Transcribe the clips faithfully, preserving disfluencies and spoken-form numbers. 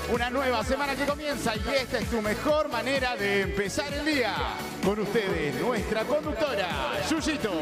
Una nueva semana que comienza y esta es tu mejor manera de empezar el día. Con ustedes, nuestra conductora, Yuyito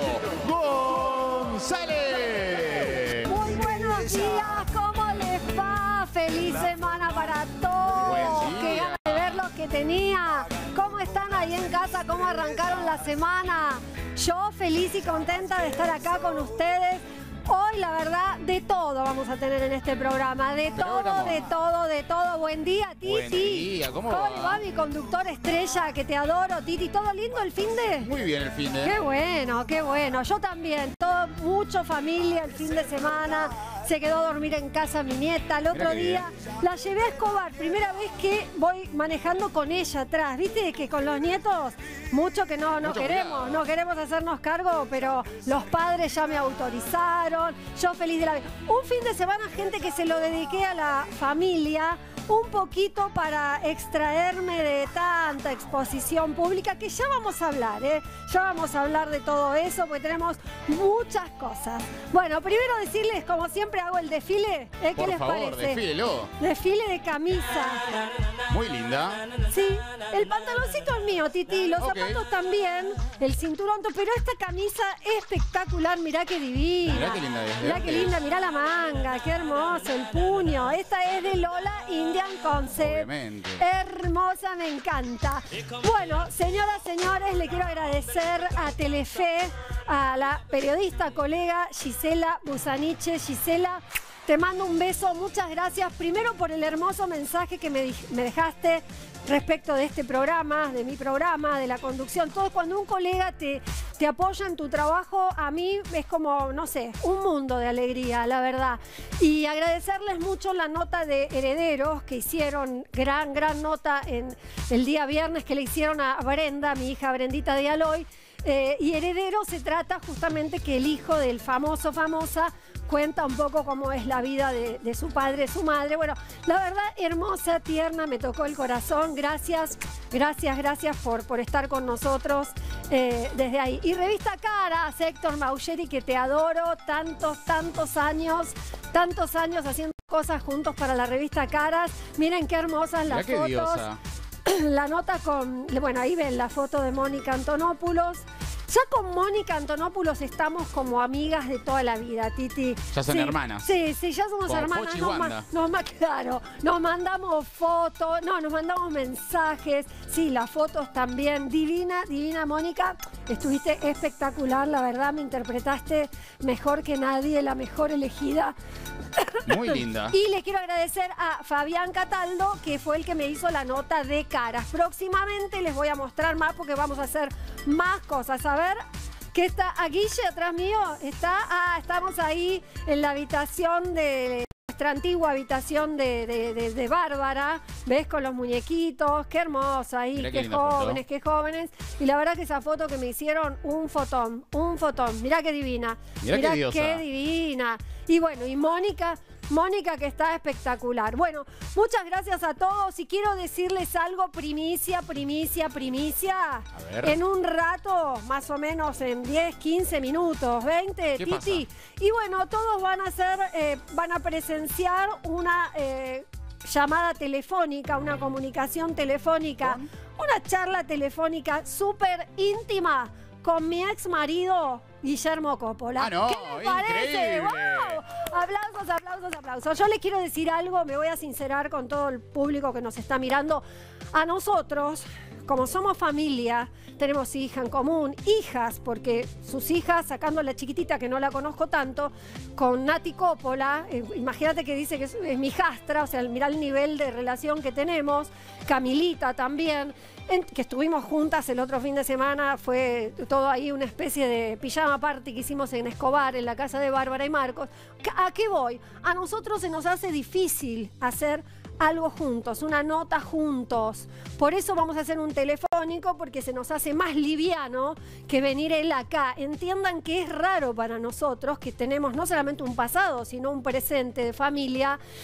González. Muy buenos días, ¿cómo les va? Feliz semana para todos. Qué ganas de ver los que tenía. ¿Cómo están ahí en casa? ¿Cómo arrancaron la semana? Yo feliz y contenta de estar acá con ustedes. Hoy, la verdad, de todo vamos a tener en este programa. De todo, de todo, de todo. Buen día, Titi. Buen día, ¿cómo va? ¿Cómo va mi conductor estrella? Que te adoro, Titi. ¿Todo lindo el fin de? Muy bien el fin de. Qué bueno, qué bueno. Yo también. Todo, mucho familia el fin de semana. Se quedó a dormir en casa mi nieta. El otro día la llevé a Escobar. Primera vez que voy manejando con ella atrás. Viste que con los nietos, mucho que no, no queremos. Cuidado. No queremos hacernos cargo, pero los padres ya me autorizaron. Yo feliz de la vida. Un fin de semana, gente, que se lo dediqué a la familia. Un poquito para extraerme de tanta exposición pública, que ya vamos a hablar, ¿eh? Ya vamos a hablar de todo eso, porque tenemos muchas cosas. Bueno, primero decirles, como siempre hago el desfile, ¿eh? ¿Qué Por les favor, parece? desfílelo. Desfile de camisa. Muy linda. Sí, el pantaloncito es mío, Titi, los Okay. zapatos también, el cinturón, pero esta camisa espectacular, mirá qué divina. Mirá qué linda es. Mirá qué linda, mirá la manga, qué hermoso, el puño. Esta es de Lola Indian Concept. Obviamente. Hermosa, me encanta. Bueno, señoras, señores, le quiero agradecer a Telefe, a la periodista, colega Gisela Busaniche. Gisela, te mando un beso, muchas gracias. Primero por el hermoso mensaje que me, me dejaste respecto de este programa, de mi programa, de la conducción. Todo cuando un colega te, te apoya en tu trabajo, a mí es como, no sé, un mundo de alegría, la verdad. Y agradecerles mucho la nota de Herederos, que hicieron gran, gran nota en el día viernes, que le hicieron a Brenda, mi hija Brendita de Aloy. Eh, y Heredero se trata justamente que el hijo del famoso, famosa, cuenta un poco cómo es la vida de, de su padre, su madre. Bueno, la verdad, hermosa, tierna, me tocó el corazón. Gracias, gracias, gracias por, por estar con nosotros eh, desde ahí. Y Revista Caras, Héctor Maugeri, que te adoro, tantos, tantos años, tantos años haciendo cosas juntos para la Revista Caras. Miren qué hermosas las Mirá qué fotos. diosa. La nota con, bueno, ahí ven la foto de Mónica Antonopoulos. Ya con Mónica Antonopoulos estamos como amigas de toda la vida, Titi. Ya son sí, hermanas. Sí, sí, ya somos Como hermanas. Pochi y Nos, Wanda. nos, claro, nos mandamos fotos, no, nos mandamos mensajes. Sí, las fotos también. Divina, divina, Mónica. Estuviste espectacular, la verdad, me interpretaste mejor que nadie, la mejor elegida. Muy linda. Y les quiero agradecer a Fabián Cataldo, que fue el que me hizo la nota de caras. Próximamente les voy a mostrar más porque vamos a hacer más cosas. A ver, ¿qué está? ¿A Guille atrás mío? ¿Está? Ah, estamos ahí en la habitación de nuestra antigua habitación de, de, de, de Bárbara. ¿Ves? Con los muñequitos. Qué hermosa ahí. Mirá Qué, qué jóvenes, foto. qué jóvenes. Y la verdad que esa foto que me hicieron, un fotón, un fotón. Mirá qué divina. Mirá qué diosa. qué divina. Y bueno, y Mónica, Mónica que está espectacular. Bueno, muchas gracias a todos y quiero decirles algo, primicia, primicia, primicia. A ver. En un rato, más o menos en diez, quince minutos, veinte, ¿Qué Titi. pasa? Y bueno, todos van a hacer, eh, van a presenciar una eh, llamada telefónica, una comunicación telefónica, ¿Con? una charla telefónica súper íntima con mi ex marido, Guillermo Coppola. Ah, no, ¿Qué les parece? increíble. ¡Wow! Aplausos, aplausos, aplausos. Yo les quiero decir algo, me voy a sincerar con todo el público que nos está mirando. A nosotros, como somos familia, tenemos hija en común, hijas, porque sus hijas, sacando a la chiquitita que no la conozco tanto, con Nati Coppola, eh, imagínate que dice que es, es mi hijastra, o sea, mirá el nivel de relación que tenemos, Camilita también, en, que estuvimos juntas el otro fin de semana, fue todo ahí una especie de pijama party que hicimos en Escobar, en la casa de Bárbara y Marcos. ¿A qué voy? A nosotros se nos hace difícil hacer algo juntos, una nota juntos. Por eso vamos a hacer un telefónico, porque se nos hace más liviano que venir él acá. Entiendan que es raro para nosotros, que tenemos no solamente un pasado, sino un presente de familia.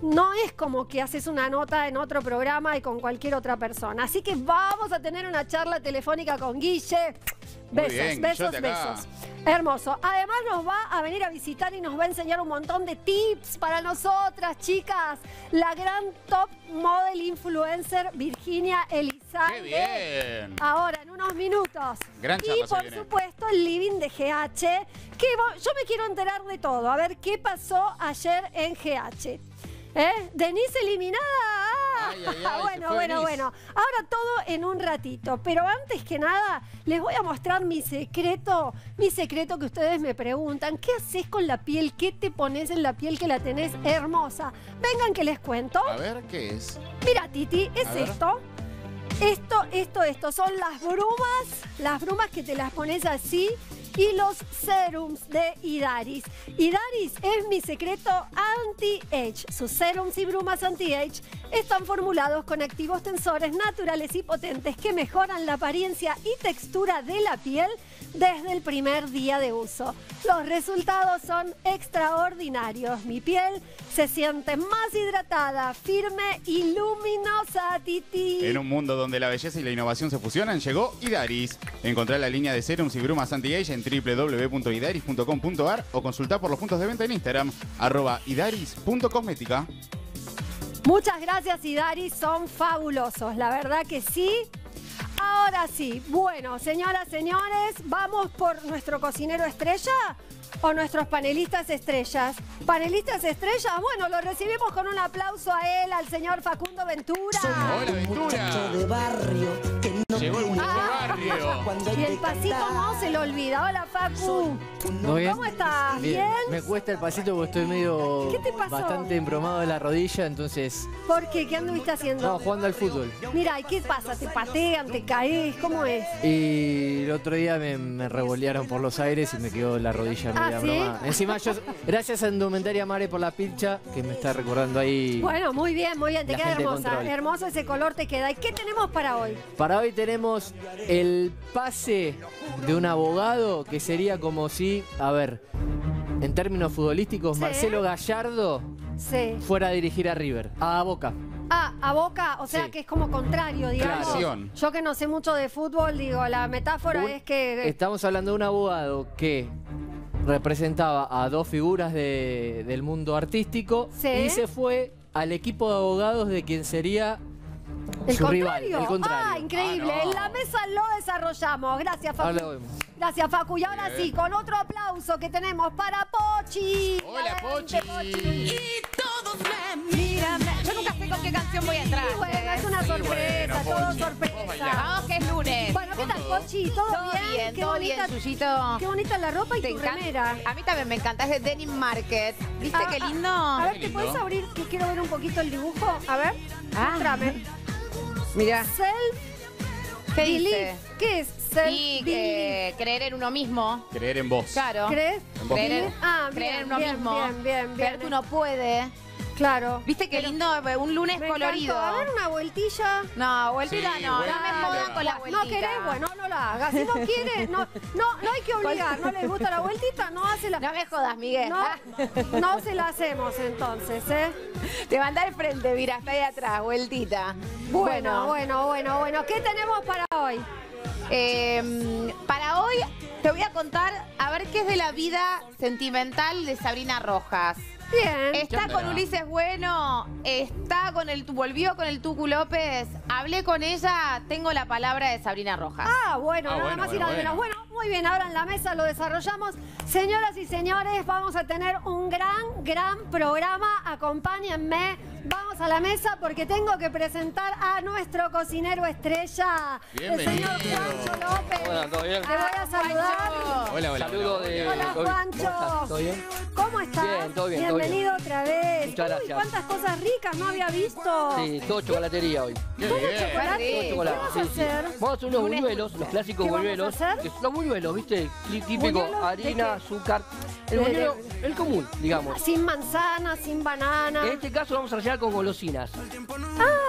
no es como que haces una nota en otro programa y con cualquier otra persona. Así que vamos a tener una charla telefónica con Guille. Muy Besos, bien, besos, Guillote acá. besos. Hermoso. Además nos va a venir a visitar y nos va a enseñar un montón de tips para nosotras, chicas. La gran top model influencer Virginia Elizalde. ¡Qué bien! Ahora, en unos minutos. Gran charla y se por viene. supuesto el living de G H. Que vo- yo me quiero enterar de todo. A ver qué pasó ayer en G H. ¿Eh? Denise eliminada. Ah, Ay, ay, ay, se bueno, fue bueno, Denise. bueno. Ahora todo en un ratito. Pero antes que nada, les voy a mostrar mi secreto. Mi secreto que ustedes me preguntan. ¿Qué haces con la piel? ¿Qué te pones en la piel que la tenés hermosa? Vengan que les cuento. A ver, ¿qué es? Mira, Titi, es A ver. esto. Esto, esto, esto. Son las brumas. Las brumas que te las pones así. Y los serums de Idaris. Idaris es mi secreto anti-age. Sus serums y brumas anti-age están formulados con activos tensores naturales y potentes que mejoran la apariencia y textura de la piel desde el primer día de uso. Los resultados son extraordinarios. Mi piel se siente más hidratada, firme y luminosa, Titi. En un mundo donde la belleza y la innovación se fusionan, llegó Idaris. Encontrá la línea de serums y brumas anti-age en w w w punto idaris punto com punto a r o consultá por los puntos de venta en Instagram, arroba idaris punto cosmética. Muchas gracias, Idaris, son fabulosos, la verdad que sí. Ahora sí, bueno, señoras, señores, vamos por nuestro cocinero estrella o nuestros panelistas estrellas. Panelistas estrellas, bueno, lo recibimos con un aplauso a él, al señor Facundo Ventura. Hola, Ventura. de barrio que no Llegó el muchacho Ah. de barrio. cuando hay Y el que pasito cantar. no se lo olvida. Hola, Facu. ¿Todo bien? ¿Cómo estás? ¿Bien? Me cuesta el pasito porque estoy medio ¿Qué te pasó? bastante embromado de la rodilla, entonces... ¿Por qué? ¿Qué anduviste haciendo? No, jugando al fútbol. Mira, ¿y qué pasa? ¿Te patean? ¿Te caes? ¿Cómo es? Y el otro día me, me revolearon por los aires y me quedó la rodilla Ah, media ¿sí? bromada. Encima yo, gracias a Indumentaria Mare por la pincha, que me está recordando ahí. Bueno, muy bien, muy bien. Te La queda gente de hermosa. control. Hermoso ese color te queda. ¿Y qué tenemos para hoy? Para hoy tenemos el pase de un abogado que sería como si, a ver, en términos futbolísticos, Sí. Marcelo Gallardo Sí. fuera a dirigir a River, a Boca. Ah, a Boca, o sea Sí. que es como contrario, digamos. Claro. Yo que no sé mucho de fútbol, digo, la metáfora Un- es que... Estamos hablando de un abogado que representaba a dos figuras de- del mundo artístico Sí. y se fue al equipo de abogados de quien sería ¿El su rival, contrario? el contrario. Ah, increíble. Ah, no. En la mesa lo desarrollamos. Gracias, Facu. Ahora lo vemos. Gracias, Facu. Y ahora Bien. sí, con otro aplauso que tenemos para Pochi. Hola, Adelante, Pochi. Mírame. Yo nunca sé con qué canción voy a entrar. Y bueno, es una sorpresa, bueno, todo Pochi, vos sorpresa. bailá. Vamos que es lunes. Bueno, ¿qué tal, todo. Pochi? ¿Todo, Todo bien? bien, Qué todo bonita, bien, Chuyito. qué bonita la ropa y Te tu encanta. remera. A mí también me encanta, es de Denim Market. ¿Viste Ah, qué ah, lindo? A ver, Qué ¿te lindo. puedes abrir? Que quiero ver un poquito el dibujo. A ver, Ah. muéstrame. Mira, Self ¿qué belief. dice? ¿Qué es self Y belief? eh, creer en uno mismo. Creer en vos. Claro. ¿Crees? En vos Creer, mismo. Ah, creer bien, en uno bien, mismo. bien, bien, bien. Creer que uno puede. Claro. ¿Viste qué lindo? Un lunes Me colorido. encantó. A ver, una vueltilla. No, vueltita Sí, no. No vuelta. me jodan con la No vueltita. querés, bueno, no la hagas. Si no quieres, no, no, no hay que obligar. ¿No les gusta la vueltita? No hace la... No me jodas, Miguel. No, no se la hacemos entonces, ¿eh? Te manda al frente, mira, está ahí atrás, vueltita. Bueno, bueno, bueno, bueno. ¿Qué tenemos para hoy? Eh, para hoy te voy a contar a ver qué es de la vida sentimental de Sabrina Rojas. Bien. Está andará? con Ulises Bueno, está con el volvió con el Tucu López. Hablé con ella, tengo la palabra de Sabrina Rojas. Ah, bueno, Ah, nada bueno, más y bueno, nada menos. bueno. Bueno, muy bien, ahora en la mesa lo desarrollamos. Señoras y señores, vamos a tener un gran, gran programa. Acompáñenme, vamos a la mesa porque tengo que presentar a nuestro cocinero estrella, el Bienvenido. señor Juancho López. Hola, ¿todo bien? Te voy a saludar. Hola, hola. Saludo hola. de... Hola, ¿Cómo Juancho. estás? ¿Todo bien? ¿Cómo estás? Bien, todo bien, todo bien. Bienvenido otra vez. Muchas Uy, gracias. cuántas cosas ricas no había visto. Sí, todo chocolatería hoy. Qué ¿Todo bien. chocolate? Qué ¿Qué Chocolate, vas a sí, sí. hacer? Vamos a hacer unos Lunes- buñuelos, los clásicos ¿Qué vamos a buñuelos. hacer? que son los buñuelos, ¿viste? Cl- Típico, ¿Buñuelos de harina, qué? azúcar. El De- buñuelo, el común, digamos. Sin manzana, sin banana. En este caso vamos a rellenar con golosinas. Ah,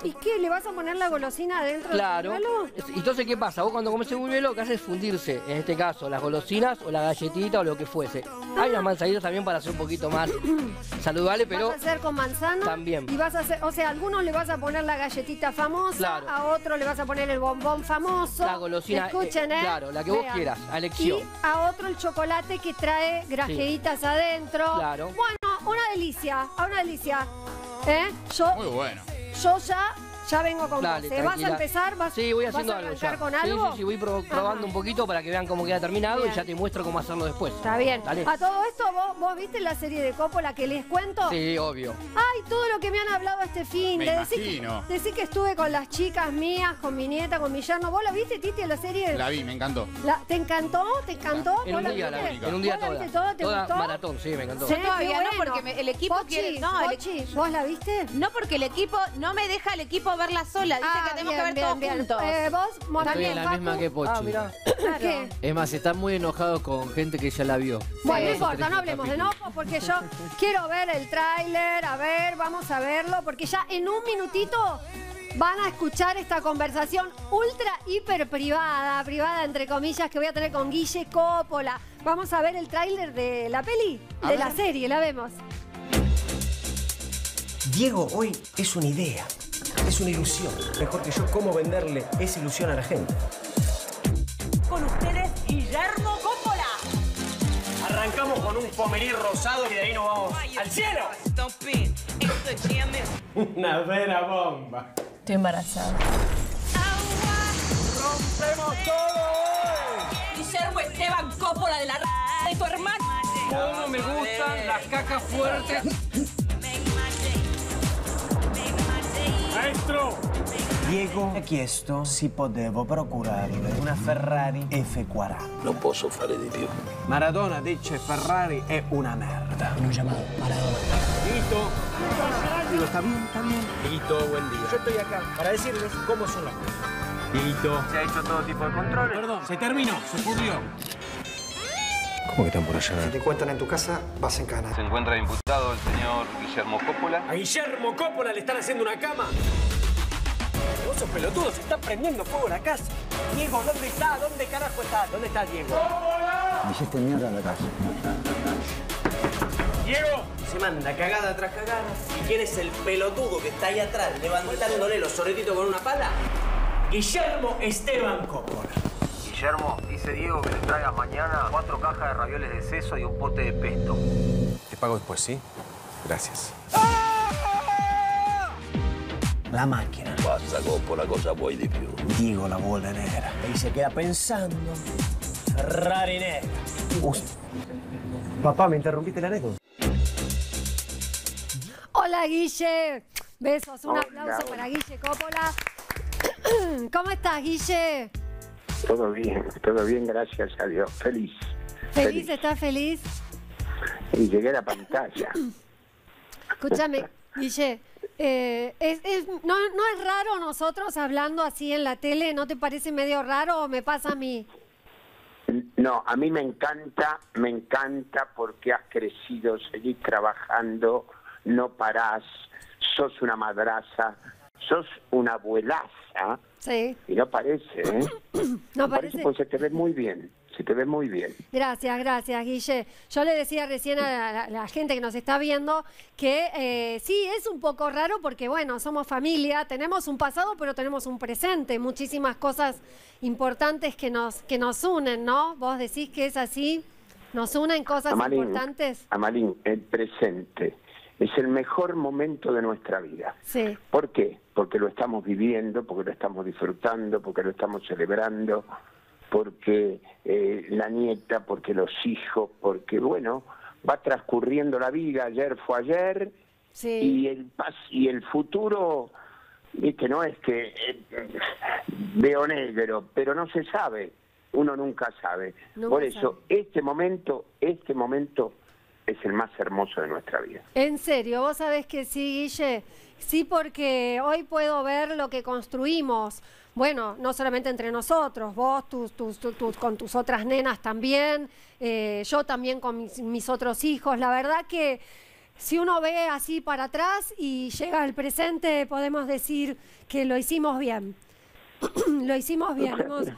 ¿Y qué? ¿Le vas a poner la golosina adentro Claro. del buñuelo? Es- Entonces, ¿qué pasa? Vos cuando comes el buñuelo, lo que haces es fundirse, en este caso, las golosinas o la galletita o lo que fuese. Hay unas manzanitas también para hacer un poquito más saludable, pero Vas a hacer con manzana. también. Y vas a hacer, o sea, a algunos le vas a poner la galletita famosa, Claro. a otro le vas a poner el bombón famoso. La golosina, Escuchen, eh, ¿eh? claro, la que vos quieras, a elección. Y a otro el chocolate que trae grajeitas adentro. Claro. Bueno, una delicia, a una delicia. ¿Eh? Yo, Muy bueno. yo ya, ya vengo con Dale, vos. ¿Eh? ¿Vas a tranquila. empezar? ¿Vas, Sí, voy vas haciendo a algo arrancar ya. con Sí, algo? sí, sí, voy pro- probando Ajá. un poquito para que vean cómo queda terminado Bien. y ya te muestro cómo hacerlo después. Está bien. Dale. A todo esto, ¿vos, vos viste la serie de Coppola que les cuento? Sí, obvio. Ay, todo lo que me han hablado este fin. Me de decir, imagino. que, decir que estuve con las chicas mías, con mi nieta, con mi yerno. ¿Vos la viste, Titi, la serie? La vi, me encantó. La- ¿Te encantó? ¿Te encantó? En ¿Vos un la día la viste? vi, en un día ¿Vos la toda. viste toda? ¿Te Toda gustó? maratón, sí, me encantó. Sí, Yo todavía qué no, bueno. porque me- el equipo Pochi, quiere- no, el Pochi, ¿vos la viste? No, porque el equipo no me deja el equipo verla sola. Dice Ah, que tenemos bien, que ver bien, todos bien. juntos. Eh, ¿Vos, Mona, Estoy bien, en la Facu? misma que Pochi. Ah, mirá. ¿Qué? Es más, están muy enojados con gente que ya la vio. Bueno, no Sí. importa, no hablemos de enojo porque yo quiero ver el tráiler, a ver, vamos a verlo, porque ya en un minutito van a escuchar esta conversación ultra, hiper privada, privada entre comillas, que voy a tener con Guille Coppola. Vamos a ver el tráiler de la peli, A de ver. la serie, la vemos. Diego hoy es una idea, es una ilusión. Mejor que yo, cómo venderle esa ilusión a la gente. Con ustedes, Guillermo Coppola. Arrancamos con un pomerí rosado y de ahí nos vamos al cielo. Una vera bomba. Estoy embarazada. ¡Rompemos todo hoy! Guillermo Esteban Coppola de la r de tu hermano. ¿Cómo me gustan las cacas fuertes? Maestro! Diego ha chiesto se potevo procurarle una Ferrari F quaranta. Non posso fare di più. Maradona dice Ferrari è una merda. Un llamado, Maradona. Hito. Digo, está bien, está bien. Hito, buen día. Yo estoy acá para decirles cómo son las cosas. Hito. Se ha hecho todo tipo de controles. Perdón, se terminó, se pudrió. ¿Cómo que están por allá? Si te encuentran en tu casa, vas en cana. Se encuentra imputado el señor Guillermo Coppola. A Guillermo Coppola le están haciendo una cama. Vos sos pelotudo, se está prendiendo fuego la casa. Diego, ¿dónde está? ¿Dónde carajo está? ¿Dónde está Diego? Me hiciste mierda en la casa. ¡Diego! Se manda cagada tras cagada. ¿Y quién es el pelotudo que está ahí atrás levantándole los soretitos con una pala? Guillermo Esteban Coppola. Guillermo, dice Diego que le traigas mañana cuatro cajas de ravioles de seso y un pote de pesto. Te pago después, ¿sí? Gracias. La máquina. Basta, Coppola, cosa vuoi di più? Diego la bola negra. Y se queda pensando. Ferrari negra. Uy. Papá, ¿me interrumpiste la anécdota? Hola, Guille. Besos, un aplauso para Guille Coppola. ¿Cómo estás, Guille? Todo bien, todo bien, gracias a Dios. Feliz. ¿Feliz? ¿Estás feliz? Y llegué a la pantalla. Escúchame, Guille, eh, es, es- no, ¿no es raro nosotros hablando así en la tele? ¿No te parece medio raro o me pasa a mí? No, a mí me encanta, me encanta porque has crecido, seguís trabajando, no parás, sos una madraza, sos una abuelaza, Sí, y no parece, ¿eh? no Me parece. Pues se te ve muy bien, se te ve muy bien. Gracias, gracias, Guille. Yo le decía recién a la, la- la gente que nos está viendo que eh, sí, es un poco raro porque, bueno, somos familia, tenemos un pasado, pero tenemos un presente, muchísimas cosas importantes que nos, que nos unen, ¿no? Vos decís que es así, nos unen cosas Amalín, importantes. Amalín, el presente es el mejor momento de nuestra vida. Sí, ¿Por qué? Porque lo estamos viviendo, porque lo estamos disfrutando, porque lo estamos celebrando, porque eh, la nieta, porque los hijos, porque, bueno, va transcurriendo la vida, ayer fue ayer, sí. y el pas y el futuro, viste, no es que eh, veo negro, pero no se sabe, uno nunca sabe. Nunca Por eso, sabe. este momento, este momento es el más hermoso de nuestra vida. En serio, vos sabés que sí, Guille. Sí, porque hoy puedo ver lo que construimos. Bueno, no solamente entre nosotros, vos tus, tus, tus, tus- con tus otras nenas también, eh, yo también con mis, mis otros hijos. La verdad que si uno ve así para atrás y llega al presente, podemos decir que lo hicimos bien. Lo hicimos bien. Hemos...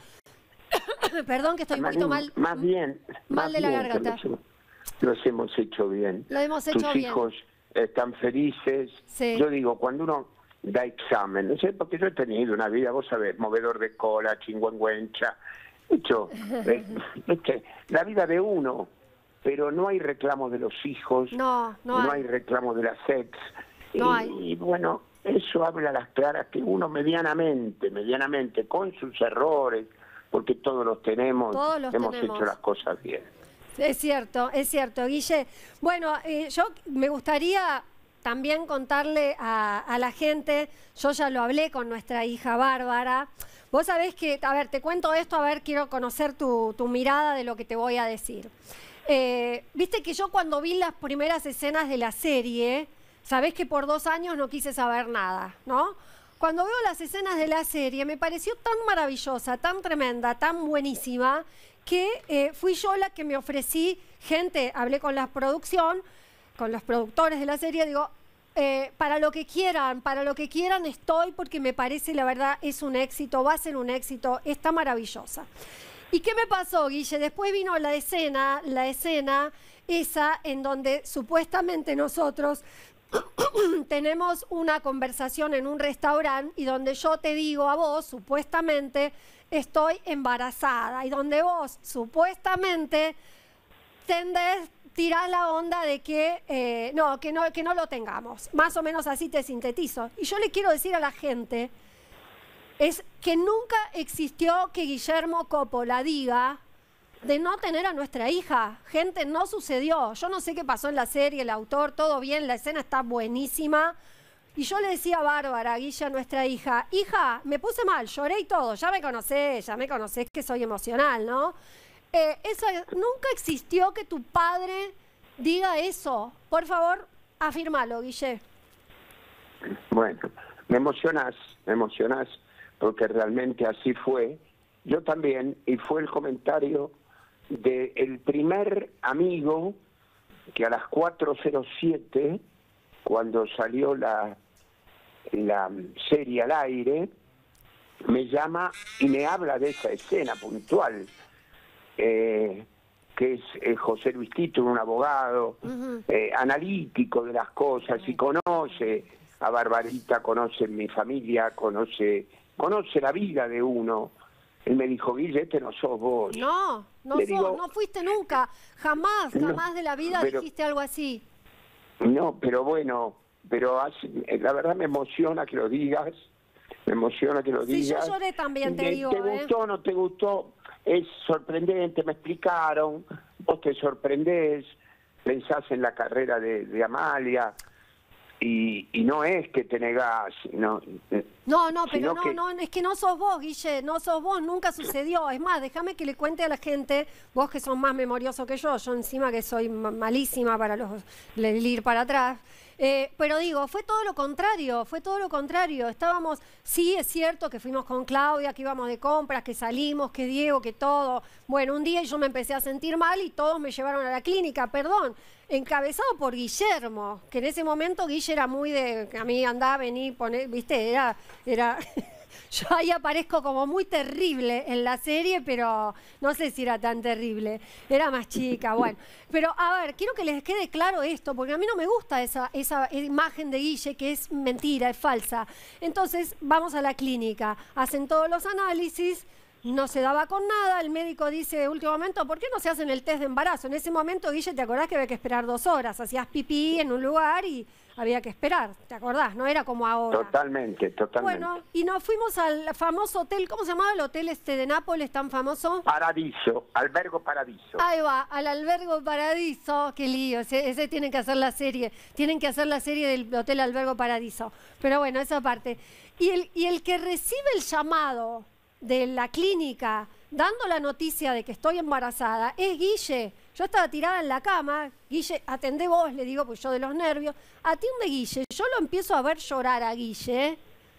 Perdón que estoy un poquito mal, más bien, mal más de la bien, garganta. Los hemos, los hemos hecho bien. Lo hemos hecho Tus bien. hijos están felices. Sí. Yo digo, cuando uno da examen, no sé, porque yo he tenido una vida, vos sabés, movedor de cola, chingüengüencha, hecho, eh, este, la vida de uno, pero no hay reclamos de los hijos, no, no, no hay. hay reclamos de las ex. No y, hay. y bueno, eso habla a las claras que uno medianamente, medianamente, con sus errores, porque todos los tenemos, Todos los hemos tenemos. hecho las cosas bien. Es cierto, es cierto, Guille. Bueno, eh, yo me gustaría también contarle a, a la gente, yo ya lo hablé con nuestra hija Bárbara. Vos sabés que, a ver, te cuento esto, a ver, quiero conocer tu, tu mirada de lo que te voy a decir. Eh, Viste que yo cuando vi las primeras escenas de la serie, sabés que por dos años no quise saber nada, ¿no? Cuando veo las escenas de la serie me pareció tan maravillosa, tan tremenda, tan buenísima, que eh, fui yo la que me ofrecí, gente, hablé con la producción, con los productores de la serie, digo, eh, para lo que quieran, para lo que quieran estoy, porque me parece, la verdad, es un éxito, va a ser un éxito, está maravillosa. ¿Y qué me pasó, Guille? Después vino la escena, la escena esa en donde supuestamente nosotros tenemos una conversación en un restaurante y donde yo te digo a vos, supuestamente, estoy embarazada y donde vos, supuestamente, tendés, tirás la onda de que, eh, no, que no, que no lo tengamos. Más o menos así te sintetizo. Y yo le quiero decir a la gente, es que nunca existió que Guillermo Coppola diga de no tener a nuestra hija. Gente, no sucedió. Yo no sé qué pasó en la serie, el autor, todo bien, la escena está buenísima. Y yo le decía a Bárbara, Guilla, nuestra hija, hija, me puse mal, lloré y todo, ya me conocés, ya me conocés que soy emocional, ¿no? Eh, eso, nunca existió que tu padre diga eso. Por favor, afírmalo, Guille. Bueno, me emocionás, me emocionás, porque realmente así fue. Yo también, y fue el comentario del primer amigo que a las cuatro cero siete, cuando salió la, la serie al aire, me llama y me habla de esa escena puntual, eh, que es eh, José Luis Tito, un abogado, uh-huh. eh, analítico de las cosas, y conoce a Barbarita, conoce mi familia, conoce, conoce la vida de uno. Él me dijo, Guille, este no sos vos. No, no sos, digo, no fuiste nunca, jamás, jamás no, de la vida pero, dijiste algo así. No, pero bueno, pero hace, la verdad me emociona que lo digas, me emociona que lo sí, digas. Sí, yo lloré también, te, te digo. ¿Te eh? gustó o no te gustó? Es sorprendente, me explicaron, vos te sorprendés, pensás en la carrera de, de Amalia, y, y no es que te negás, no. No, no, pero no, que... no, es que no sos vos, Guille, no sos vos, nunca sucedió. Es más, déjame que le cuente a la gente, vos que sos más memorioso que yo, yo encima que soy malísima para los, el ir para atrás. Eh, pero digo, fue todo lo contrario, fue todo lo contrario. Estábamos, sí, es cierto que fuimos con Claudia, que íbamos de compras, que salimos, que Diego, que todo. Bueno, un día yo me empecé a sentir mal y todos me llevaron a la clínica, perdón, encabezado por Guillermo, que en ese momento Guille era muy de, a mí andaba, vení, poner, viste, era, era, yo ahí aparezco como muy terrible en la serie, pero no sé si era tan terrible, era más chica, bueno. Pero a ver, quiero que les quede claro esto, porque a mí no me gusta esa, esa imagen de Guille, que es mentira, es falsa. Entonces, vamos a la clínica, hacen todos los análisis, no se daba con nada, el médico dice, último momento, ¿por qué no se hacen el test de embarazo? En ese momento, Guille, ¿te acordás que había que esperar dos horas? Hacías pipí en un lugar y había que esperar, ¿te acordás? No era como ahora. Totalmente, totalmente. Bueno, y nos fuimos al famoso hotel, ¿cómo se llamaba el hotel este de Nápoles tan famoso? Paradiso, Albergo Paradiso. Ahí va, al Albergo Paradiso, qué lío, ese, ese tienen que hacer la serie, tienen que hacer la serie del Hotel Albergo Paradiso. Pero bueno, esa parte. Y el, y el que recibe el llamado de la clínica dando la noticia de que estoy embarazada es Guille. Yo estaba tirada en la cama, Guille, atendé vos, le digo, pues yo de los nervios, atiende Guille, yo lo empiezo a ver llorar a Guille,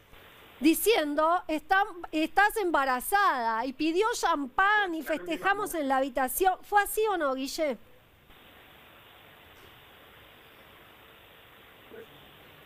diciendo, Está, estás embarazada, y pidió champán y festejamos en la habitación. ¿Fue así o no, Guille?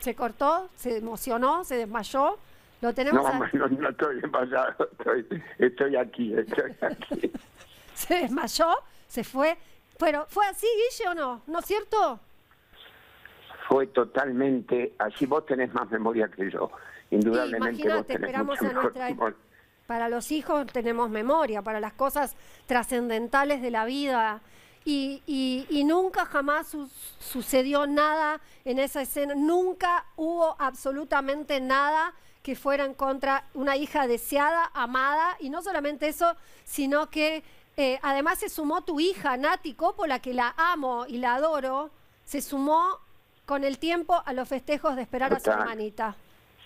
¿Se cortó? ¿Se emocionó? ¿Se desmayó? Lo tenemos No, a... no, no estoy desmayado, estoy, estoy aquí, estoy aquí. ¿Se desmayó? ¿Se fue? Pero, ¿fue así, Guille, o no? ¿No es cierto? Fue totalmente así. Vos tenés más memoria que yo. Indudablemente Imagínate, vos tenés esperamos mucha a mejor nuestra... memoria. Para los hijos tenemos memoria, para las cosas trascendentales de la vida. Y, y, y nunca jamás su, sucedió nada en esa escena. Nunca hubo absolutamente nada que fuera en contra una hija deseada, amada. Y no solamente eso, sino que eh, además se sumó tu hija, Nati Coppola, que la amo y la adoro. Se sumó con el tiempo a los festejos de esperar a su Total. hermanita.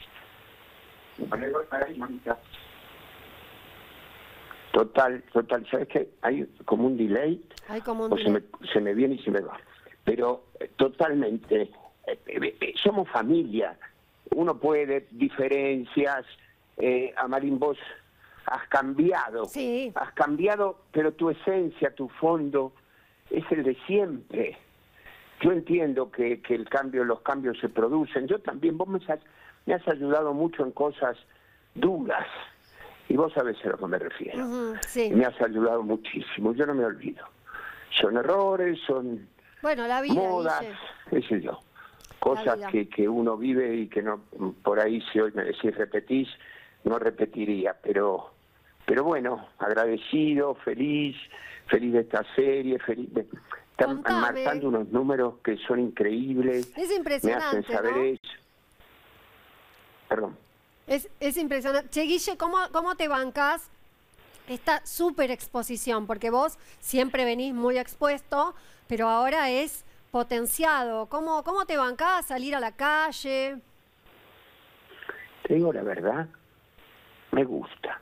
Total, total. ¿Sabes qué? Hay como un delay. Hay como un o se delay. me, se me viene y se me va. Pero eh, totalmente, eh, eh, eh, somos familia. Uno puede, diferencias, eh, Amarín, vos has cambiado. Sí. Has cambiado, pero tu esencia, tu fondo, es el de siempre. Yo entiendo que, que el cambio, los cambios se producen. Yo también, vos me has, me has ayudado mucho en cosas duras. Y vos sabés a lo que me refiero. Uh-huh, sí. Me has ayudado muchísimo, yo no me olvido. Son errores, son Bueno, la vida, modas, Guille. qué sé yo. Cosas vida. que, que uno vive y que no, por ahí si hoy me decís repetís, no repetiría. Pero, pero bueno, agradecido, feliz, feliz de esta serie, feliz de... Están Contame. marcando unos números que son increíbles. Es Me impresionante, hacen saber ¿no? eso. Perdón. Es, es impresionante. Che, Guille, ¿cómo, cómo te bancás esta súper exposición? Porque vos siempre venís muy expuesto, pero ahora es potenciado. ¿Cómo, cómo te bancás salir a la calle? Te digo la verdad, me gusta.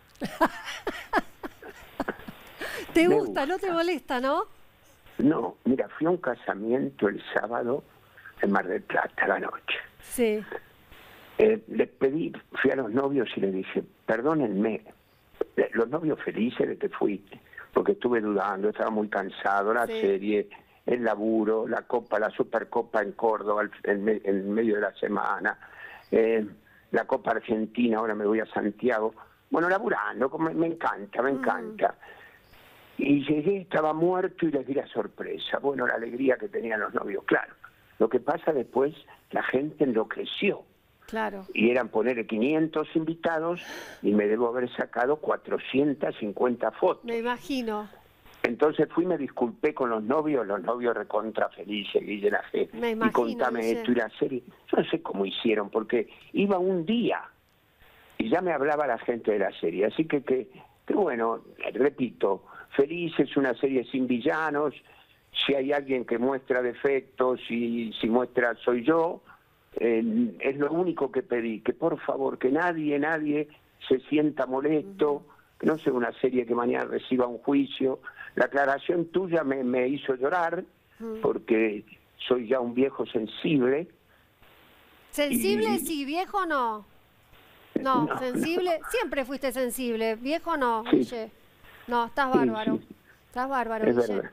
¿Te Me gusta, no te molesta, no? No, mira, fui a un casamiento el sábado en Mar del Plata, a la noche. Sí. Eh, les pedí, fui a los novios y les dije, perdónenme, eh, los novios felices de que fuiste, porque estuve dudando, estaba muy cansado, la Sí. serie, el laburo, la copa, la supercopa en Córdoba al- en, me- en medio de la semana, eh, la Copa Argentina, ahora me voy a Santiago, bueno, laburando, como me encanta, me encanta. Y llegué, estaba muerto y les di la sorpresa, bueno, la alegría que tenían los novios, claro. Lo que pasa después, la gente enloqueció. Claro. Y eran ponerle quinientos invitados y me debo haber sacado cuatrocientas cincuenta fotos. Me imagino. Entonces fui y me disculpé con los novios, los novios recontra felices, Guille, la fe. Me Y imagino, contame Guille. esto y la serie. Yo no sé cómo hicieron, porque iba un día y ya me hablaba la gente de la serie. Así que, que, que bueno, repito, Felices, una serie sin villanos. Si hay alguien que muestra defectos y si muestra soy yo, eh, es lo único que pedí, que por favor, que nadie, nadie se sienta molesto, que no sea una serie que mañana reciba un juicio. La aclaración tuya me, me hizo llorar, porque soy ya un viejo sensible. ¿Sensible Y- sí, viejo no? No, No, sensible, siempre fuiste sensible, viejo no, Sí. Guille. No, estás Sí, bárbaro. sí. Estás bárbaro, Es Guille. verdad,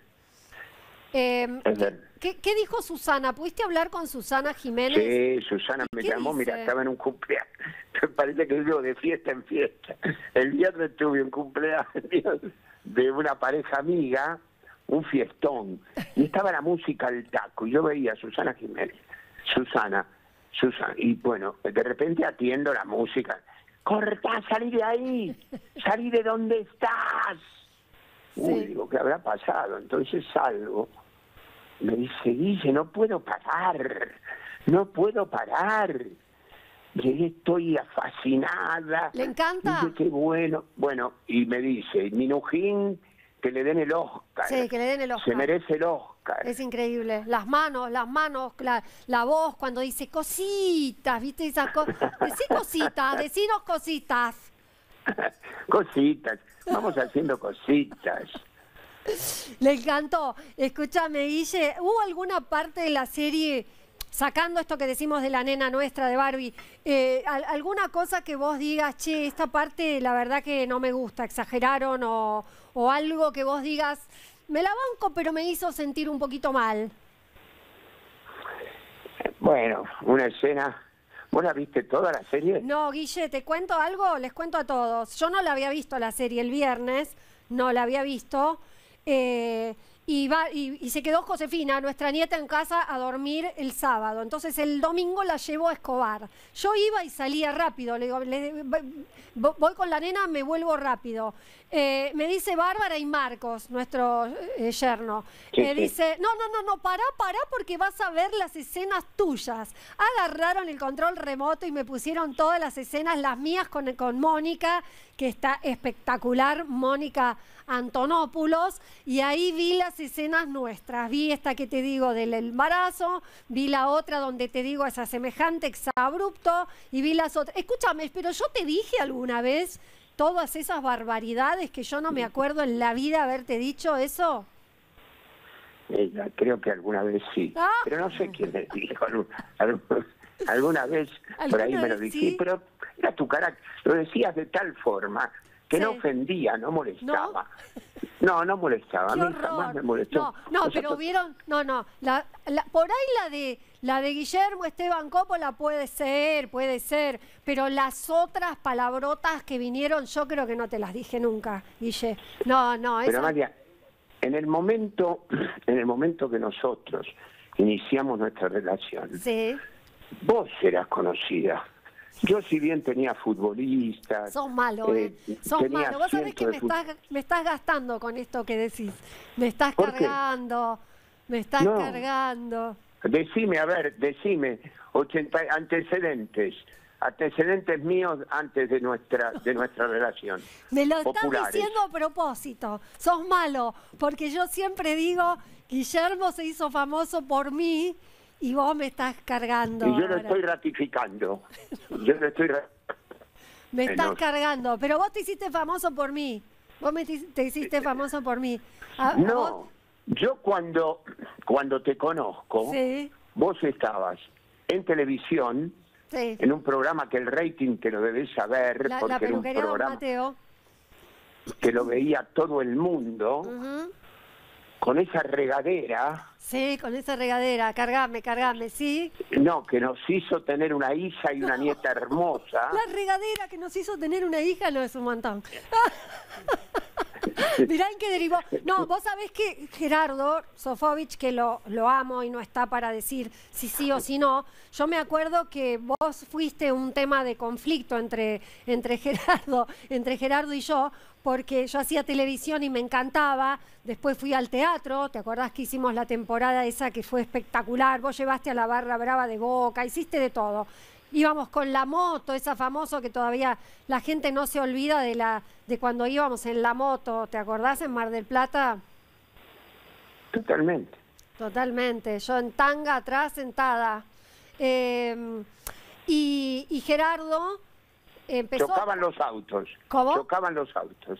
Eh, es verdad. ¿qué, qué dijo Susana? ¿Pudiste hablar con Susana Jiménez? Sí, Susana me ¿Qué llamó, mira, dice? estaba en un cumpleaños. Me parece que vivo de fiesta en fiesta. El viernes tuve un cumpleaños de una pareja amiga, un fiestón, y estaba la música al taco, y yo veía a Susana Jiménez, Susana, Susana, y bueno, de repente atiendo la música. ¡Corta, salí de ahí! ¡Salí de donde estás! Uy, Sí. digo, ¿qué habrá pasado? Entonces salgo. Me dice, Guille, no puedo parar, no puedo parar. Llegué, estoy fascinada. ¿Le encanta? Dice, qué bueno. Bueno, y me dice, Minujín, que le den el Oscar. Sí, que le den el Oscar. Se merece el Oscar. Es increíble. Las manos, las manos, la, la voz cuando dice cositas, ¿viste? Esas cosas. Decí cositas, decinos cositas. Cositas, vamos haciendo cositas. Le encantó. Escúchame, Guille, ¿hubo alguna parte de la serie, sacando esto que decimos de la nena nuestra de Barbie, eh, al- alguna cosa que vos digas, che, esta parte la verdad que no me gusta, exageraron, o, o algo que vos digas, me la banco pero me hizo sentir un poquito mal? Bueno, una escena ¿Vos la viste toda la serie? No, Guille, ¿te cuento algo? Les cuento a todos. Yo no la había visto la serie el viernes, no la había visto. Eh, y, va, y, y se quedó Josefina, nuestra nieta, en casa a dormir el sábado. Entonces el domingo la llevó a Escobar. Yo iba y salía rápido. Le digo, le, voy con la nena, me vuelvo rápido. Eh, me dice Bárbara y Marcos, nuestro eh, yerno. Sí, eh, sí. Dice, no, no, no, no, pará, pará, porque vas a ver las escenas tuyas. Agarraron el control remoto y me pusieron todas las escenas, las mías con, con Mónica, que está espectacular, Mónica Antonopoulos, y ahí vi las escenas nuestras. Vi esta que te digo del embarazo, vi la otra donde te digo esa semejante exabrupto, y vi las otras. Escúchame, pero yo te dije alguna vez todas esas barbaridades que yo no me acuerdo en la vida haberte dicho eso. Ella, creo que alguna vez sí, Ah. pero no sé quién le dijo. algún- algún- Alguna vez por ahí ¿Alguna me lo vez dije, sí? pero era tu carácter. Lo decías de tal forma que Sí. no ofendía, no molestaba. No, no, molestaba. A ¡Qué mí horror! jamás me molestó. No, no, pero Nosotros- vieron, no, no, la, la- por ahí la de la de Guillermo Esteban Coppola puede ser, puede ser, pero las otras palabrotas que vinieron yo creo que no te las dije nunca, Guille. No, no, Pero esa- María, en el momento, en el momento que nosotros iniciamos nuestra relación, sí, vos eras conocida. Yo, si bien tenía futbolistas, sos malo, eh. eh, Sos tenía malo. Vos sabés que cientos me de fut- estás, me estás gastando con esto que decís. Me estás ¿Por qué? cargando, me estás No. cargando. Decime, a ver, decime, ochenta antecedentes, antecedentes míos antes de nuestra de nuestra relación. Me lo estás Populares. diciendo a propósito. Sos malo, porque yo siempre digo, Guillermo se hizo famoso por mí y vos me estás cargando. Y yo lo ahora. estoy ratificando. Yo lo estoy ra- Me estás no. cargando, pero vos te hiciste famoso por mí. Vos me te te hiciste famoso por mí. A- a vos- No, yo cuando cuando te conozco, Sí, vos estabas en televisión, sí. en un programa que el rating te lo debes saber, La, porque la era un peluquería Don programa Mateo. que lo veía todo el mundo, Ujú. con esa regadera, Sí, con esa regadera. Cargame, cargame, sí. no, que nos hizo tener una hija y una nieta hermosa. La regadera que nos hizo tener una hija no es un montón. Mirá en qué derivó. No, vos sabés que Gerardo Sofovich, que lo, lo amo y no está para decir si sí o si no, yo me acuerdo que vos fuiste un tema de conflicto entre, entre, Gerardo, entre Gerardo y yo, porque yo hacía televisión y me encantaba, después fui al teatro, ¿te acordás que hicimos la temporada esa que fue espectacular? Vos llevaste a la Barra Brava de Boca, hiciste de todo. Íbamos con la moto, esa famosa que todavía la gente no se olvida de la de cuando íbamos en la moto, ¿te acordás en Mar del Plata? Totalmente. Totalmente, yo en tanga atrás sentada. Eh, y, y Gerardo empezó... Chocaban los autos. ¿Cómo? Chocaban los autos.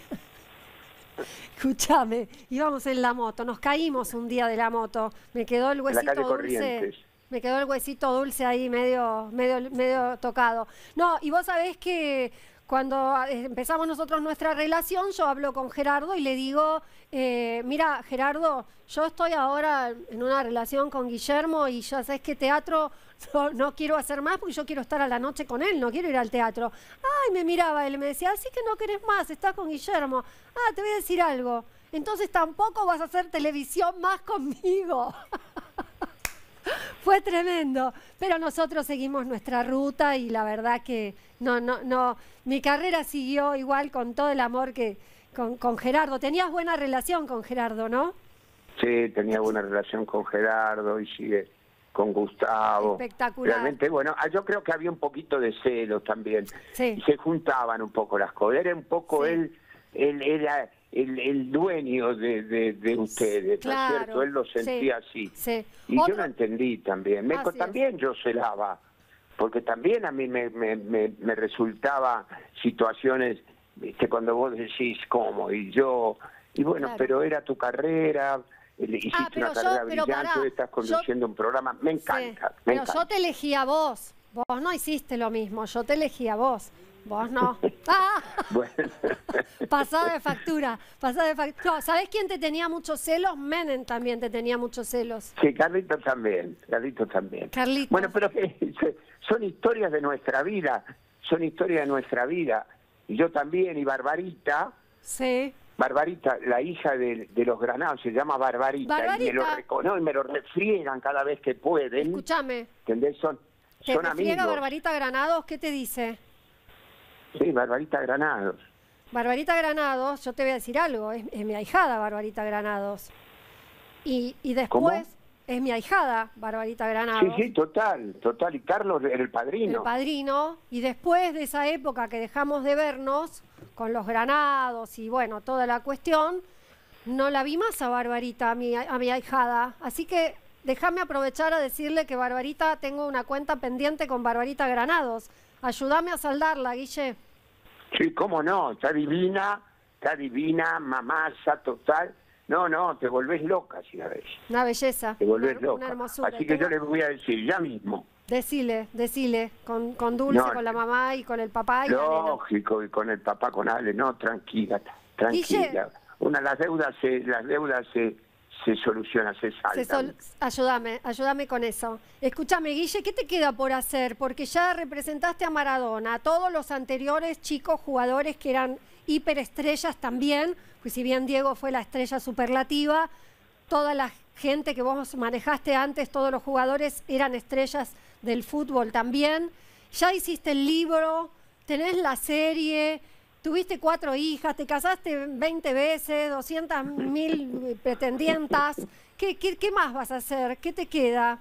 Escúchame, íbamos en la moto, nos caímos un día de la moto, me quedó el En la huesito calle dulce. Corrientes. Me quedó el huesito dulce ahí medio, medio, medio tocado. No, y vos sabés que cuando eh, empezamos nosotros nuestra relación, yo hablo con Gerardo y le digo, eh, mira, Gerardo, yo estoy ahora en una relación con Guillermo y ya sabes que teatro no, no quiero hacer más porque yo quiero estar a la noche con él, no quiero ir al teatro. Ay, me miraba él y me decía, así que no querés más, estás con Guillermo. Ah, te voy a decir algo. Entonces tampoco vas a hacer televisión más conmigo. Fue tremendo, pero nosotros seguimos nuestra ruta y la verdad que no, no, no, mi carrera siguió igual con todo el amor que con, con Gerardo. Tenías buena relación con Gerardo, ¿no? Sí, tenía buena relación con Gerardo y sigue con Gustavo. Espectacular. Realmente, bueno, ah, yo creo que había un poquito de celos también. Sí. Y se juntaban un poco las cosas. Era un poco Sí. él, él era el, el dueño de, de, de ustedes, ¿no Claro, es cierto? Él lo sentía sí, así. sí. Y Otro- yo lo entendí también. Me, Así es. también yo celaba, porque también a mí me, me, me, me resultaba situaciones, viste, cuando vos decís cómo, y yo, y bueno, Claro. pero era tu carrera, eh, hiciste Ah, pero una yo- carrera pero brillante, pará, hoy estás conduciendo un programa, me encanta, Sí, me pero encanta. yo te elegí a vos. Vos no hiciste lo mismo, yo te elegí a vos. Vos no. Ah, Bueno, pasada de factura, pasada de factura. No, ¿sabés quién te tenía muchos celos? Menem también te tenía muchos celos. sí, Carlitos también, Carlitos también. Carlitos. Bueno, pero eh, son historias de nuestra vida, son historias de nuestra vida. Y yo también, y Barbarita, Sí. Barbarita, la hija de, de los Granados, se llama Barbarita, Barbarita. y me lo recono- y me lo refriegan cada vez que pueden. Escúchame. ¿Entendés? Son, ¿Te son refriega amigos. Barbarita Granados? ¿Qué te dice? Sí, Barbarita Granados. Barbarita Granados, yo te voy a decir algo, es, es mi ahijada Barbarita Granados. Y, y después es mi ahijada Barbarita Granados. Sí, sí, total, total. Y Carlos era el padrino. El padrino, y después de esa época que dejamos de vernos con los Granados y bueno, toda la cuestión, no la vi más a Barbarita, a mi, a mi ahijada. Así que déjame aprovechar a decirle que Barbarita, tengo una cuenta pendiente con Barbarita Granados. Ayúdame a saldarla, Guille. Sí, cómo no, está divina, está divina, mamaza, total. No, no, te volvés loca si la ves. Una belleza, Te volvés una, loca. una hermosura. Así que Tengo- yo les voy a decir ya mismo. Decile, decile, con, con Dulce, No, con la mamá y con el papá y la nena. Lógico, y con el papá, con Ale, no, tranquila, tranquila. Una, las deudas se, las deudas se, se solucionan, se Se saldan. sol- ayúdame, ayúdame con eso. Escúchame, Guille, ¿qué te queda por hacer? Porque ya representaste a Maradona, a todos los anteriores chicos jugadores que eran hiperestrellas también, pues si bien Diego fue la estrella superlativa, toda la gente que vos manejaste antes, todos los jugadores eran estrellas del fútbol también. Ya hiciste el libro, tenés la serie, tuviste cuatro hijas, te casaste veinte veces, doscientas mil pretendientas. ¿Qué, qué, ¿Qué más vas a hacer? ¿Qué te queda?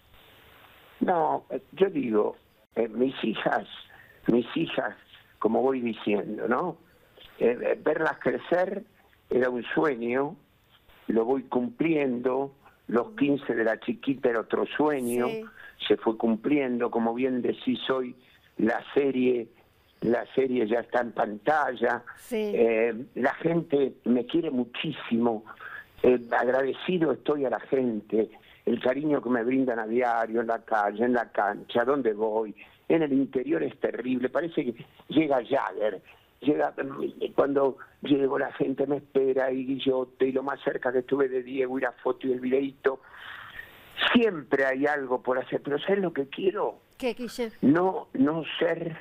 No, eh, yo digo, eh, mis hijas, mis hijas, como voy diciendo, ¿no? Eh, eh, verlas crecer era un sueño, lo voy cumpliendo, los quince de la chiquita era otro sueño, Sí. se fue cumpliendo, como bien decís hoy, la serie, la serie ya está en pantalla, Sí. eh, la gente me quiere muchísimo, eh, agradecido estoy a la gente, el cariño que me brindan a diario, en la calle, en la cancha, donde voy, en el interior es terrible, parece que llega Jagger, llega, cuando llego la gente me espera, y Guillote, y lo más cerca que estuve de Diego, y la foto y el videíto, siempre hay algo por hacer, pero ¿sabes lo que quiero? ¿Qué, Guille? No, no ser,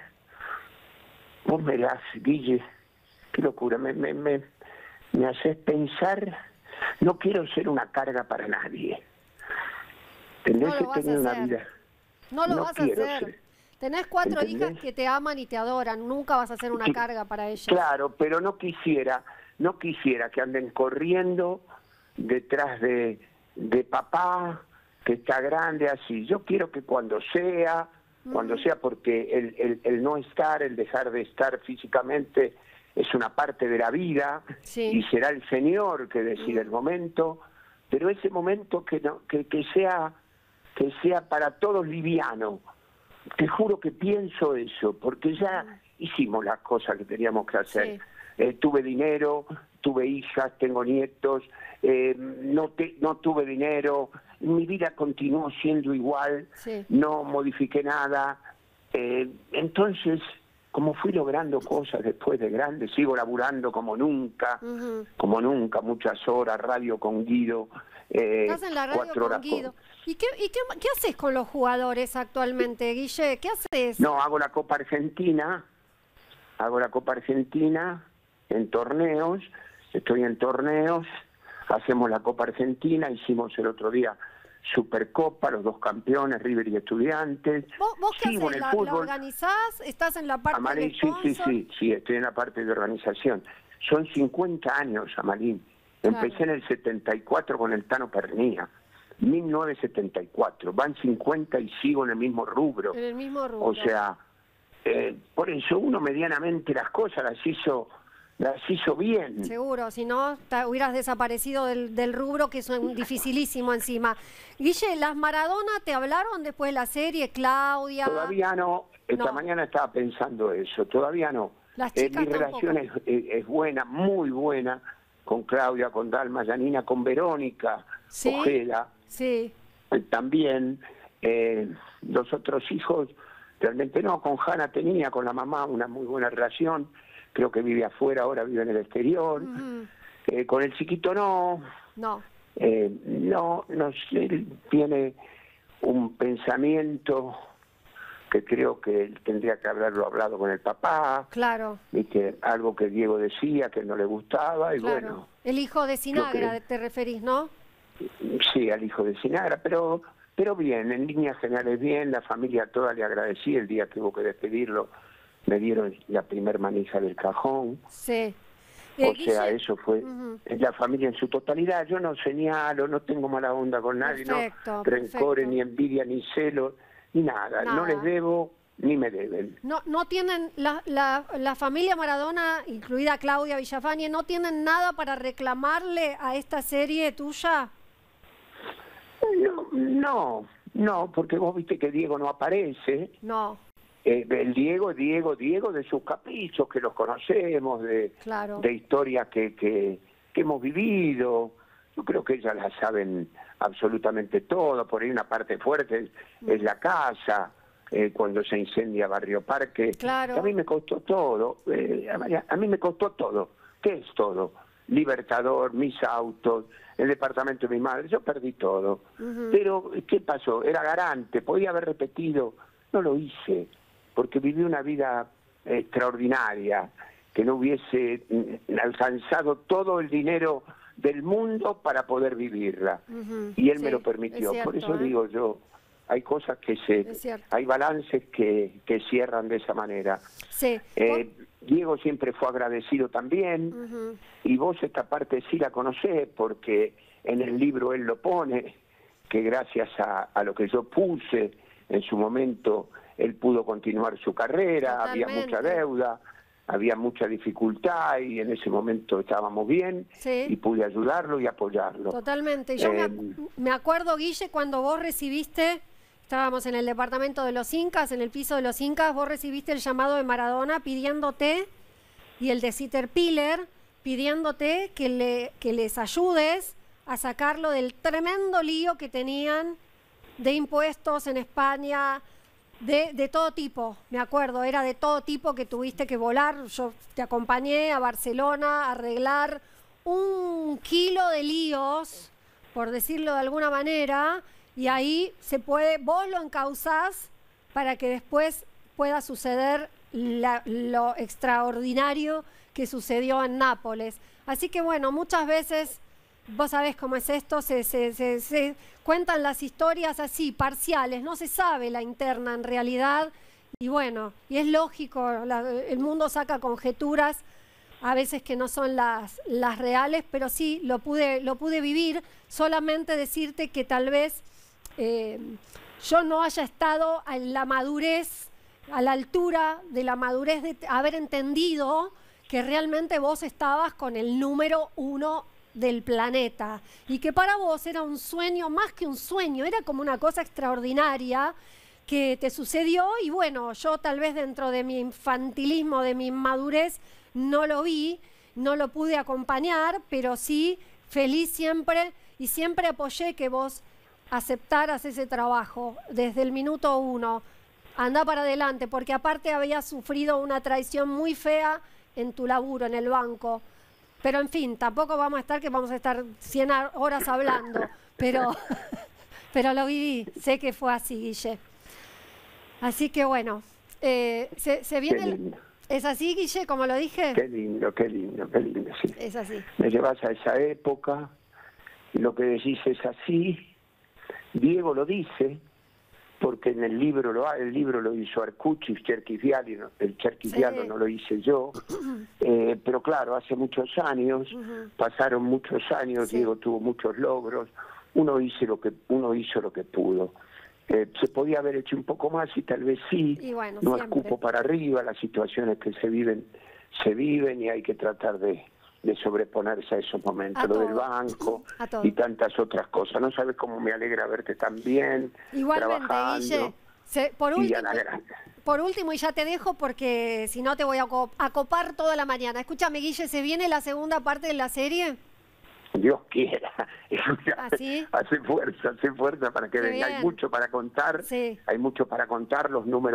vos me das, Guille, qué locura, me, me, me, me haces pensar, no quiero ser una carga para nadie. Tendré No lo que vas a tener una hacer. vida. No lo No vas a quiero hacer. ser. Tenés cuatro ¿Entendés? hijas que te aman y te adoran. Nunca vas a ser una Sí. carga para ellas. Claro, pero no quisiera, no quisiera que anden corriendo detrás de, de papá, que está grande así. Yo quiero que cuando sea, cuando sea, porque el, el, el no estar, el dejar de estar físicamente es una parte de la vida, Sí. y será el Señor que decide el momento, pero ese momento que, no, que, que sea que sea para todos liviano. Te juro que pienso eso, porque ya hicimos las cosas que teníamos que hacer. Sí. Eh, tuve dinero, tuve hijas, tengo nietos, eh, no, te, no tuve dinero, mi vida continuó siendo igual, Sí. no modifiqué nada. Eh, entonces, como fui logrando cosas después de grande, sigo laburando como nunca, Ujú. como nunca, muchas horas, radio con Guido, eh, Estás en la radio cuatro con horas Guido. ¿Y, qué, y qué, qué haces con los jugadores actualmente, Guille? ¿Qué haces? No, hago la Copa Argentina, hago la Copa Argentina en torneos, estoy en torneos, hacemos la Copa Argentina, hicimos el otro día Supercopa, los dos campeones, River y Estudiantes. ¿Vos, vos qué Sigo en haces? el ¿La, la fútbol. organizás? ¿Estás en la parte Amalín, del sí, sí, sponsor? sí, sí, estoy en la parte de organización. Son cincuenta años, Amalín. Empecé Claro. en el setenta y cuatro con el Tano Pernía, mil novecientos setenta y cuatro. Van cincuenta y sigo en el mismo rubro. En el mismo rubro. O sea, eh, por eso uno medianamente las cosas las hizo, las hizo bien. Seguro, si no, te hubieras desaparecido del, del rubro, que es un dificilísimo encima. Guille, ¿las Maradona te hablaron después de la serie? Claudia. Todavía no, esta No. mañana estaba pensando eso, todavía no. Las Eh, chicas mi relación es, tampoco. es- es buena, muy buena, con Claudia, con Dalma, Yanina, con Verónica, Sí. Ojeda, Sí. eh, también. Eh, los otros hijos realmente no. Con Hanna tenía, con la mamá, una muy buena relación. Creo que vive afuera, ahora vive en el exterior. Ujú. Eh, con el chiquito no. No. Eh, no, no sé, él tiene un pensamiento que creo que él tendría que haberlo hablado con el papá. Claro. ¿Viste? Algo que Diego decía que no le gustaba y Claro. bueno, El hijo de Sinagra, creo- te referís, ¿no? sí, al hijo de Sinagra, pero pero bien, en líneas generales bien, la familia toda le agradecí el día que hubo que despedirlo, me dieron la primer manija del cajón. Sí. O Eh, sea, Guille- eso fue Ujú. la familia en su totalidad. Yo no señalo, no tengo mala onda con nadie, Perfecto, no rencores, perfecto. ni envidia, ni celos, ni nada. Nada. No les debo, ni me deben. No, no tienen, la, la, la familia Maradona, incluida Claudia Villafañe, ¿no tienen nada para reclamarle a esta serie tuya? No, no, no, porque vos viste que Diego no aparece. No, Eh, el Diego, Diego, Diego de sus caprichos, que los conocemos, de, claro. de historias que, que, que hemos vivido. Yo creo que ellas las saben absolutamente todo. Por ahí una parte fuerte es, es la casa, eh, cuando se incendia Barrio Parque. Claro. A mí me costó todo, eh, a, a mí me costó todo. ¿Qué es todo? Libertador, mis autos, el departamento de mi madre, yo perdí todo. Ujú. Pero, ¿qué pasó? Era garante, podía haber repetido, no lo hice, porque viví una vida extraordinaria, que no hubiese mm, alcanzado todo el dinero del mundo para poder vivirla. Ujú. Y él Sí, me lo es permitió. cierto, Por eso ¿eh? digo yo, hay cosas que se, Es cierto. hay balances que, que cierran de esa manera. Sí. Eh, Diego siempre fue agradecido también, Ujú. y vos esta parte sí la conocés, porque en el libro él lo pone, que gracias a, a lo que yo puse en su momento, él pudo continuar su carrera, había Totalmente. mucha deuda, había mucha dificultad, y en ese momento estábamos bien, Sí. y pude ayudarlo y apoyarlo. Totalmente. Yo me, Eh, ac- me acuerdo, Guille, cuando vos recibiste, estábamos en el departamento de los Incas, en el piso de los Incas, vos recibiste el llamado de Maradona pidiéndote, y el de Sitter Piller, pidiéndote que, le, que les ayudes a sacarlo del tremendo lío que tenían de impuestos en España, de, de todo tipo, me acuerdo, era de todo tipo que tuviste que volar. Yo te acompañé a Barcelona a arreglar un kilo de líos, por decirlo de alguna manera, y ahí se puede, vos lo encauzás para que después pueda suceder la- lo extraordinario que sucedió en Nápoles. Así que bueno, muchas veces, vos sabés cómo es esto, se, se, se, se cuentan las historias así, parciales, no se sabe la interna en realidad, y bueno, y es lógico, la- el mundo saca conjeturas a veces que no son las, las reales, pero sí lo pude, lo pude vivir. Solamente decirte que tal vez eh, yo no haya estado en la madurez, a la altura de la madurez de haber entendido que realmente vos estabas con el número uno del planeta y que para vos era un sueño, más que un sueño, era como una cosa extraordinaria que te sucedió. Y bueno, yo tal vez dentro de mi infantilismo, de mi inmadurez, no lo vi, no lo pude acompañar, pero sí feliz siempre, y siempre apoyé que vos aceptaras ese trabajo desde el minuto uno. Anda para adelante, porque aparte habías sufrido una traición muy fea en tu laburo, en el banco. Pero en fin, tampoco vamos a estar que vamos a estar cien horas hablando, pero, pero lo viví, sé que fue así, Guille. Así que bueno, eh, se, se viene... Qué el- lindo. ¿Es así, Guille, como lo dije? Qué lindo, qué lindo, qué lindo, sí. Es así. Me llevas a esa época, y lo que decís es así. Diego lo dice, porque en el libro lo el libro lo hizo Arcucci, Cherquisviali, no- el Cherquisvialo Sí. no lo hice yo. Eh, pero claro, hace muchos años, Ujú. pasaron muchos años, Sí. Diego tuvo muchos logros, uno hizo lo que, uno hizo lo que pudo. Eh, se podía haber hecho un poco más y tal vez sí, Y bueno, no siempre. escupo para arriba, las situaciones que se viven, se viven y hay que tratar de, de sobreponerse a esos momentos, A lo del todo. banco A todo. y tantas otras cosas. No sabes cómo me alegra verte tan bien, Igualmente, trabajando. Guille. Se- por, y último, a la gran- por último, y ya te dejo porque si no te voy a co- a copar toda la mañana. Escúchame, Guille, ¿se viene la segunda parte de la serie? Dios quiera. ¿Así? Hace fuerza, hace fuerza para que Qué venga. bien. Hay mucho para contar, Sí. hay mucho para contar, los números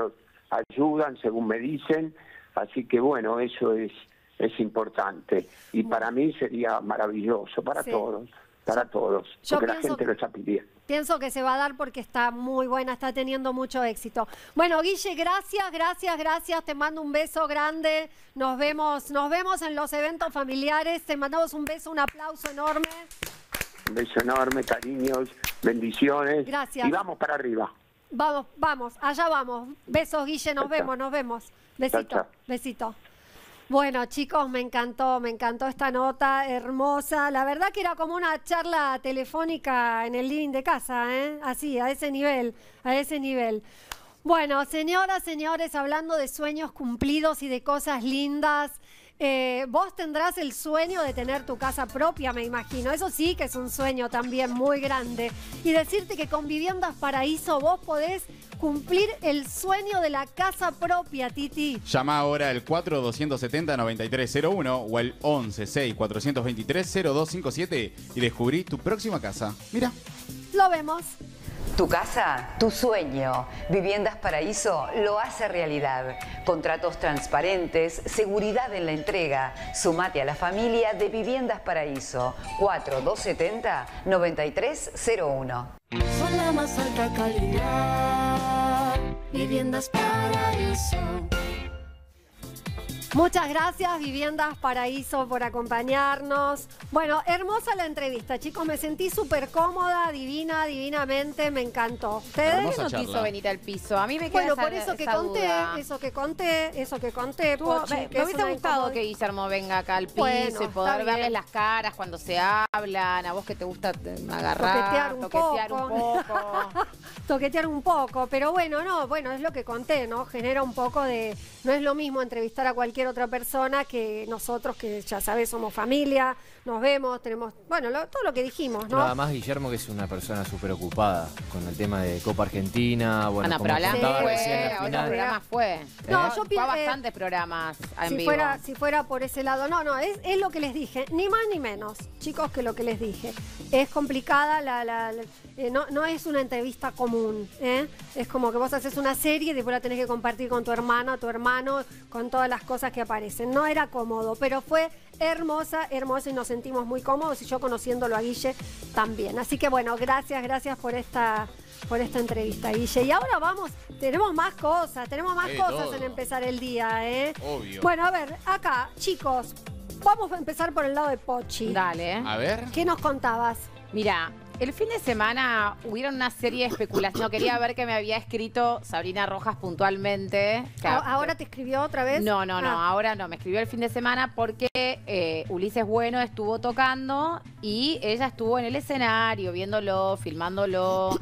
ayudan, según me dicen, así que bueno, eso es, es importante. Y para mí sería maravilloso, para Sí. todos, para todos, Yo porque la pienso gente que- lo está pidiendo. Pienso que se va a dar porque está muy buena, está teniendo mucho éxito. Bueno, Guille, gracias, gracias, gracias. Te mando un beso grande. Nos vemos, nos vemos en los eventos familiares. Te mandamos un beso, un aplauso enorme. Un beso enorme, cariños, bendiciones. Gracias. Y vamos para arriba. Vamos, vamos, allá vamos. Besos, Guille, nos Chao, chao. vemos, nos vemos. Besito, Chao, chao. besito. Bueno, chicos, me encantó, me encantó esta nota hermosa. La verdad que era como una charla telefónica en el living de casa, ¿eh? Así, a ese nivel, a ese nivel. Bueno, señoras, señores, hablando de sueños cumplidos y de cosas lindas, eh, vos tendrás el sueño de tener tu casa propia, me imagino. Eso sí que es un sueño también muy grande. Y decirte que con Viviendas Paraíso vos podés cumplir el sueño de la casa propia, Titi. Llama ahora al cuatro dos siete cero nueve tres cero uno o al once seis cuatro dos tres cero dos cinco siete y descubrí tu próxima casa. Mira. Lo vemos. Tu casa, tu sueño. Viviendas Paraíso lo hace realidad. Contratos transparentes, seguridad en la entrega. Sumate a la familia de Viviendas Paraíso. cuatro dos siete cero nueve tres cero uno. Son la más alta calidad. Viviendas Paraíso. Muchas gracias, Viviendas Paraíso, por acompañarnos. Bueno, hermosa la entrevista, chicos. Me sentí súper cómoda, divina, divinamente. Me encantó. ¿Ustedes? ¿Por qué no quiso venir al piso? A mí me queda Bueno, esa- por eso que esa conté, duda. eso que conté, eso que conté, Tuvo- Pochi, me, que me es hubiese una gustado incomodidad. que Guillermo venga acá al piso Bueno, y poder está bien. verles las caras cuando se hablan, a vos que te gusta eh, agarrar, Toquetear un toquetear poco. un poco. Toquetear un poco, pero bueno, no, bueno, es lo que conté, ¿no? Genera un poco de... No es lo mismo entrevistar a cualquier otra persona que nosotros, que ya sabes, somos familia, nos vemos, tenemos... Bueno, lo- todo lo que dijimos, ¿no? Nada más Guillermo, que es una persona súper ocupada con el tema de Copa Argentina. Bueno, Ana, como pero Alan contaba fue, recién la a otros final. programas fue. No, ¿Eh? yo Fue pi- a eh, bastantes programas en Si vivo. fuera, si fuera por ese lado, no, no, es, es lo que les dije, ni más ni menos, chicos, que lo que les dije. Es complicada, la, la- la- eh, no, no es una entrevista común, ¿eh? Es como que vos haces una serie y después la tenés que compartir con tu hermano, tu hermano, con todas las cosas que aparecen. No era cómodo, pero fue hermosa, hermosa y nos sentimos muy cómodos y yo conociéndolo a Guille también. Así que bueno, gracias, gracias por esta... por esta entrevista, Guille. Y ahora vamos, tenemos más cosas, tenemos más Sí, cosas todo. en empezar el día, ¿eh? Obvio. Bueno, a ver, acá, chicos, vamos a empezar por el lado de Pochi. Dale. A ver. ¿Qué nos contabas? Mira, el fin de semana hubieron una serie de especulaciones. No quería ver que me había escrito Sabrina Rojas puntualmente. Que- ¿A- ¿Ahora te escribió otra vez? No, no, no, Ah. ahora no. Me escribió el fin de semana porque eh, Ulises Bueno estuvo tocando y ella estuvo en el escenario viéndolo, filmándolo.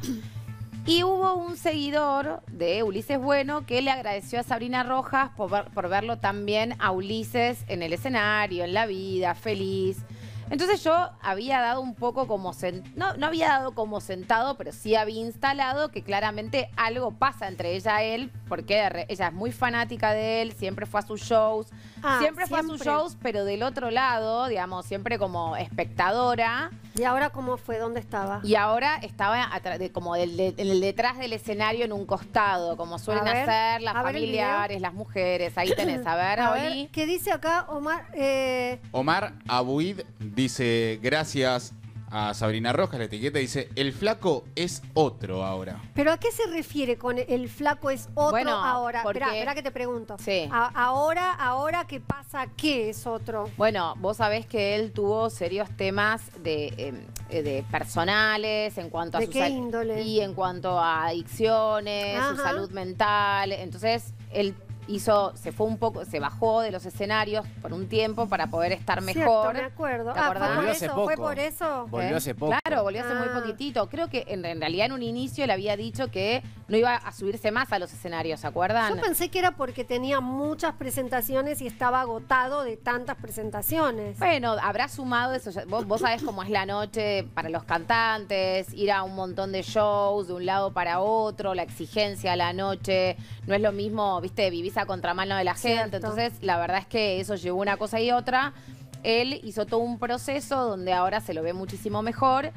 Y hubo un seguidor de Ulises Bueno que le agradeció a Sabrina Rojas por, ver- por verlo también a Ulises en el escenario, en la vida, feliz. Entonces yo había dado un poco como... sen- no, no había dado como sentado, pero sí había instalado que claramente algo pasa entre ella y él, porque de re- ella es muy fanática de él, siempre fue a sus shows, Ah, siempre fue a sus siempre. shows, pero del otro lado, digamos, siempre como espectadora. ¿Y ahora cómo fue? ¿Dónde estaba? Y ahora estaba atra- de- como del, de- en el detrás del escenario en un costado, como suelen A ver, hacer las a ver el familiares, las mujeres. Ahí tenés, a ver, A Oli. ver, ¿qué dice acá Omar? Eh, Omar Abuid dice, gracias a Sabrina Rojas, la etiqueta dice, el flaco es otro ahora. ¿Pero a qué se refiere con el flaco es otro Bueno, ahora? porque- Espera, espera que te pregunto. Sí. A- ahora, ahora, ¿qué pasa? ¿Qué es otro? Bueno, vos sabés que él tuvo serios temas de, eh, de personales en cuanto a ¿De su qué sal- índole? y en cuanto a adicciones, su Ajá. salud mental. Entonces, él hizo, se fue un poco, se bajó de los escenarios por un tiempo para poder estar mejor. Cierto, me acuerdo. ¿Te Ah, acordás? fue por Volvió hace eso, fue poco. por eso. Volvió ¿Eh? hace poco. Claro, volvió hace muy Ah. poquitito. Creo que en, en realidad en un inicio le había dicho que no iba a subirse más a los escenarios, ¿se acuerdan? Yo pensé que era porque tenía muchas presentaciones y estaba agotado de tantas presentaciones. Bueno, habrá sumado eso. ya- Vos, vos sabés cómo es la noche para los cantantes, ir a un montón de shows de un lado para otro, la exigencia a la noche. No es lo mismo, viste, vivís a contramano de la gente. Cierto. Entonces, la verdad es que eso llevó una cosa y otra. Él hizo todo un proceso donde ahora se lo ve muchísimo mejor.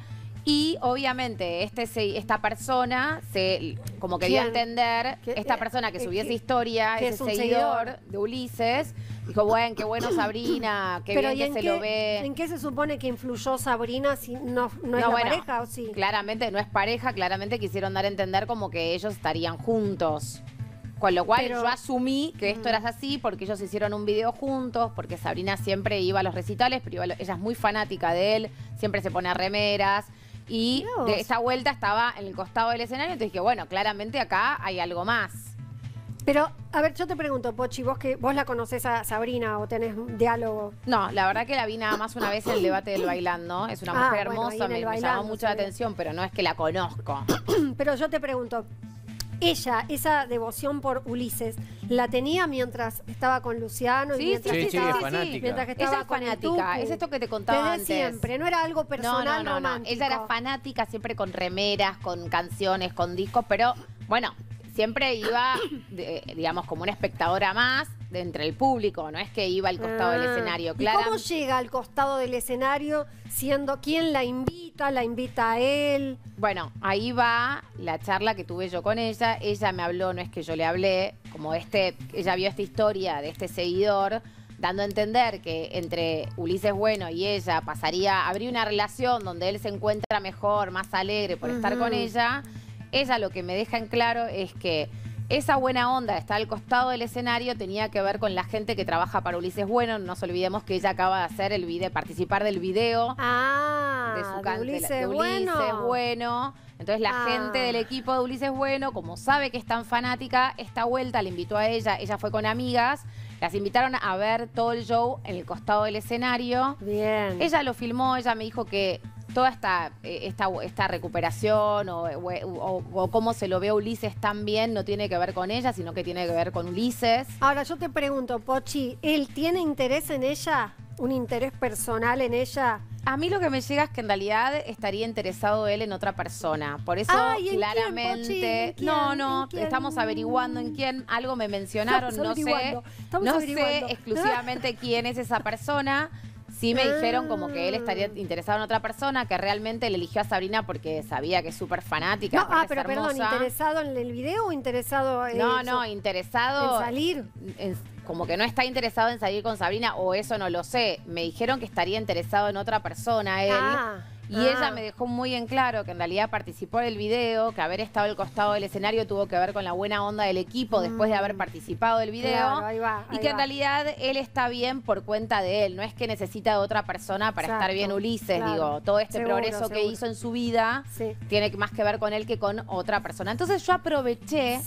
Y obviamente este se- esta persona se como que dio a ¿Quién? entender, ¿Qué- esta eh, persona que eh, subió qué- esa historia, qué ese es un seguidor, seguidor? de Ulises, dijo, bueno, qué bueno Sabrina, qué Pero bien ¿y que en se qué, lo ve. ¿en qué se supone que influyó Sabrina si no, no es la bueno, pareja o sí? Claramente no es pareja, claramente quisieron dar a entender como que ellos estarían juntos. Con lo cual Pero- yo asumí que esto era así porque ellos hicieron un video juntos, porque Sabrina siempre iba a los recitales, pero iba a lo- ella es muy fanática de él, siempre se pone remeras. Y Dios. de esa vuelta estaba en el costado del escenario, entonces dije, bueno, claramente acá hay algo más. Pero, a ver, yo te pregunto, Pochi, vos que vos la conocés a Sabrina o tenés un diálogo. No, la verdad que la vi nada más una vez en el debate del bailando. Es una Ah, mujer bueno, ahí hermosa, en me, el me Bailando llamó mucho la se ve. atención, pero no es que la conozco. Pero yo te pregunto, ella, esa devoción por Ulises, ¿la tenía mientras estaba con Luciano? y Sí, mientras sí, que sí, estaba, sí, sí. fanática. Mientras que Ella estaba es con el fanática, Tucu? es esto que te contaba Desde antes. siempre, no era algo personal no, no, no, no. romántico. Ella era fanática siempre con remeras, con canciones, con discos, pero bueno, siempre iba, de- digamos, como una espectadora más de entre el público, no es que iba al costado del Ah. escenario. ¿Y Clara, cómo llega al costado del escenario siendo quién la invita? ¿La invita a él? Bueno, ahí va la charla que tuve yo con ella. Ella me habló, no es que yo le hablé, como este, ella vio esta historia de este seguidor, dando a entender que entre Ulises Bueno y ella pasaría, habría una relación donde él se encuentra mejor, más alegre por estar Ujú. con ella. Ella lo que me deja en claro es que esa buena onda de estar al costado del escenario tenía que ver con la gente que trabaja para Ulises Bueno. No nos olvidemos que ella acaba de hacer el video, participar del video Ah, de su de can- de la- Ulises, de Ulises Bueno. Bueno. Entonces la Ah. gente del equipo de Ulises Bueno, como sabe que es tan fanática, esta vuelta la invitó a ella, ella fue con amigas, las invitaron a ver todo el show en el costado del escenario. Bien. Ella lo filmó, ella me dijo que toda esta, eh, esta, esta recuperación o, o- o- o cómo se lo ve a Ulises tan bien no tiene que ver con ella, sino que tiene que ver con Ulises. Ahora yo te pregunto, Pochi, ¿él tiene interés en ella? ¿Un interés personal en ella? A mí lo que me llega es que en realidad estaría interesado él en otra persona. Por eso, Ay, ¿en quién, claramente. Pochi? ¿En quién? No, no, ¿En quién? estamos averiguando en quién. Algo me mencionaron, Estamos no sé. averiguando, estamos No sé averiguando. exclusivamente quién es esa persona. Sí me dijeron como que él estaría interesado en otra persona, que realmente le eligió a Sabrina porque sabía que es súper fanática. No, porque ah, es pero perdón, hermosa. ¿interesado en el video o interesado en No, su- no, interesado. en salir? en- como que no está interesado en salir con Sabrina, o eso no lo sé. Me dijeron que estaría interesado en otra persona él. Ah, y ah. ella me dejó muy en claro que en realidad participó del video, que haber estado al costado del escenario tuvo que ver con la buena onda del equipo después de haber participado del video. Claro, ahí va, y ahí que en va. realidad él está bien por cuenta de él. No es que necesita de otra persona para Exacto, estar bien Ulises. claro. Digo, todo este Seguro, progreso que seguro. hizo en su vida Sí. tiene más que ver con él que con otra persona. Entonces yo aproveché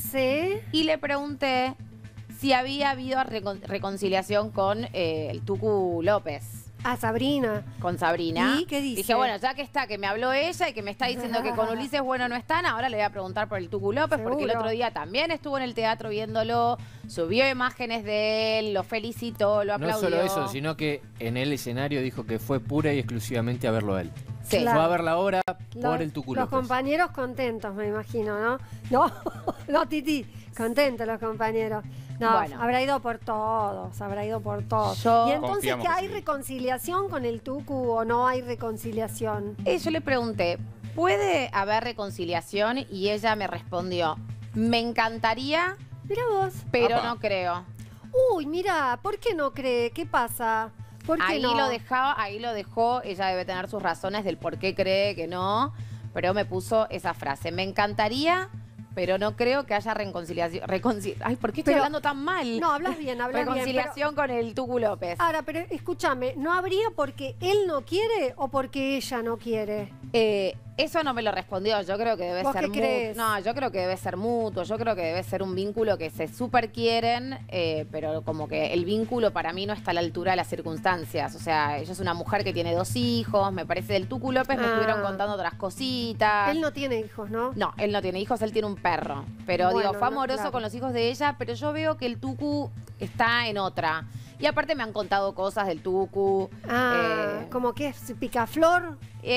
y le pregunté si había habido recon- reconciliación con eh, el Tucu López. A Sabrina. Con Sabrina. ¿Y qué dice? Dije, bueno, ya que está, que me habló ella y que me está diciendo que con Ulises Bueno no están, ahora le voy a preguntar por el Tucu López, porque el Seguro. otro día también estuvo en el teatro viéndolo, subió imágenes de él, lo felicitó, lo No aplaudió. solo eso, sino que en el escenario dijo que fue pura y exclusivamente a verlo a él. Sí. Fue a ver la obra Los- por el Tucu Los López. compañeros contentos, me imagino, ¿no? No, no, Titi, contentos los compañeros. No, Bueno. habrá ido por todos, habrá ido por todos. Yo- y entonces, Confiamos ¿que que hay sí. reconciliación con el Tucu o no hay reconciliación? Eh, yo le pregunté, ¿puede haber reconciliación? Y ella me respondió, me encantaría, Mira vos. pero Apa. no creo. Uy, mira, ¿por qué no cree? ¿Qué pasa? ¿Por qué Ahí no? lo dejaba, ahí lo dejó, ella debe tener sus razones del por qué cree que no, pero me puso esa frase, me encantaría, pero no creo que haya reconciliación. reconcil- Ay, ¿por qué estoy Pero- hablando tan mal? No, hablas bien, hablas bien. Reconciliación con el Tucu López. pero- Ahora, pero escúchame, ¿no habría porque él no quiere o porque ella no quiere? Eh, eso no me lo respondió, yo creo que debe ¿Vos ser qué mutuo. crees? No, yo creo que debe ser mutuo, yo creo que debe ser un vínculo que se súper quieren, eh, pero como que el vínculo para mí no está a la altura de las circunstancias. O sea, ella es una mujer que tiene dos hijos, me parece del Tucu López me Ah. estuvieron contando otras cositas. Él no tiene hijos, ¿no? No, él no tiene hijos, él tiene un perro. Pero Bueno, digo, fue no, amoroso claro. con los hijos de ella, pero yo veo que el Tucu está en otra. Y aparte me han contado cosas del Tucu. Ah, eh, como que es picaflor,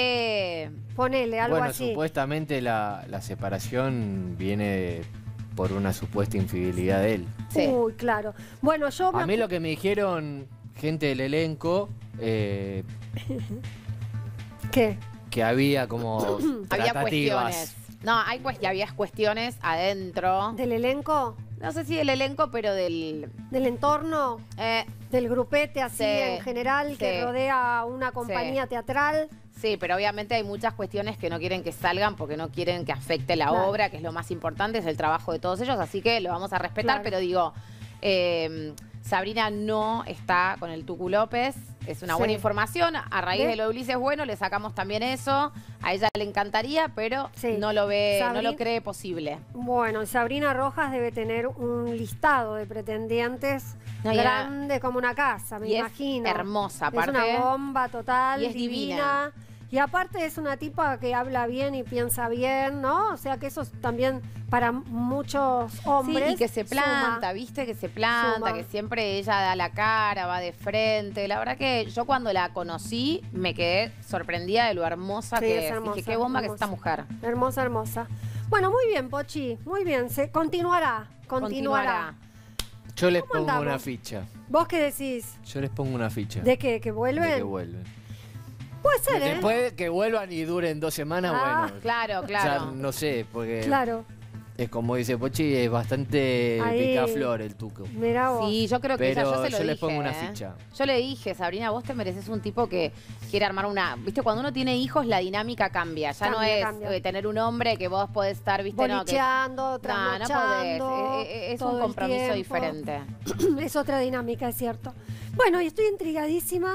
eh, ponele algo Bueno, así. supuestamente la, la separación viene por una supuesta infidelidad de él. sí. Uy, claro. Bueno, yo me A mí acu- lo que me dijeron gente del elenco, eh, ¿Qué? que había como Había tratativas. cuestiones. No, hay cuest- había cuestiones adentro. ¿Del elenco? No sé si del elenco, pero del... ¿Del entorno? Eh, ¿Del grupete así sí, en general que sí. rodea a una compañía Sí. teatral? Sí, pero obviamente hay muchas cuestiones que no quieren que salgan porque no quieren que afecte la Claro. obra, que es lo más importante, es el trabajo de todos ellos, así que lo vamos a respetar, Claro. pero digo, eh, Sabrina no está con el Tucu López, es una Sí. buena información, a raíz ¿Ve? de lo de Ulises Bueno le sacamos también eso, a ella le encantaría, pero Sí. no lo ve, no Sabri- lo cree posible. Bueno, Sabrina Rojas debe tener un listado de pretendientes No, y era- grande como una casa, me y es imagino. hermosa, Es aparte. una bomba total, Y es divina. divina. Y aparte es una tipa que habla bien y piensa bien, ¿no? O sea que eso es también para muchos hombres. Sí, y que se planta, suma. ¿viste? Que se planta, Suma. que siempre ella da la cara, va de frente. La verdad que yo cuando la conocí me quedé sorprendida de lo hermosa Sí, que es es. hermosa, Dije, qué bomba que es hermosa. esta mujer. Hermosa, hermosa. Bueno, muy bien, Pochi, muy bien. Se continuará, continuará. Continuará. Yo les ¿Cómo pongo andamos? una ficha. ¿Vos qué decís? Yo les pongo una ficha. ¿De qué? ¿Que vuelven? De que vuelven. Puede ser, ¿eh? Después de que vuelvan y duren dos semanas, Ah, bueno. Claro, Ya claro. no sé, porque Claro. es como dice Pochi, es bastante Ahí. picaflor el Tuco. Mirá vos. Sí, yo creo que ella, Pero yo se lo yo les dije, pongo una ¿eh? ficha. Yo le dije, Sabrina, vos te mereces un tipo que quiere armar una... Viste, cuando uno tiene hijos, la dinámica cambia. Ya no Cambia, es cambia. eh, tener un hombre que vos podés estar, viste, no, que... Bolicheando, No, no trasnochando. podés. Eh, eh, Es todo un el compromiso tiempo. diferente. Es otra dinámica, es cierto. Bueno, y estoy intrigadísima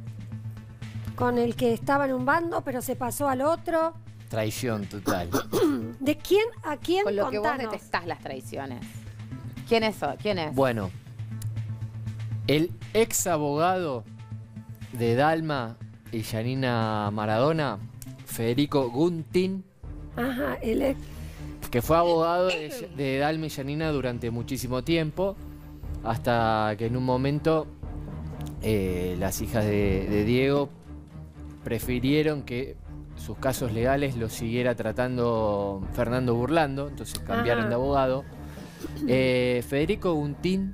con el que estaba en un bando, pero se pasó al otro. Traición total. ¿De quién a quién? Con lo que vos Contanos. detestás las traiciones. ¿Quién es? ¿Quién es? Bueno, el ex abogado de Dalma y Janina Maradona, Federico Guntin, Ajá, el ex. que fue abogado de, de Dalma y Janina durante muchísimo tiempo, hasta que en un momento eh, las hijas de, de Diego prefirieron que sus casos legales los siguiera tratando Fernando Burlando, entonces cambiaron Ajá. de abogado. Eh, Federico Guntin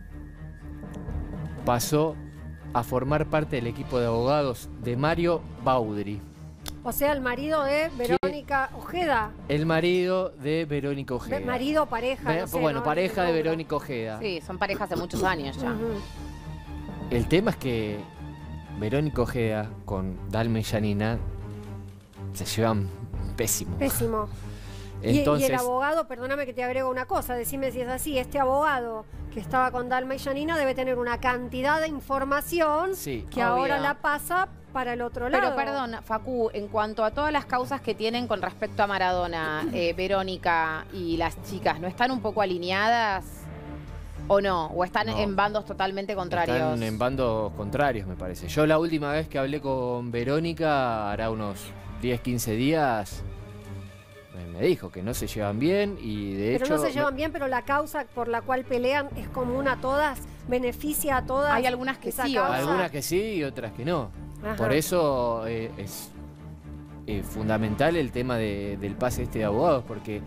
pasó a formar parte del equipo de abogados de Mario Baudry, O sea, el marido de Verónica Ojeda. el marido de Verónica Ve- Ojeda. Marido o pareja. Ve- no sé, bueno, ¿no? pareja de No, no. Verónica Ojeda. Sí, son parejas hace muchos años ya. Ujú. El tema es que Verónica Ojeda con Dalma y Janina se llevan pésimo. Pésimo. Y- Y, Entonces, el abogado, perdóname que te agrego una cosa, decime si es así, este abogado que estaba con Dalma y Janina debe tener una cantidad de información sí, que Obvio. ahora la pasa para el otro lado. Pero perdón, Facu, en cuanto a todas las causas que tienen con respecto a Maradona, eh, Verónica y las chicas, ¿no están un poco alineadas o no? ¿O están No. en bandos totalmente contrarios? están en bandos contrarios, me parece. Yo la última vez que hablé con Verónica, hará unos diez, quince días, me- me dijo que no se llevan bien y de Pero hecho... no se llevan me- bien, pero la causa por la cual pelean es común a todas, beneficia a todas. Hay algunas que esa sí, causa. Algunas que sí y otras que no. Ajá. Por eso eh, es eh, fundamental el tema de- del pase este de abogados, porque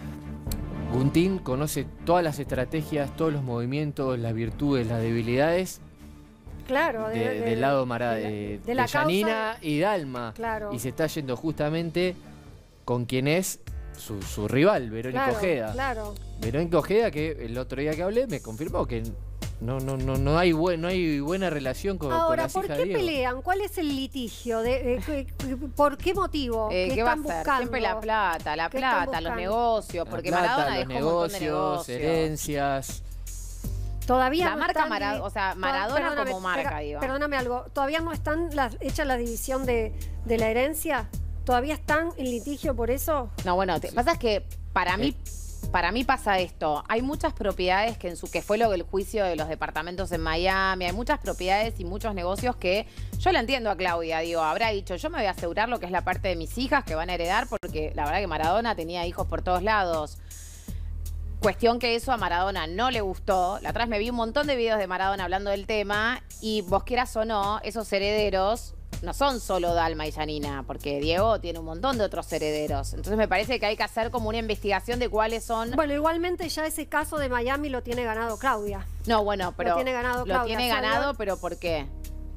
Guntin conoce todas las estrategias, todos los movimientos, las virtudes, las debilidades Claro, de- de- de- del lado Mara, de la- de, de la de Janina causa- y Dalma. Claro. Y se está yendo justamente con quien es su, su rival, Verónica claro, Ojeda. Claro. Verónica Ojeda, que el otro día que hablé me confirmó que no, no, no, no, hay, buen, no hay buena relación con, con Ahora, las ¿por hijas qué de Diego. pelean? ¿Cuál es el litigio? De, eh, que- que- ¿Por qué motivo? Eh, ¿Qué, ¿Qué va a están ser? buscando? Siempre la plata, la ¿Qué están plata, los buscando? negocios, La porque plata, Maradona los dejó un montón de negocios, negocios. herencias. Todavía La no marca están Mara- divi- o sea, to- Maradona perdóname, como marca, per- digo. Perdóname algo. ¿Todavía no están las, hecha la división de, de la herencia? ¿Todavía están en litigio por eso? No, bueno, te, pasa es que para mí, Eh. para mí pasa esto. Hay muchas propiedades que en su que fue lo del juicio de los departamentos en Miami, hay muchas propiedades y muchos negocios que yo la entiendo a Claudia, digo, habrá dicho, yo me voy a asegurar lo que es la parte de mis hijas que van a heredar, porque la verdad que Maradona tenía hijos por todos lados. Cuestión que eso a Maradona no le gustó. La otra vez me vi un montón de videos de Maradona hablando del tema y vos quieras o no, esos herederos no son solo Dalma y Janina, porque Diego tiene un montón de otros herederos. Entonces me parece que hay que hacer como una investigación de cuáles son... Bueno, igualmente ya ese caso de Miami lo tiene ganado Claudia. No, bueno, pero... Lo tiene ganado Lo Claudia tiene Soler. ganado, pero ¿por qué?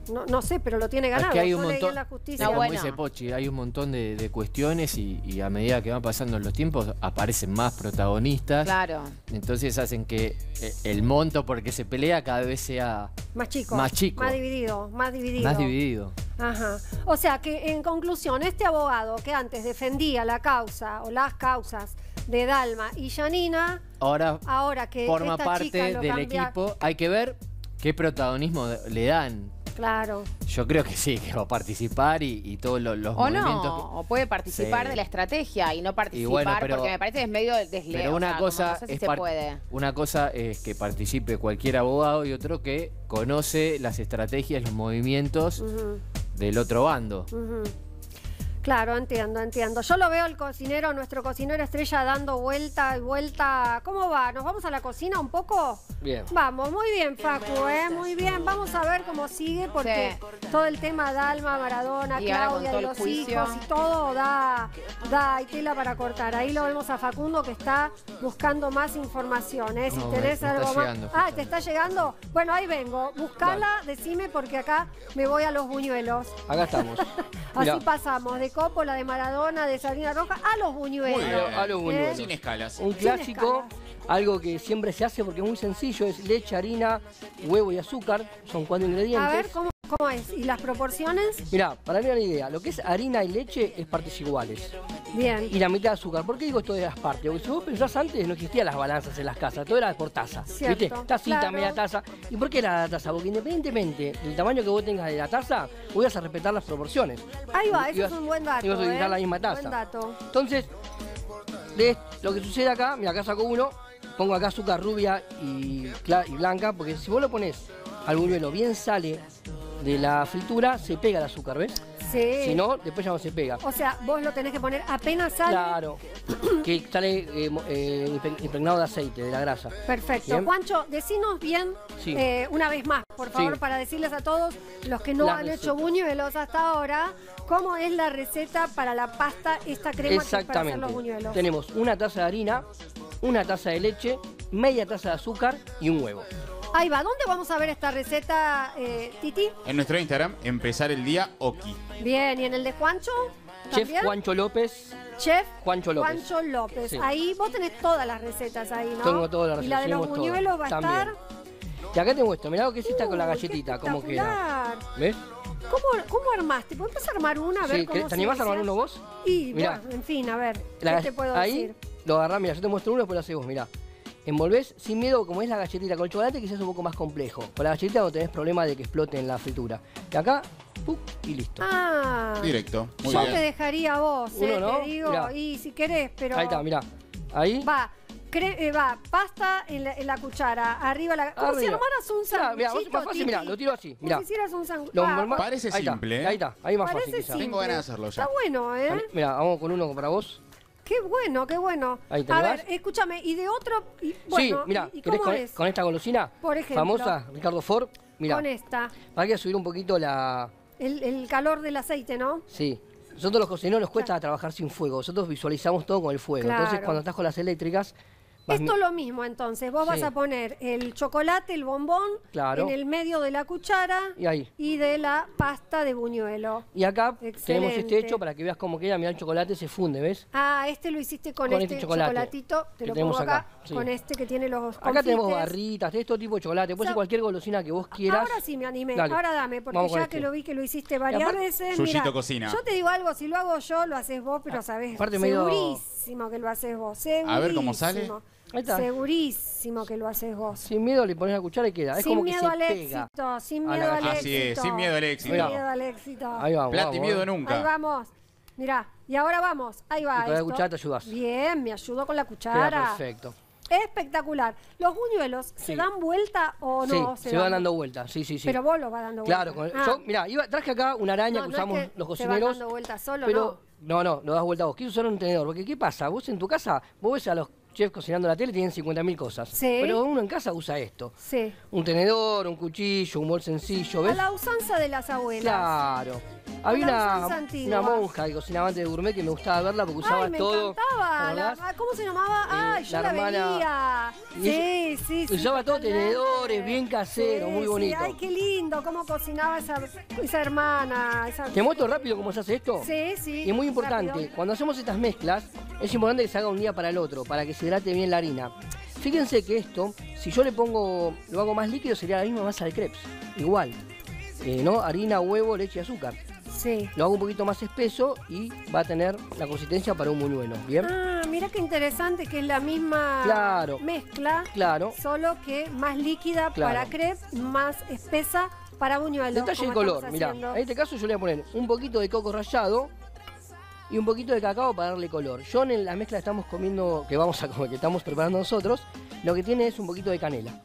No, no sé, pero lo tiene ganado. Es que hay Yo un leí montón, en la justicia. como bueno. dice Pochi, hay un montón de, de cuestiones y, y a medida que van pasando los tiempos aparecen más protagonistas. Claro. Entonces hacen que eh, el monto por que se pelea cada vez sea Más chico. más chico. Más dividido, más dividido. Más dividido. Ajá. O sea que en conclusión, este abogado que antes defendía la causa o las causas de Dalma y Janina, Ahora, ahora que forma esta parte chica lo del cambia- equipo. Hay que ver qué protagonismo le dan. Claro. Yo creo que sí, que va a participar y, y todos los, los O movimientos. no, o puede participar Sí. de la estrategia y no participar bueno, pero- porque me parece que es medio desleal. Pero una o sea, como cosa no sé si es se par- puede. una cosa es que participe cualquier abogado y otro que conoce las estrategias, los movimientos Ujú, del otro bando. ujú. Claro, entiendo, entiendo. Yo lo veo el cocinero, nuestro cocinero estrella dando vuelta y vuelta. ¿Cómo va? ¿Nos vamos a la cocina un poco? Bien. Vamos, muy bien, Facu, ¿eh? Muy bien. Vamos a ver cómo sigue porque todo el tema Dalma, Maradona, Y ahora con Claudia todo y el los juicio. hijos y todo da, da hay tela para cortar. Ahí lo vemos a Facundo que está buscando más información, ¿eh? Si No, tenés me está algo más. llegando, Ah, ¿te está llegando? Bueno, ahí vengo. Buscala, decime porque acá me voy a los buñuelos. Acá estamos. Así Mirá. pasamos de Coppola, de Maradona, de Salina Roja a los buñuelos. Muy bien. A los buñuelos. Sin escalas. Un clásico, algo que siempre se hace porque es muy sencillo, es leche, harina, huevo y azúcar, son cuatro ingredientes. A ver, ¿cómo, cómo es? ¿Y las proporciones? Mirá, para mí una idea, lo que es harina y leche es partes iguales. Bien. Y la mitad de azúcar. ¿Por qué digo esto de las partes? Porque si vos pensás antes no existían las balanzas en las casas, todo era por taza. Cierto, ¿Viste? Tacita, claro. media taza. ¿Y por qué era la taza? Porque independientemente del tamaño que vos tengas de la taza, vos vas a respetar las proporciones. Ahí va, Y eso vas- es un buen dato. y vas a utilizar ¿eh? la misma taza. Buen dato. Entonces, de lo que sucede acá, mira, acá saco uno, pongo acá azúcar rubia y, cla- y blanca, porque si vos lo pones al buñuelo bien sale de la fritura, se pega el azúcar, ¿ves? Sí. Si no, después ya no se pega. O sea, vos lo tenés que poner apenas sale. Claro, que sale eh, mo- eh, impe- impregnado de aceite, de la grasa. Perfecto. Bien. Juancho, decinos bien Sí. eh, una vez más, por favor, Sí. para decirles a todos los que no La han receta. hecho buñuelos hasta ahora, cómo es la receta para la pasta, esta crema que es para hacer Exactamente. los buñuelos. Tenemos una taza de harina, una taza de leche, media taza de azúcar y un huevo. Ahí va, ¿dónde vamos a ver esta receta, eh, Titi? En nuestro Instagram, empezar el día Oki. Bien, ¿y en el de Juancho? Chef ¿También? Juancho López. Chef Juancho López. Juancho López. Sí. Ahí vos tenés todas las recetas ahí, ¿no? Tengo todas las Y la de los recetas, tenemos buñuelos todo. va a También. estar... Y acá tengo esto, mirá lo que es esta con la Uy, qué galletita, cómo queda. espectacular. ¿Ves? ¿Cómo, ¿Cómo armaste? ¿Podemos armar una? A ver Sí, cómo ¿te se animás a armar desea? uno vos? Y Mirá. bueno, en fin, a ver, La ¿qué te galle- puedo ahí decir? lo agarrás, mira, yo te muestro uno, después lo haces vos, mirá. Envolvés sin miedo, como es la galletita. Con el chocolate quizás es un poco más complejo. Con la galletita no tenés problema de que explote en la fritura. Y acá, ¡pup! Y listo. Ah, Directo. Muy yo bien. te dejaría a vos, Uno, eh, ¿no? te digo, Mirá. y si querés, pero... Ahí está, mirá. Ahí. Va, cre- eh, va, pasta en la, en la cuchara, arriba la... Como si Arriba. armaras un Mirá, mirá, vos- sanguchito, más fácil, mirá, Titi. lo tiro así, Como mirá. si hicieras un sanguchito. Lo Ah, normal- Parece ahí está, simple, ¿eh? Ahí está, ahí más parece fácil quizás. Tengo ganas de hacerlo ya. Está bueno, ¿eh? Mirá, vamos con uno para vos. Qué bueno, qué bueno. Ahí, ¿te a animás? ver, escúchame, y de otro... y- bueno, sí, mirá, ¿y, y ¿querés cómo con, es? con esta golosina? Por ejemplo. Famosa, Ricardo Ford. Mirá, Con esta, para que subir un poquito la... el, el calor del aceite, ¿no? Sí. Nosotros los cocineros nos cuesta trabajar sin fuego. Nosotros visualizamos todo con el fuego. Claro. Entonces, cuando estás con las eléctricas... vas Esto mi- es lo mismo, entonces. Vos vas Sí. a poner el chocolate, el bombón, Claro. en el medio de la cuchara Y ahí. y de la pasta de buñuelo. Y acá tenemos Excelente. este hecho para que veas cómo queda. Mirá, el chocolate se funde, ¿ves? Ah, este lo hiciste con, Con este, este chocolate chocolatito. Te que lo tenemos pongo acá, acá, sí. con este que tiene los Acá tenemos confites. barritas, tenés todo tipo de chocolate. Puede O sea, ser cualquier golosina que vos quieras. Ahora sí me animé. Dale. Ahora dame, porque Vamos con ya este. que lo vi que lo hiciste varias aparte- veces. Yuyito mirá, cocina. Yo te digo algo, si lo hago yo, lo haces vos, pero sabés. aparte medio- Segurísimo que lo haces vos. Segurísimo. A ver cómo sale. Ahí está. Segurísimo que lo haces vos. Sin miedo le pones la cuchara y queda. Es Sin como que miedo se al pega. éxito, sin a miedo la al galleta. Así es, éxito. sin miedo al éxito. Sin Ahí miedo al éxito. Ahí vamos. Plata y vamos, miedo ¿eh? nunca. Ahí vamos. Mirá, y ahora vamos. Ahí va. Y con la esto. cuchara te ayudás. Bien, me ayudo con la Queda cuchara. perfecto. Espectacular. ¿Los buñuelos se Sí. dan vuelta o no? sí, se, van dando vueltas. Sí, sí, sí. Pero vos los vas dando Claro, vuelta. con- yo, mirá, iba, traje acá una araña No, que no es usamos que los se van cocineros. dando vueltas solo, pero no, no, lo das vuelta vos. Quise usar un tenedor. Porque ¿qué pasa? Vos en tu casa, vos ves a los chefs cocinando en la tele tienen cincuenta mil cosas. Sí. Pero uno en casa usa esto. Sí. Un tenedor, un cuchillo, un bol sencillo, A ¿ves? la usanza de las abuelas. Claro. Había la una, usanza antigua. una monja que cocinaba antes de gourmet que me gustaba verla porque usaba Ay, me todo. encantaba. ¿te La- acordás? ¿Cómo se llamaba? Ay, yo la la, hermana- veía. Y Sí, ella- sí, sí. usaba todo totalmente. tenedores, bien casero, Sí, muy sí. bonito. Ay, qué lindo cómo cocinaba esa, esa hermana. Esa... ¿Te muestro rápido cómo se hace esto? Sí, sí. Y es muy importante, rápido. cuando hacemos estas mezclas, es importante que se haga un día para el otro, para que se hidrate bien la harina. Fíjense que esto, si yo le pongo, lo hago más líquido, sería la misma masa de crepes. Igual. Eh, ¿no? Harina, huevo, leche y azúcar. Sí. Lo hago un poquito más espeso y va a tener la consistencia para un buñuelo. ¿Bien? Ah, mira qué interesante que es la misma Claro. mezcla. Claro. Solo que más líquida Claro. para crepes, más espesa para buñuelos. Detalle de como color, estamos mirá. haciendo. En este caso yo le voy a poner un poquito de coco rallado y un poquito de cacao para darle color. Yo en la mezcla que estamos comiendo, que vamos a comer, que estamos preparando nosotros, lo que tiene es un poquito de canela.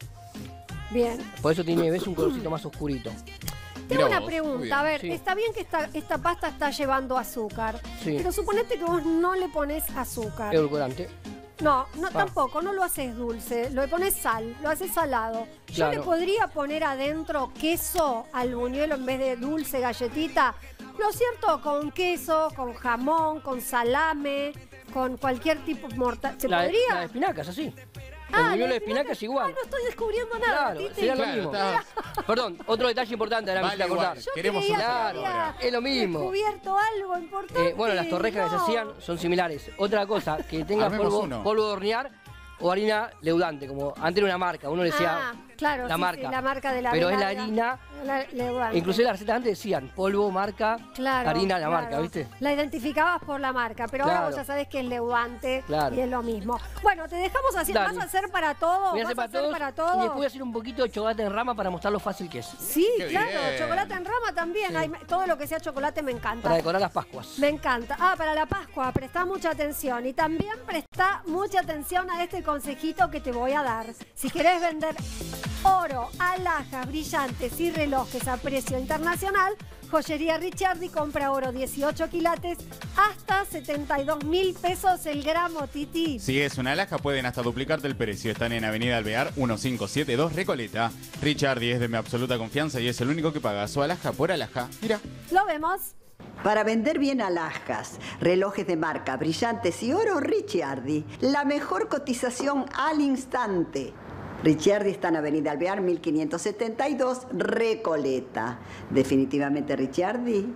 Bien. Por eso tiene, ves, un colorcito más oscurito. Tengo Mirá una vos, muy pregunta, bien. a ver, Sí. está bien que esta, esta pasta está llevando azúcar, Sí. pero suponete que vos no le pones azúcar. Edulcorante. No, no Ah. tampoco, no lo haces dulce, le pones sal, lo haces salado. Yo Claro. le podría poner adentro queso al buñuelo en vez de dulce, galletita. Lo cierto, con queso, con jamón, con salame, con cualquier tipo de mortal. ¿Se La, de- podría? la de espinacas, así. Ah, El la buñuelo de de espinacas es igual. No estoy descubriendo nada, Claro, Titi. sería lo Claro, mismo. está- Perdón, otro detalle importante, ahora me Vale hiciste acordar. igual, queremos creía un que Claro, había es lo mismo. descubierto algo importante. Eh, bueno, las torrejas que se No. hacían son similares. Otra cosa, que tenga Armemos polvo, uno. polvo de hornear o harina leudante, como antes era una marca, uno le decía Ah, claro, la sí, marca. sí, la marca de la Pero de es la la- harina, la- leudante. inclusive las recetas antes decían polvo, marca, Claro, harina, la claro. marca, ¿viste? La identificabas por la marca, pero ahora Claro. vos ya sabés que es leudante Claro. y es lo mismo. Bueno, te dejamos así. Dale. ¿Vas a hacer para todo? Voy a ¿Vas hacer para todos para y todo? después voy a hacer un poquito de chocolate en rama para mostrar lo fácil que es. Sí, Qué claro. bien. Chocolate en rama también. Sí. Hay- todo lo que sea chocolate me encanta. Para decorar las Pascuas. Me encanta. Ah, para la Pascua, presta mucha atención. Y también presta mucha atención a este consejito que te voy a dar. Si querés vender oro, alhajas, brillantes y relojes a precio internacional, Joyería Ricciardi compra oro dieciocho quilates hasta setenta y dos mil pesos el gramo, Titi. Si es una alhaja, pueden hasta duplicarte el precio. Están en Avenida Alvear mil quinientos setenta y dos Recoleta. Richardi es de mi absoluta confianza y es el único que paga su alhaja por alhaja. Mira. Lo vemos. Para vender bien alhajas, relojes de marca, brillantes y oro, Ricciardi. La mejor cotización al instante. Ricciardi está en Avenida Alvear mil quinientos setenta y dos Recoleta. Definitivamente Ricciardi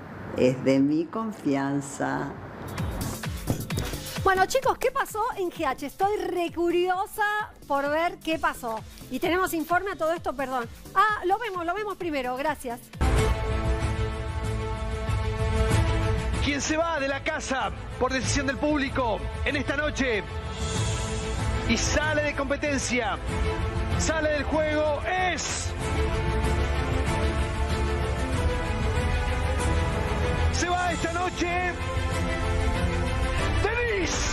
es de mi confianza. Bueno, chicos, ¿qué pasó en G H? Estoy re curiosa por ver qué pasó. Y tenemos informe a todo esto, perdón. Ah, lo vemos, lo vemos primero, gracias. Quien se va de la casa por decisión del público en esta noche y sale de competencia, sale del juego, es... Se va esta noche... ¡Denis!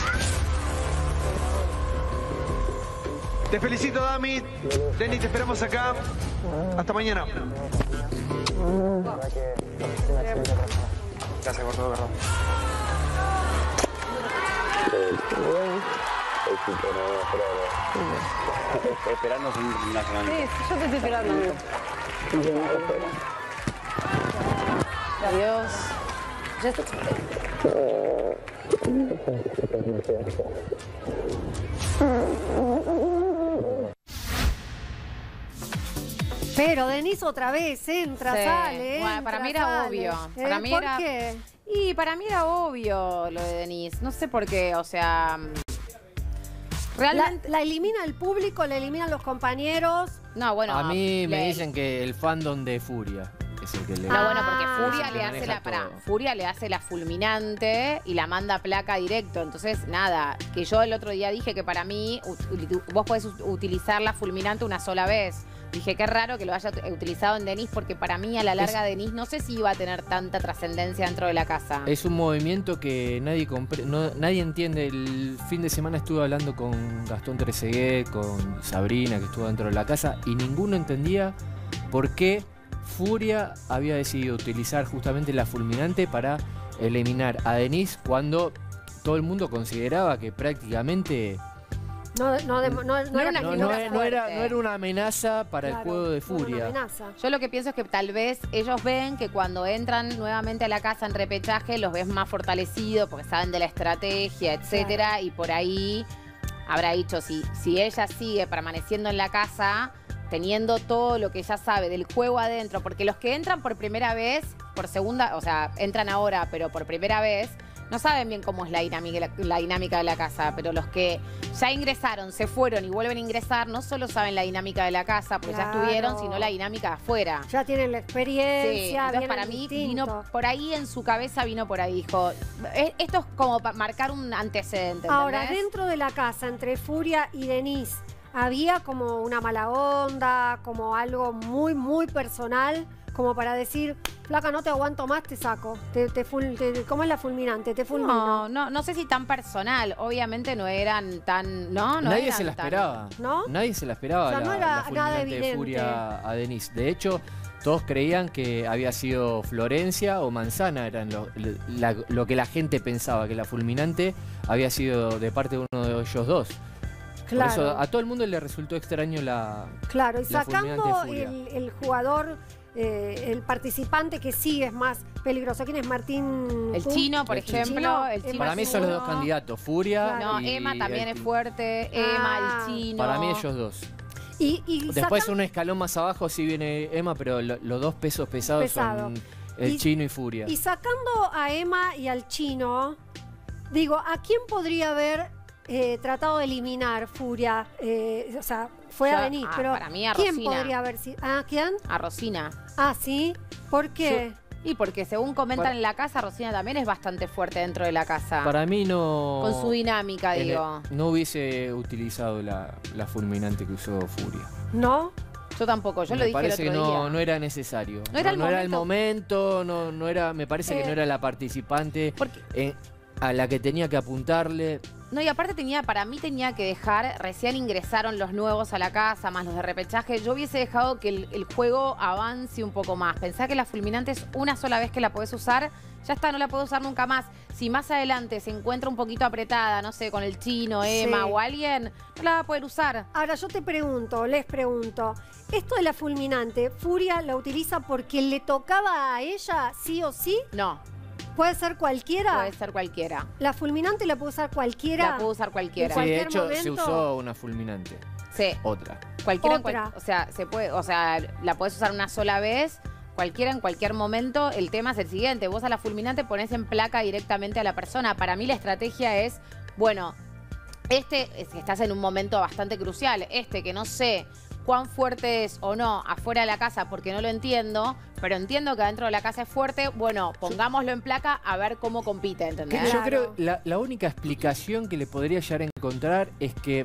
Te felicito, Dami. Denis, te esperamos acá. Hasta mañana. Gracias por todo, perdón. Esperando un nacional. yo te estoy esperando. Adiós. Ya está. Pero Denise otra vez entra, Sí. sale. Bueno, entra, para mí era sale. obvio. ¿Eh? Para mí ¿Por era- qué? Y para mí era obvio lo de Denise. No sé por qué, o sea... Realmente. La, la elimina el público, la eliminan los compañeros. No, bueno. A mí me le- dicen que el fandom de Furia es el que le... No, bueno, porque Ah. Furia Sí, le que hace maneja la pará, todo. Furia le hace la fulminante y la manda a placa directo. Entonces, nada, que yo el otro día dije que para mí ut- vos podés ut- utilizar la fulminante una sola vez. Dije, qué raro que lo haya ut- utilizado en Denise, porque para mí a la larga Denise no sé si iba a tener tanta trascendencia dentro de la casa. Es un movimiento que nadie compre- no, nadie entiende. El fin de semana estuve hablando con Gastón Trezeguet, con Sabrina, que estuvo dentro de la casa, y ninguno entendía por qué Furia había decidido utilizar justamente la fulminante para eliminar a Denise cuando todo el mundo consideraba que prácticamente No, no, de- no, no era una No, actitud no, era- no era, fuerte. no era una amenaza para Claro, el juego de no era una furia. amenaza. Yo lo que pienso es que tal vez ellos ven que cuando entran nuevamente a la casa en repechaje los ves más fortalecidos porque saben de la estrategia, etcétera, y por ahí habrá dicho, si, si ella sigue permaneciendo en la casa, teniendo todo lo que ella sabe del juego adentro, porque los que entran por primera vez, por segunda, o sea, entran ahora, pero por primera vez, no saben bien cómo es la dinámica, la, la dinámica de la casa, pero los que ya ingresaron, se fueron y vuelven a ingresar, no solo saben la dinámica de la casa, porque Claro. ya estuvieron, sino la dinámica de afuera. Ya tienen la experiencia, Sí, entonces vienen para mí distinto. vino por ahí, en su cabeza vino por ahí, dijo, "Eh, esto es como para marcar un antecedente, Ahora, ¿entendés? dentro de la casa, entre Furia y Denise, ¿había como una mala onda, como algo muy, muy personal, como para decir, flaca, no te aguanto más, te saco? Te, te ful- te- ¿Cómo es la fulminante? Te fulmino. No, no, no sé si tan personal. Obviamente no eran tan. No, no Nadie eran se la tan- esperaba. ¿No? Nadie se la esperaba. O sea, la, no era la nada fulminante de evidente. Furia a Denise. De hecho, todos creían que había sido Florencia o Manzana, eran lo, la- lo que la gente pensaba, que la fulminante había sido de parte de uno de ellos dos. Claro. Por eso a todo el mundo le resultó extraño la. Claro, y la sacando fulminante Furia. el, el jugador, eh, el participante que sí es más peligroso. ¿Quién es Martín? El Fu? chino, por El ejemplo, chino, el es chino Para más mí son los dos seguro. candidatos, Furia No, y Emma también el- es fuerte. Emma, Ah. el chino. Para mí ellos dos. Y, y Después sacan- un escalón más abajo sí viene Emma, pero lo- los dos pesos pesados Pesado. son el Y- chino y Furia. Y sacando a Emma y al chino, digo, ¿a quién podría haber eh, tratado de eliminar Furia? Eh, o sea, fue Yo- a Denise, ah, pero para mí a ¿quién Rosina. podría haber sido? ¿Ah, quién? A Rosina. Ah, sí. ¿Por qué? Y porque según comentan Para- en la casa, Rosina también es bastante fuerte dentro de la casa. Para mí no. Con su dinámica, en el- digo. no hubiese utilizado la, la fulminante que usó Furia. ¿No? Yo tampoco, yo me lo dije el parece que otro no, día. no era necesario. No era el el momento, no, no era, me parece Eh, que no era la participante eh, a la que tenía que apuntarle. No, y aparte tenía, para mí tenía que dejar, recién ingresaron los nuevos a la casa, más los de repechaje, yo hubiese dejado que el, el juego avance un poco más. Pensá que la fulminante es una sola vez que la podés usar, ya está, no la podés usar nunca más. Si más adelante se encuentra un poquito apretada, no sé, con el chino, Emma Sí. o alguien, no la va a poder usar. Ahora yo te pregunto, les pregunto, ¿esto de la fulminante, Furia la utiliza porque le tocaba a ella sí o sí? No, ¿Puede ser cualquiera? puede ser cualquiera. ¿La fulminante la puede usar cualquiera? La puede usar cualquiera. Sí, de cualquier hecho se momento. usó una fulminante. Sí. Otra. Cualquiera, en Otra. cual- o sea, se puede, o sea, la puedes usar una sola vez, cualquiera en cualquier momento. El tema es el siguiente, vos a la fulminante pones en placa directamente a la persona. Para mí la estrategia es, bueno, este, es que estás en un momento bastante crucial, este que no sé cuán fuerte es o no afuera de la casa porque no lo entiendo, pero entiendo que adentro de la casa es fuerte, bueno, pongámoslo en placa a ver cómo compite, Que ¿entendés? Yo creo la, la única explicación que le podría llegar a encontrar es que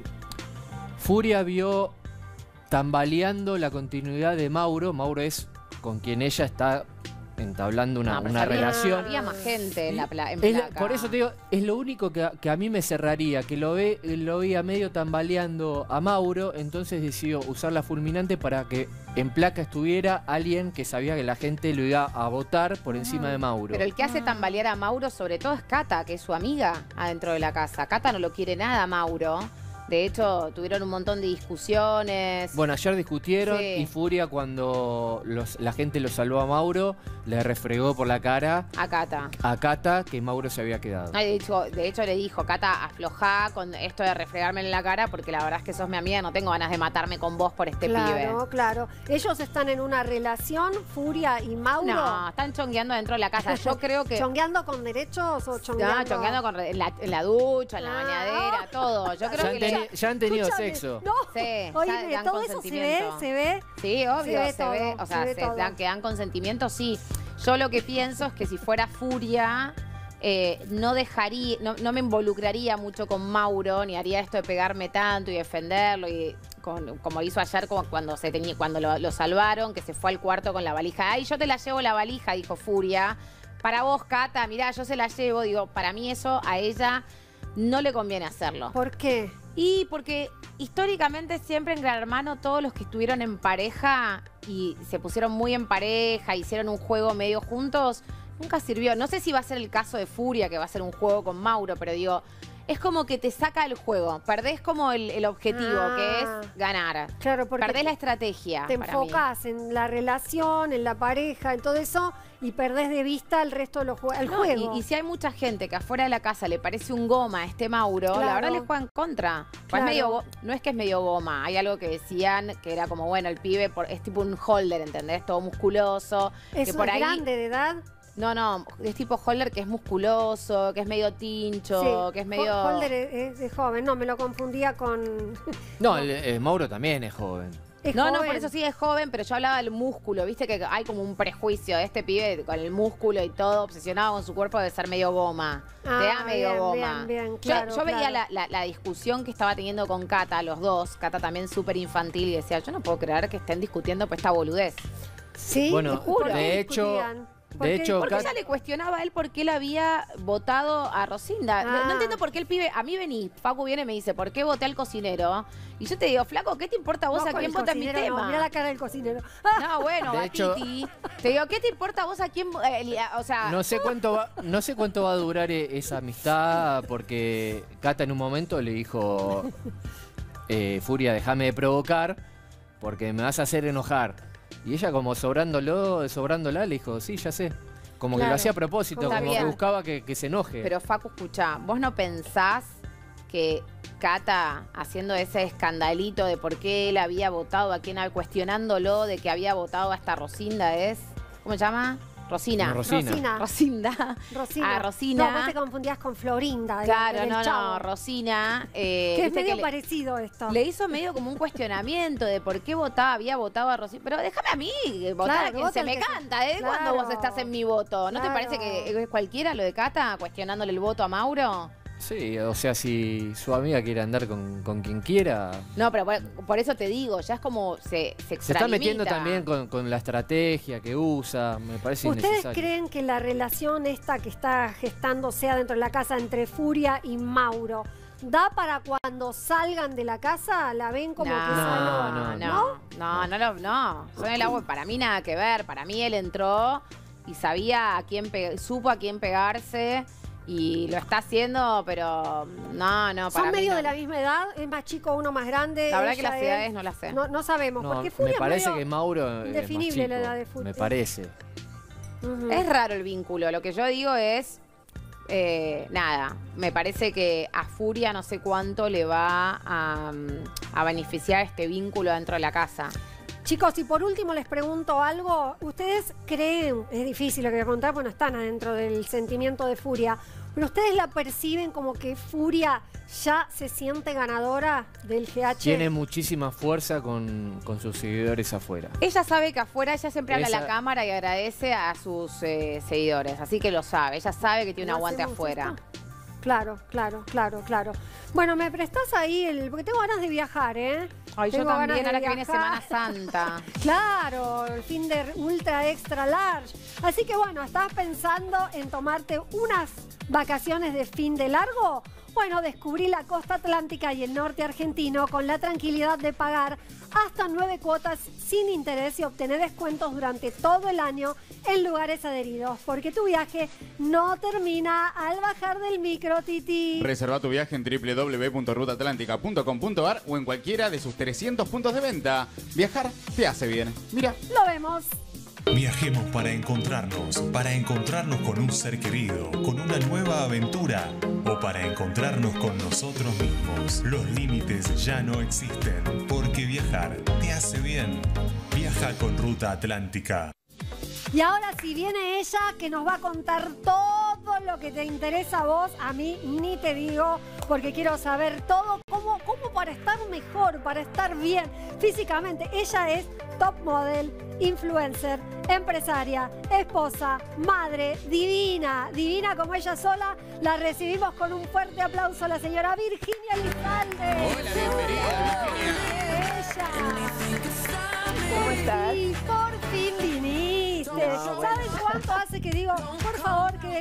Furia vio tambaleando la continuidad de Mauro. Mauro es con quien ella está entablando una, No, pero una había- relación. Había más gente en la pla- en Es la- placa. por eso te digo, es lo único que, a- que a mí me cerraría, que lo ve, lo veía medio tambaleando a Mauro, entonces decidió usar la fulminante para que en placa estuviera alguien que sabía que la gente lo iba a votar por encima de Mauro. Pero el que hace tambalear a Mauro sobre todo es Cata, que es su amiga adentro de la casa. Cata no lo quiere nada a Mauro. De hecho, tuvieron un montón de discusiones. Bueno, ayer discutieron Sí. y Furia cuando los- la gente lo salvó a Mauro, le refregó por la cara A Cata. a Cata que Mauro se había quedado. Ay, de, hecho, de hecho, le dijo, Cata, aflojá con esto de refregarme en la cara porque la verdad es que sos mi amiga, no tengo ganas de matarme con vos por este Claro, pibe. claro. Ellos están en una relación, Furia y Mauro. No, están chongueando dentro de la casa. Yo creo que... ¿Chongueando con derechos o chongueando? No, chongueando con re- en, la, en la ducha, en la Ah. bañadera, todo. Yo creo Ya han, que... le- teni- ya han tenido Escúchame, sexo. No, Sí, ya oíme, dan todo eso se ve, consentimiento. se ve. Sí, obvio, Se ve se ve, todo, o sea, se ve se todo. dan, que dan consentimiento, sí. Yo lo que pienso es que si fuera Furia, eh, no dejaría, no, no me involucraría mucho con Mauro, ni haría esto de pegarme tanto y defenderlo, y con- como hizo ayer como cuando se tenía, cuando lo, lo salvaron, que se fue al cuarto con la valija. Ay, yo te la llevo la valija, dijo Furia. Para vos, Cata, mirá, yo se la llevo, digo, para mí eso a ella no le conviene hacerlo. ¿Por qué? Y porque históricamente siempre en Gran Hermano todos los que estuvieron en pareja y se pusieron muy en pareja, hicieron un juego medio juntos, nunca sirvió. No sé si va a ser el caso de Furia, que va a ser un juego con Mauro, pero digo, es como que te saca el juego. Perdés como el, el objetivo, Ah. que es ganar. Claro, porque Perdés la estrategia. te para mí. enfocas en la relación, en la pareja, en todo eso, y perdés de vista el resto del jue el No, juego. Y, y si hay mucha gente que afuera de la casa le parece un goma a este Mauro, Claro. la verdad le juega en contra. Pues Claro. es medio go- no es que es medio goma, hay algo que decían que era como, bueno, el pibe por- es tipo un holder, ¿entendés? Todo musculoso. ¿Es que por ahí, grande de edad? No, no, es tipo holder que es musculoso, que es medio tincho, Sí. que es medio... Hol- Holder es, es de joven, no, me lo confundía con... No, el, el Mauro también es joven. Es no, no, joven. por eso sí es joven, pero yo hablaba del músculo, viste que hay como un prejuicio de este pibe con el músculo y todo, obsesionado con su cuerpo de ser medio goma. Ah, Te da medio bien, goma. bien, bien, Yo- claro, yo, veía claro. la, la- la discusión que estaba teniendo con Cata, los dos, Cata también súper infantil, y decía, yo no puedo creer que estén discutiendo por esta boludez. Sí, Bueno, te juro. de hecho, ¿Por de qué? hecho, Porque Cat- ella le cuestionaba a él por qué él había votado a Rosinda. No, Ah. no entiendo por qué el pibe, a mí vení, Facu viene y me dice, ¿por qué voté al cocinero? Y yo te digo, flaco, ¿qué te importa a vos No, a con quién el vota en mi cocinero, no, tema? mirá la cara del cocinero. No, bueno, De hecho- Batiti. Te digo, ¿qué te importa a vos a quién? eh, li- o sea, No sé cuánto va, no sé cuánto va a durar e- esa amistad, porque Cata en un momento le dijo, eh, Furia, déjame de provocar, porque me vas a hacer enojar. Y ella como sobrándolo, sobrándola, le dijo, sí, ya sé. Como que Claro. lo hacía a propósito, Está como que bien. buscaba que, que se enoje. pero Facu, escuchá, ¿vos no pensás que Cata, haciendo ese escandalito de por qué él había votado a quién, cuestionándolo de que había votado a esta Rosinda, es... ¿Cómo se llama? Rosina. No, Rosina. Rosina. Rosinda. Rosina. A Rosina. No, vos te confundías con Florinda. del- Claro, del no, Chavo. no, Rosina. eh, Que es viste medio que le- parecido esto. Le hizo medio como un cuestionamiento de por qué votaba, había votado a Rosina. Pero déjame a mí votar Claro, a quien vota se el me que se- canta, ¿eh? Claro. Cuando vos estás en mi voto. ¿No te Claro. parece que es cualquiera lo de Cata cuestionándole el voto a Mauro? Sí, o sea, si su amiga quiere andar con, con quien quiera... No, pero por, por eso te digo, ya es como se, se Se está metiendo extralimita. también con, con la estrategia que usa, me parece ¿Ustedes innecesario. creen que la relación esta que está gestándose adentro de la casa entre Furia y Mauro da para cuando salgan de la casa? ¿La ven como no, que es algo? no, no, no, no, lo- no. Son el agua, para mí nada que ver. Para mí él entró y sabía a quién pe- supo a quién pegarse y lo está haciendo, pero no, no, para ¿Son mí medio no. de la misma edad? ¿Es más chico uno más grande? La verdad que ella las es- edades no las sé. No, no sabemos, No, porque Furia me parece es medio que Mauro es más indefinible la chico, edad de Furia. me parece. Ujú. Es raro el vínculo. Lo que yo digo es, eh, nada, me parece que a Furia no sé cuánto le va a, a beneficiar este vínculo dentro de la casa. Chicos, y por último les pregunto algo. ¿Ustedes creen, es difícil lo que voy a contar, porque no están adentro del sentimiento de Furia, pero ustedes la perciben como que Furia ya se siente ganadora del G H? Tiene muchísima fuerza con, con sus seguidores afuera. Ella sabe que afuera ella siempre habla a Esa- la cámara y agradece a sus eh, seguidores, así que lo sabe. Ella sabe que tiene un ¿No aguante hacemos afuera. esto? Claro, claro, claro, claro. Bueno, me prestás ahí el... porque tengo ganas de viajar, ¿eh? Ay, yo Tengo ganas también, de ahora que viene viajar. Semana Santa. Claro, el fin de ultra extra large. Así que bueno, ¿estás pensando en tomarte unas vacaciones de fin de largo? Bueno, descubrí la costa atlántica y el norte argentino con la tranquilidad de pagar hasta nueve cuotas sin interés y obtener descuentos durante todo el año en lugares adheridos. Porque tu viaje no termina al bajar del micro, Titi. Reserva tu viaje en w w w punto ruta atlántica punto com punto a r o en cualquiera de sus trescientos puntos de venta. Viajar te hace bien. Mira. Lo vemos. Viajemos para encontrarnos, para encontrarnos con un ser querido, con una nueva aventura o para encontrarnos con nosotros mismos. Los límites ya no existen, porque viajar te hace bien. Viaja con Ruta Atlántica. Y ahora si viene ella que nos va a contar todo lo que te interesa a vos, a mí ni te digo, porque quiero saber todo, cómo, cómo para estar mejor, para estar bien físicamente. Ella es top model, influencer, empresaria, esposa, madre, divina, divina como ella sola. La recibimos con un fuerte aplauso a la señora Virginia Lizalde. Hola, bienvenida, Virginia. ¿Cómo estás? Y por fin viniste. ¿Saben cuánto hace que digo, por favor, que venga Virginia?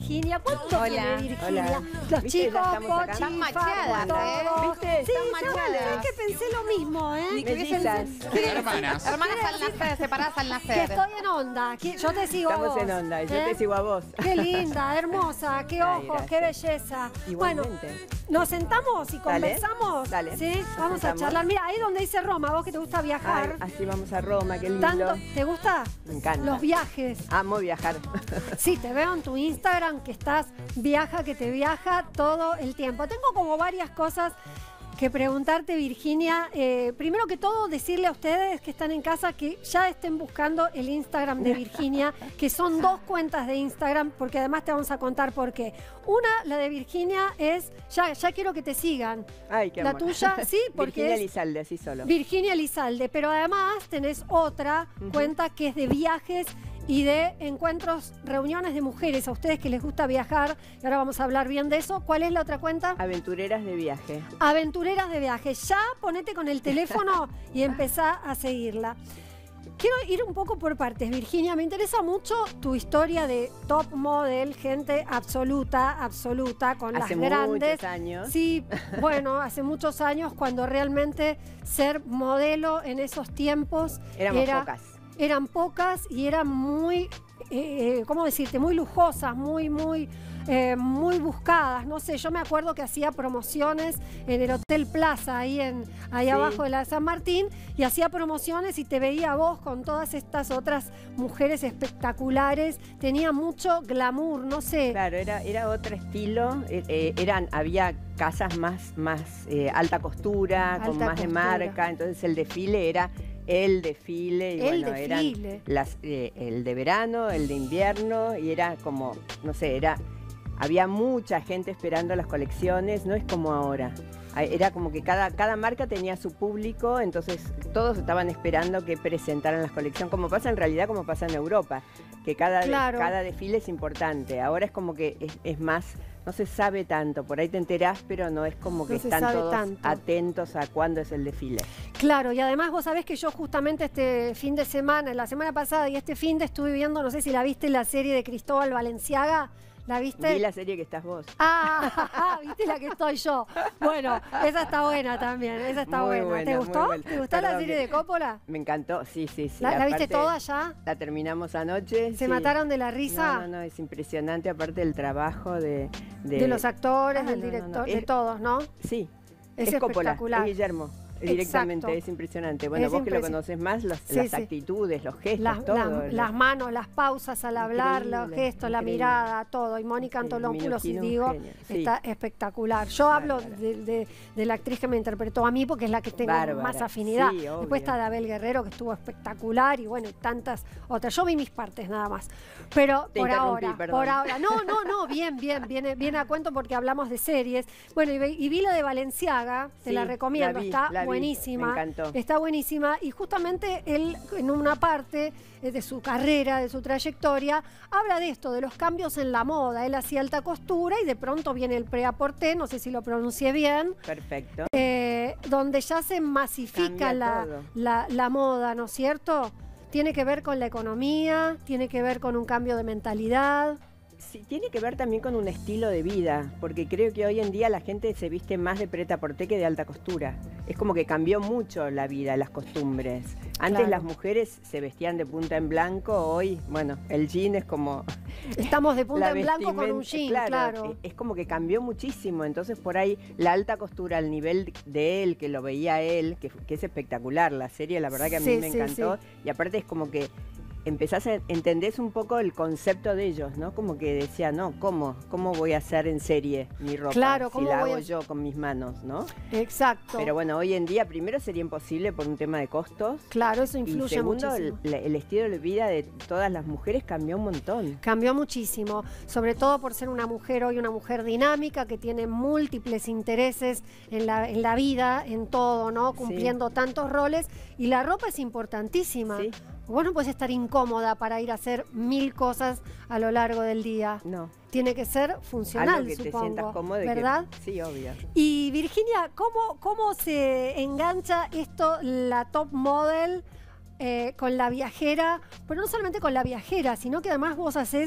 Virginia. ¿Cuánto Hola. tiene Virginia? Hola. Los ¿Viste? Ya chicos, estamos acá. Pochi, Están macheadas, Facu, ¿eh? todo. ¿Viste? Sí, Están yo macheadas. es que pensé lo mismo, ¿eh? Ni Que mellizas. pensé- Hermanas. Hermanas al nacer, separadas al Que nacer. estoy en onda, que yo te sigo a Estamos vos. en onda, y yo ¿eh? te sigo a vos. Qué linda, hermosa, qué Ay, ojos, qué gracias. belleza. Igualmente. Bueno, ¿nos sentamos y Dale. conversamos? Dale. Sí, Nos vamos a sentamos. charlar. Mira, ahí donde dice Roma, vos que te gusta Ay, viajar. así vamos a Roma, qué lindo. Tanto, ¿te gusta? Me encanta. Los viajes. Amo viajar. Sí, te veo en tu Instagram que estás viaja, que te viaja todo el tiempo. Tengo como varias cosas que preguntarte, Virginia. Eh, primero que todo, decirle a ustedes que están en casa que ya estén buscando el Instagram de Virginia, que son dos cuentas de Instagram, porque además te vamos a contar por qué. Una, la de Virginia, es, ya, ya quiero que te sigan. Ay, qué La amor. tuya, sí, porque Virginia es Lizalde, así solo. Virginia Lizalde, pero además tenés otra Ujú. cuenta que es de viajes y de encuentros, reuniones de mujeres, a ustedes que les gusta viajar, y ahora vamos a hablar bien de eso. ¿Cuál es la otra cuenta? Aventureras de viaje. Aventureras de viaje. Ya ponete con el teléfono y empezá a seguirla. Quiero ir un poco por partes, Virginia. Me interesa mucho tu historia de top model, gente absoluta, absoluta, con Hace las grandes. muchos años. Sí, bueno, hace muchos años cuando realmente ser modelo en esos tiempos Éramos era, pocas. eran pocas y eran muy, eh, ¿cómo decirte? Muy lujosas, muy, muy, eh, muy buscadas. No sé, yo me acuerdo que hacía promociones en el Hotel Plaza, ahí, en, ahí Sí. abajo de la San Martín, y hacía promociones y te veía a vos con todas estas otras mujeres espectaculares. Tenía mucho glamour, no sé. Claro, era, era otro estilo. eh, eh, eran, había casas más, más eh, alta costura, con Alta más de costura. marca. Entonces el desfile era el desfile. Y El bueno, desfile. eran las, eh, el de verano, el de invierno. Y era como, no sé, era. Había mucha gente esperando las colecciones, no es como ahora. Ah, Era como que cada, cada marca tenía su público, entonces todos estaban esperando que presentaran las colecciones, como pasa en realidad, como pasa en Europa, que cada, de- Claro. cada desfile es importante. Ahora es como que es, es más, no se sabe tanto, por ahí te enterás, pero no es como que No se están sabe todos tanto. atentos a cuándo es el desfile. Claro, y además vos sabés que yo justamente este fin de semana, la semana pasada y este fin de estuve viendo, no sé si la viste, la serie de Cristóbal Valenciaga. ¿La viste? Vi la serie que estás vos. Ah, viste la que estoy yo. Bueno, esa está buena también, esa está Muy buena. buena, ¿Te muy gustó? buena. ¿Te gustó la Perdón serie que- de Coppola? Me encantó, sí, sí, sí. ¿La, la viste Aparte, toda ya? La terminamos anoche. ¿Se sí. mataron de la risa? No, no, no, es impresionante, aparte del trabajo de... De, los actores, Ah, del no, no, no, director, de es- todos, ¿no? Sí, Es es, Coppola, espectacular. es Guillermo. Directamente, Exacto. es impresionante. Bueno, Es vos que lo impresi- conoces más, los- Sí, las sí. actitudes, los gestos, Las, todo. las- lo- las manos, las pausas al hablar, los Increíble, gestos, la increíble. mirada, todo. Y Mónica Antolópulos, si Minujín, un digo, genio, sí. está espectacular. Yo hablo de, de- de la actriz que me interpretó a mí porque es la que tengo Bárbara, más afinidad. sí, obvio. Después está Abel Guerrero, que estuvo espectacular, y bueno, y tantas otras. Yo vi mis partes nada más. Pero Te por interrumpí, ahora, perdón. por ahora. No, no, no, bien, bien, viene, viene a cuento porque hablamos de series. Bueno, y, ve- y vi la de Valenciaga, te Sí, la recomiendo, la vi, está la vi, buenísima. me encantó. Está buenísima y justamente él en una parte eh, de su carrera, de su trayectoria, habla de esto, de los cambios en la moda. Él hacía alta costura y de pronto viene el prêt-à-porter, no sé si lo pronuncié bien, Perfecto. eh, donde ya se masifica Cambia la, todo. la, la moda, ¿no es cierto? Tiene que ver con la economía, tiene que ver con un cambio de mentalidad. Sí, tiene que ver también con un estilo de vida, porque creo que hoy en día la gente se viste más de prêt-à-porter que de alta costura. Es como que cambió mucho la vida, las costumbres. Antes Claro. las mujeres se vestían de punta en blanco, hoy, bueno, el jean es como... Estamos de punta la en blanco con un vestimenta, jean, claro. Es como que cambió muchísimo, entonces por ahí la alta costura al nivel de él, que lo veía él, que, que es espectacular, la serie la verdad que a mí Sí, me sí, encantó, sí. y aparte es como que empezás a entendés un poco el concepto de ellos, ¿no? Como que decía, no, ¿cómo? ¿Cómo voy a hacer en serie mi ropa Claro, si ¿cómo la voy hago a- yo con mis manos, ¿no? Exacto. Pero bueno, hoy en día primero sería imposible por un tema de costos. Claro, eso Y influye segundo, el, muchísimo. el estilo de vida de todas las mujeres cambió un montón. Cambió muchísimo, sobre todo por ser una mujer hoy, una mujer dinámica que tiene múltiples intereses en la, en la vida, en todo, ¿no? Cumpliendo tantos roles. Y la ropa es importantísima. Sí. Vos no puedes estar incómoda para ir a hacer mil cosas a lo largo del día. No. Tiene que ser funcional, Algo que te supongo, sientas cómodo. y que- ¿verdad? sí, obvio. Y Virginia, ¿cómo, cómo se engancha esto, la top model, eh, con la viajera? Pero no solamente con la viajera, sino que además vos haces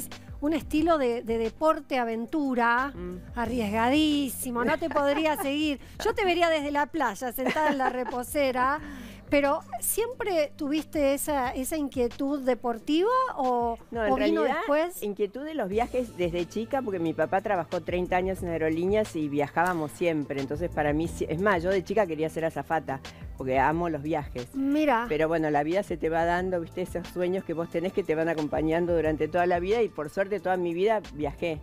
un estilo de, de deporte, aventura, mm. arriesgadísimo, no te podría seguir. Yo te vería desde la playa, sentada en la reposera. Pero, ¿siempre tuviste esa, esa inquietud deportiva o, no, en o vino realidad, después? Inquietud de los viajes desde chica, porque mi papá trabajó treinta años en aerolíneas y viajábamos siempre. Entonces, para mí, es más, yo de chica quería ser azafata, porque amo los viajes. Mira. Pero bueno, la vida se te va dando, viste, esos sueños que vos tenés que te van acompañando durante toda la vida y por suerte toda mi vida viajé.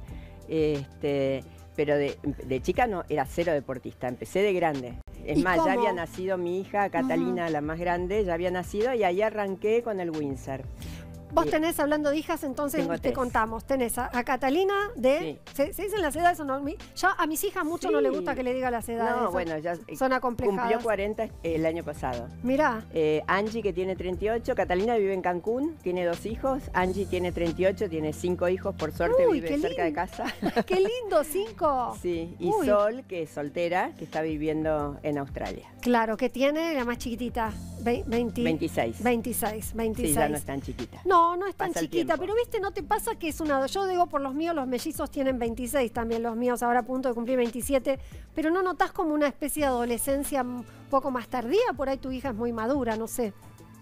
Este, pero de, de chica no, era cero deportista, empecé de grande. Es más, cómo? ya había nacido mi hija, Catalina, uh-huh. la más grande, ya había nacido y ahí arranqué con el Windsor. Vos tenés, hablando de hijas, entonces te tres. contamos. Tenés a, a Catalina de... Sí. ¿Se, ¿Se dicen las edades o no? Ya a mis hijas mucho sí. no les gusta que le diga las edades. No, bueno, ya son acomplejadas. Cumplió cuarenta el año pasado. Mirá. Eh, Angie, que tiene treinta y ocho. Catalina vive en Cancún, tiene dos hijos. Angie tiene treinta y ocho, tiene cinco hijos, por suerte. Uy, vive cerca de casa. ¡Qué lindo, cinco! Sí, y Uy. Sol, que es soltera, que está viviendo en Australia. Claro, que tiene la más chiquitita. veinte, veintiséis. veintiséis, veintiséis. Sí, ya no es tan chiquita. No, no es tan Pasa chiquita, pero viste, ¿no te pasa que es una... Yo digo por los míos, los mellizos tienen veintiséis también, los míos ahora a punto de cumplir veintisiete, pero ¿no notás como una especie de adolescencia un poco más tardía? Por ahí tu hija es muy madura, no sé.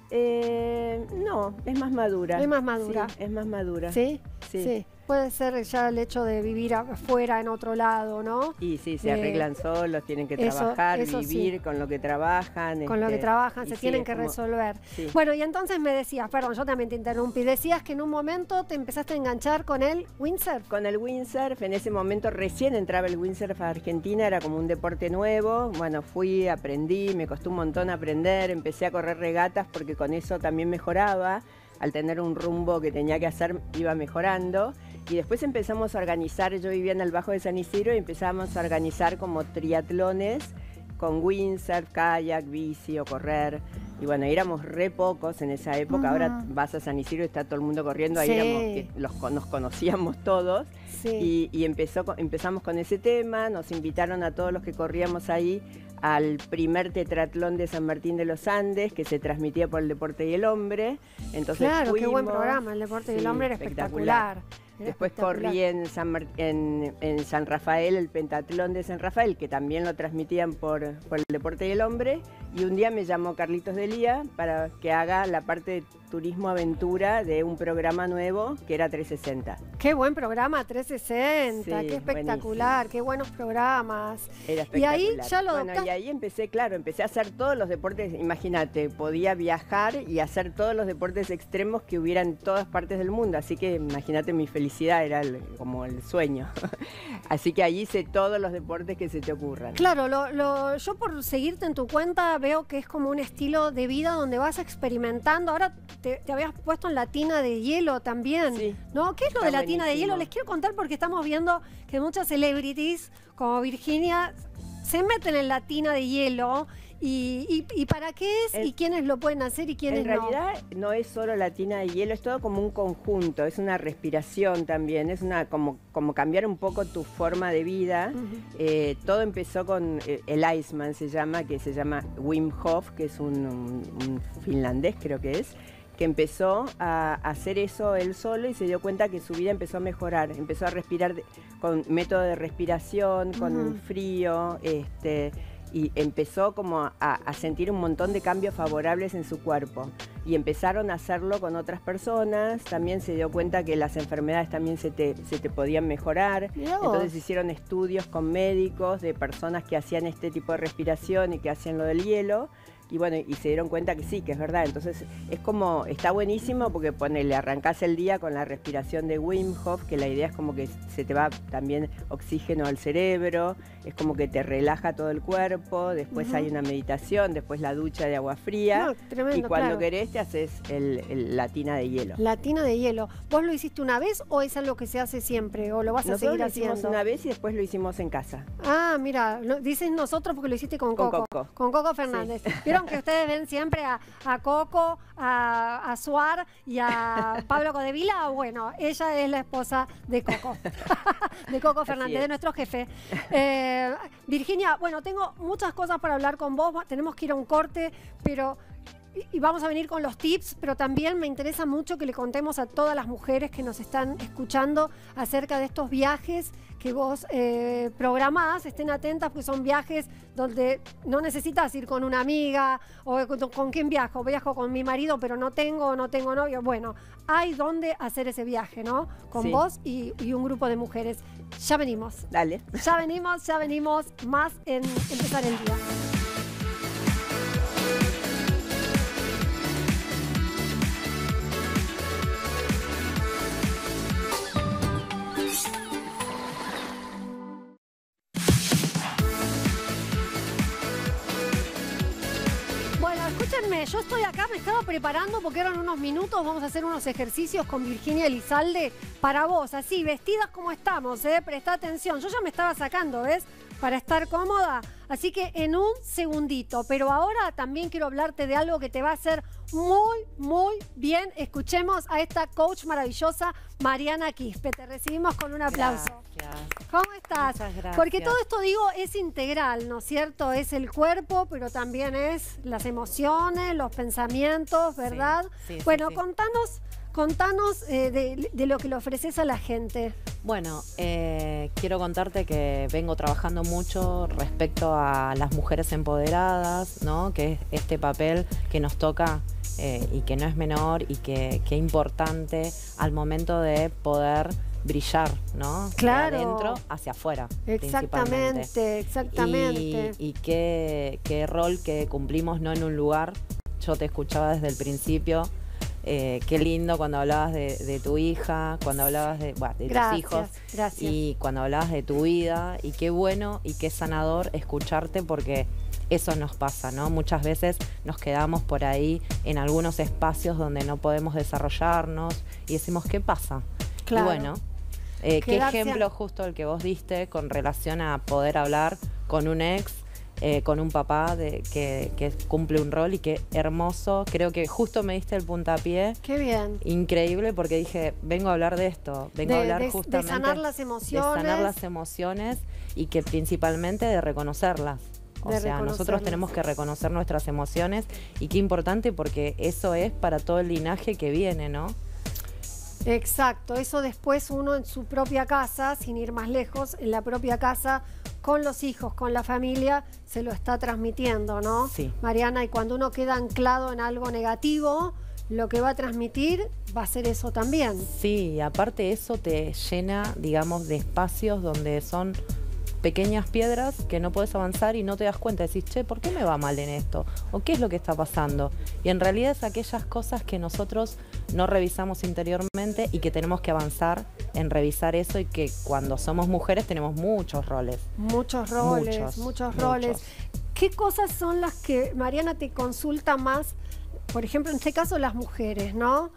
Eh, no, es más madura. Es más madura. Sí, es más madura. ¿Sí? Sí. Sí. Puede ser ya el hecho de vivir afuera, en otro lado, ¿no? Y sí, se eh, arreglan solos, tienen que eso, trabajar, eso vivir sí. con lo que trabajan. Con este, lo que trabajan, se sí, tienen que como, resolver. Sí. Bueno, y entonces me decías, perdón, yo también te interrumpí, decías que en un momento te empezaste a enganchar con el windsurf. Con el windsurf, en ese momento recién entraba el windsurf a Argentina, era como un deporte nuevo. Bueno, fui, aprendí, me costó un montón aprender, empecé a correr regatas porque con eso también mejoraba. Al tener un rumbo que tenía que hacer, iba mejorando. Y después empezamos a organizar, yo vivía en el Bajo de San Isidro y empezamos a organizar como triatlones con windsurf, kayak, bici o correr. Y bueno, éramos re pocos en esa época. Uh-huh. Ahora vas a San Isidro y está todo el mundo corriendo. Ahí sí. éramos, que los, nos conocíamos todos. Sí. Y, y empezó, empezamos con ese tema. Nos invitaron a todos los que corríamos ahí al primer tetratlón de San Martín de los Andes, que se transmitía por El Deporte y el Hombre. Entonces claro, fuimos, qué buen programa. El Deporte sí, y el Hombre era espectacular. espectacular. Era Después corrí en San, Mar en, en San Rafael, el pentatlón de San Rafael, que también lo transmitían por, por El Deporte y el Hombre. Y un día me llamó Carlitos Delía para que haga la parte de turismo aventura de un programa nuevo que era trescientos sesenta. Qué buen programa, trescientos sesenta, sí, qué espectacular, buenísimo. Qué buenos programas. Era espectacular. Y ahí ya lo bueno, y ahí empecé, claro, empecé a hacer todos los deportes, imagínate, podía viajar y hacer todos los deportes extremos que hubiera en todas partes del mundo, así que imagínate mi felicidad, era el, como el sueño. Así que allí hice todos los deportes que se te ocurran. Claro, lo, lo, yo por seguirte en tu cuenta veo que es como un estilo de vida donde vas experimentando. Ahora te, te habías puesto en la tina de hielo también, sí, ¿no? ¿Qué es lo de la buenísimo. tina de hielo? Les quiero contar porque estamos viendo que muchas celebrities como Virginia se meten en la tina de hielo. ¿Y, y, y para qué es? El, ¿Y quiénes lo pueden hacer y quiénes no? En realidad no? no es solo la tina de hielo, es todo como un conjunto, es una respiración también, es una como, como cambiar un poco tu forma de vida. Uh-huh. eh, todo empezó con eh, el Iceman, se llama, que se llama Wim Hof, que es un, un, un finlandés creo que es, que empezó a hacer eso él solo y se dio cuenta que su vida empezó a mejorar, empezó a respirar de, con método de respiración, con uh-huh. frío, este... y empezó como a, a sentir un montón de cambios favorables en su cuerpo. Y empezaron a hacerlo con otras personas, también se dio cuenta que las enfermedades también se te, se te podían mejorar. Dios. Entonces hicieron estudios con médicos de personas que hacían este tipo de respiración y que hacían lo del hielo. Y bueno, y se dieron cuenta que sí, que es verdad. Entonces es como, está buenísimo porque ponele, arrancás el día con la respiración de Wim Hof, que la idea es como que se te va también oxígeno al cerebro, es como que te relaja todo el cuerpo, después uh-huh. hay una meditación, después la ducha de agua fría. No, tremendo, y cuando claro. querés te haces el, el, la tina de hielo. La tina de hielo. ¿Vos lo hiciste una vez o es algo que se hace siempre o lo vas a nosotros seguir lo haciendo? Hicimos una vez y después lo hicimos en casa. Ah, mira, no, dices nosotros porque lo hiciste con, con Coco, Coco. Con Coco Fernández. Sí. Que ustedes ven siempre a, a Coco, a, a Suar y a Pablo Codevila. Bueno, ella es la esposa de Coco, de Coco Fernández, de nuestro jefe. Eh, Virginia, bueno, tengo muchas cosas para hablar con vos, tenemos que ir a un corte, pero y vamos a venir con los tips, pero también me interesa mucho que le contemos a todas las mujeres que nos están escuchando acerca de estos viajes que vos eh, programás. Estén atentas porque son viajes donde no necesitas ir con una amiga o con, con quién viajo. Viajo con mi marido, pero no tengo, no tengo novio. Bueno, hay donde hacer ese viaje, ¿no? Con Sí. vos y, y un grupo de mujeres. Ya venimos. Dale. Ya venimos, ya venimos más en Empezar el Día. Bueno, escúchenme, yo estoy acá, me estaba preparando porque eran unos minutos, vamos a hacer unos ejercicios con Virginia Elizalde para vos, así, vestidas como estamos, ¿eh? Presta atención, yo ya me estaba sacando, ¿ves? Para estar cómoda, así que en un segundito, pero ahora también quiero hablarte de algo que te va a hacer muy, muy bien. Escuchemos a esta coach maravillosa, Mariana Quispe. Te recibimos con un aplauso. Gracias. ¿Cómo estás? Muchas gracias. Porque todo esto, digo, es integral, ¿no es cierto? Es el cuerpo, pero también es las emociones, los pensamientos, ¿verdad? Sí, sí, bueno, sí. contanos, contanos eh, de, de lo que le ofreces a la gente. Bueno, eh, quiero contarte que vengo trabajando mucho respecto a las mujeres empoderadas, ¿no? Que es este papel que nos toca eh, y que no es menor y que, que es importante al momento de poder brillar, ¿no? Claro. De adentro hacia afuera. principalmente. Exactamente, exactamente. Y, y qué, qué rol que cumplimos, ¿no? En un lugar. Yo te escuchaba desde el principio. Eh, qué lindo cuando hablabas de, de tu hija, cuando hablabas de, bueno, de Gracias, tus hijos gracias. y cuando hablabas de tu vida. Y qué bueno y qué sanador escucharte, porque eso nos pasa, ¿no? Muchas veces nos quedamos por ahí en algunos espacios donde no podemos desarrollarnos y decimos, ¿qué pasa? Claro. Y bueno, eh, qué Quedarse ejemplo a- justo el que vos diste con relación a poder hablar con un ex, eh, con un papá de, que, que cumple un rol, y qué hermoso. Creo que justo me diste el puntapié. Qué bien. Increíble, porque dije, vengo a hablar de esto, vengo De- a hablar de- de justamente sanar las emociones. de sanar las emociones y que principalmente de reconocerlas. O De sea, nosotros reconocerlas. tenemos que reconocer nuestras emociones, y qué importante, porque eso es para todo el linaje que viene, ¿no? Exacto, eso después uno en su propia casa, sin ir más lejos, en la propia casa, con los hijos, con la familia, se lo está transmitiendo, ¿no? Sí. Mariana, y cuando uno queda anclado en algo negativo, lo que va a transmitir va a ser eso también. Sí, y aparte eso te llena, digamos, de espacios donde son pequeñas piedras que no puedes avanzar y no te das cuenta. Decís, che, ¿por qué me va mal en esto? ¿O qué es lo que está pasando? Y en realidad es aquellas cosas que nosotros no revisamos interiormente y que tenemos que avanzar en revisar eso, y que cuando somos mujeres tenemos muchos roles. Muchos roles, Muchos, muchos roles. muchos. ¿Qué cosas son las que Mariana te consulta más? Por ejemplo, en este caso las mujeres, ¿no?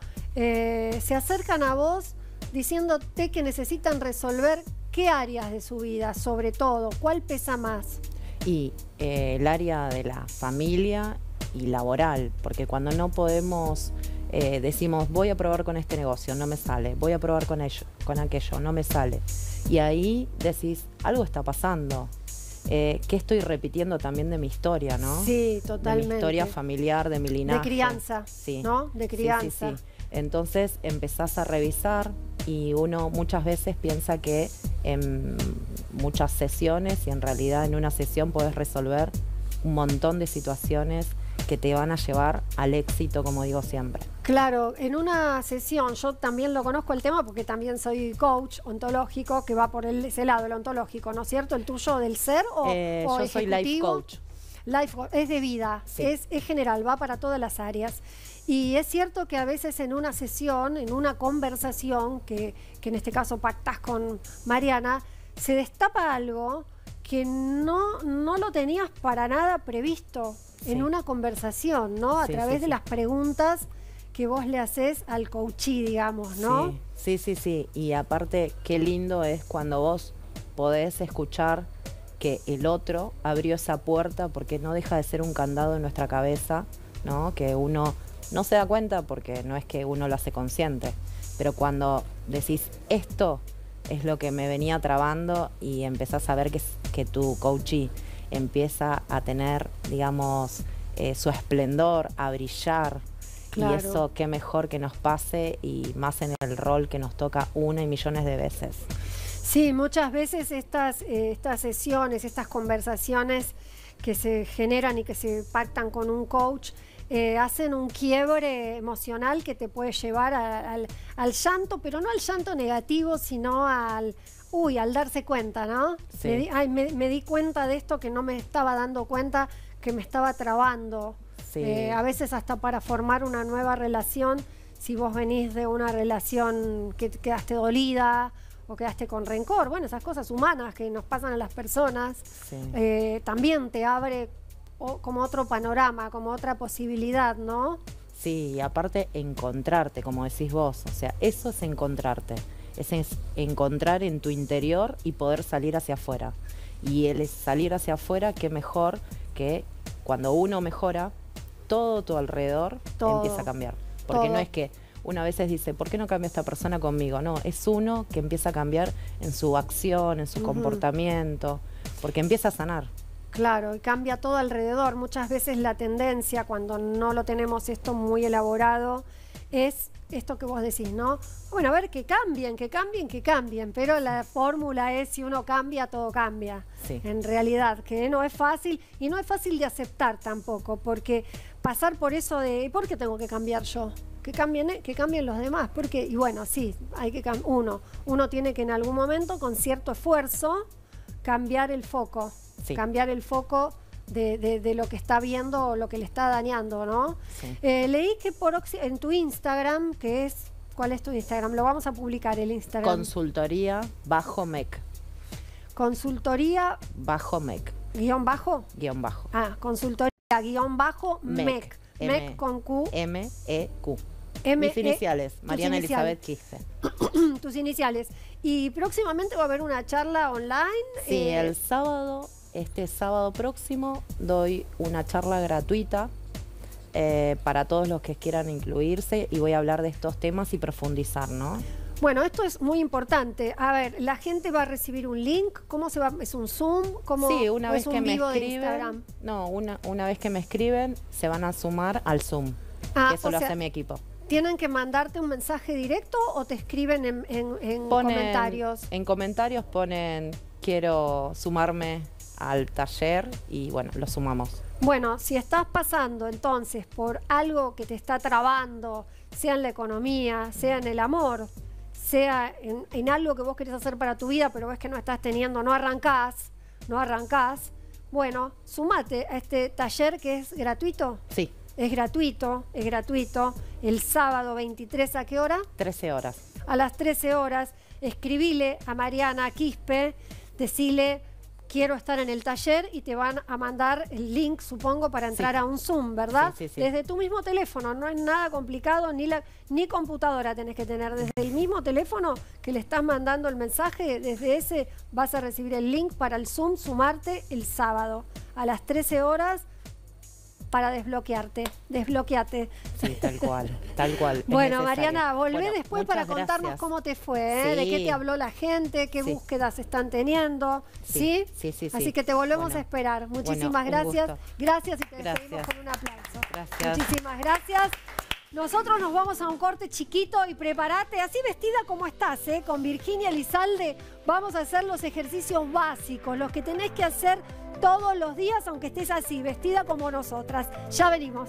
Eh, se acercan a vos diciéndote que necesitan resolver qué áreas de su vida, sobre todo, ¿cuál pesa más? Y eh, el área de la familia y laboral, porque cuando no podemos, eh, decimos, voy a probar con este negocio, no me sale, voy a probar con ello, con aquello, no me sale. Y ahí decís, algo está pasando. Eh, ¿Qué estoy repitiendo también de mi historia, no? Sí, De totalmente. mi historia familiar, de mi linaje. De crianza, Sí. ¿no? De Sí, sí, crianza. sí. Entonces empezás a revisar, y uno muchas veces piensa que en muchas sesiones, y en realidad en una sesión podés resolver un montón de situaciones que te van a llevar al éxito, como digo siempre. Claro, en una sesión, yo también lo conozco el tema porque también soy coach ontológico, que va por el- ese lado, el ontológico, ¿no es cierto? ¿El tuyo del ser o, Eh, o yo soy life ejecutivo? coach. Life coach, es de vida, Sí. es, es general, va para todas las áreas. Y es cierto que a veces en una sesión, en una conversación, que, que en este caso pactás con Mariana, se destapa algo que no, no lo tenías para nada previsto Sí. en una conversación, ¿no? A Sí, través sí, de sí. las preguntas que vos le haces al coachí, digamos, ¿no? Sí, sí, sí, sí. Y aparte, qué lindo es cuando vos podés escuchar que el otro abrió esa puerta, porque no deja de ser un candado en nuestra cabeza, ¿no? Que uno no se da cuenta porque no es que uno lo hace consciente. Pero cuando decís, esto es lo que me venía trabando, y empezás a ver que, que tu coachee empieza a tener, digamos, eh, su esplendor, a brillar. Claro. Y eso qué mejor que nos pase y más en el rol que nos toca una y millones de veces. Sí, muchas veces estas, eh, estas sesiones, estas conversaciones que se generan y que se pactan con un coach, eh, hacen un quiebre emocional que te puede llevar a, al, al llanto, pero no al llanto negativo, sino al, uy, al darse cuenta, ¿no? Sí. Me di, ay, me, me di cuenta de esto que no me estaba dando cuenta, que me estaba trabando. Sí. Eh, a veces hasta para formar una nueva relación, si vos venís de una relación que quedaste dolida o quedaste con rencor, bueno, esas cosas humanas que nos pasan a las personas, Sí. eh, también te abre o, como otro panorama, como otra posibilidad, ¿no? Sí, y aparte encontrarte, como decís vos, o sea, eso es encontrarte, es en- encontrar en tu interior y poder salir hacia afuera. Y el salir hacia afuera, qué mejor que cuando uno mejora, todo tu alrededor Todo. empieza a cambiar. Porque Todo. no es que uno a veces dice, ¿por qué no cambia esta persona conmigo? No, es uno que empieza a cambiar en su acción, en su Ujú. comportamiento, porque empieza a sanar. Claro, y cambia todo alrededor. Muchas veces la tendencia, cuando no lo tenemos esto muy elaborado, es esto que vos decís, ¿no? Bueno, a ver, que cambien, que cambien, que cambien, pero la fórmula es si uno cambia, todo cambia. Sí. En realidad, que no es fácil, y no es fácil de aceptar tampoco, porque pasar por eso de, ¿por qué tengo que cambiar yo? Que cambien, eh, que cambien los demás, porque, y bueno, sí, hay que cam- uno, uno tiene que en algún momento, con cierto esfuerzo, cambiar el foco, Sí. cambiar el foco de, de- de lo que está viendo o lo que le está dañando, ¿no? Sí. Eh, leí que por oxi- en tu Instagram, que es, ¿cuál es tu Instagram? Lo vamos a publicar, el Instagram. Consultoría bajo MEC, Consultoría bajo MEC, guión bajo. guión bajo. Ah, consultoría guión bajo MEC. MEC. M. MEC con Q. M E Q. M Mis E- iniciales, tus Mariana iniciales. Elizabeth Quispe. Tus iniciales. Y próximamente va a haber una charla online. Sí, eh, el sábado, este sábado próximo, doy una charla gratuita eh, para todos los que quieran incluirse y voy a hablar de estos temas y profundizar, ¿no? Bueno, esto es muy importante. A ver, la gente va a recibir un link. ¿Cómo se va? ¿Es un Zoom? ¿Cómo, Sí, una o vez es un que me vivo de escriben, Instagram? no, una, una vez que me escriben, se van a sumar al Zoom. Ah, que eso o lo sea, hace mi equipo. ¿Tienen que mandarte un mensaje directo o te escriben en, en- en Ponen- comentarios? En comentarios ponen, quiero sumarme al taller y bueno, lo sumamos. Bueno, si estás pasando entonces por algo que te está trabando, sea en la economía, sea en el amor, sea en, en algo que vos querés hacer para tu vida, pero ves que no estás teniendo, no arrancás, no arrancás, bueno, sumate a este taller que es gratuito. Sí, Es gratuito, es gratuito. El sábado veintitrés, ¿a qué hora? trece horas. A las trece horas. Escribile a Mariana Quispe, decile, quiero estar en el taller y te van a mandar el link, supongo, para entrar Sí. a un Zoom, ¿verdad? Sí, sí, sí. Desde tu mismo teléfono, no es nada complicado, ni, la, ni computadora tenés que tener. Desde el mismo teléfono que le estás mandando el mensaje, desde ese vas a recibir el link para el Zoom, sumarte el sábado a las trece horas para desbloquearte, desbloqueate. Sí, tal cual, tal cual. es Bueno, necesario. Mariana, volvé Bueno, después para muchas contarnos gracias. cómo te fue, ¿eh? de qué Sí. te habló la gente, qué Sí. búsquedas están teniendo, ¿sí? Sí, sí, sí, Así sí. que te volvemos Bueno. a esperar. Muchísimas Bueno, un gracias. gusto. Gracias y te Gracias. despedimos con un aplauso. Gracias. Muchísimas gracias. Nosotros nos vamos a un corte chiquito y prepárate, así vestida como estás, ¿eh? Con Virginia Lizalde vamos a hacer los ejercicios básicos, los que tenés que hacer todos los días, aunque estés así, vestida como nosotras. Ya venimos.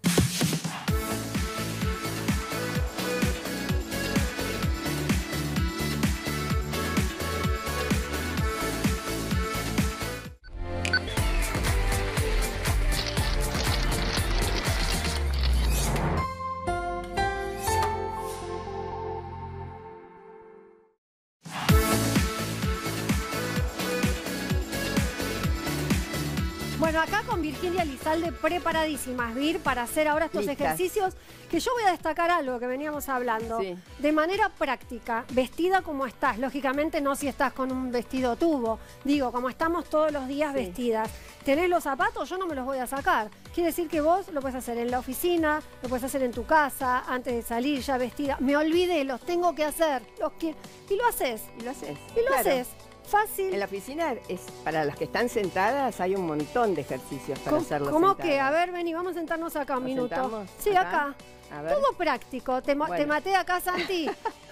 Bueno, acá con Virginia Lizalde preparadísimas, Vir, para hacer ahora estos Listas. ejercicios, que yo voy a destacar algo que veníamos hablando. Sí. De manera práctica, vestida como estás, lógicamente no si estás con un vestido tubo, digo, como estamos todos los días Sí. vestidas. ¿Tenés los zapatos? Yo no me los voy a sacar. Quiere decir que vos lo puedes hacer en la oficina, lo puedes hacer en tu casa, antes de salir ya vestida. Me olvidé, los tengo que hacer. Los que... Y lo haces. Y lo haces. Y lo Claro. haces. fácil. En la oficina, es para las que están sentadas, hay un montón de ejercicios para ¿Cómo, hacerlo ¿Cómo sentadas. que? A ver, vení, vamos a sentarnos acá un ¿Nos minuto. sentamos? Sí, acá. acá. A ver. Todo práctico. Te, Bueno. te maté acá, Santi.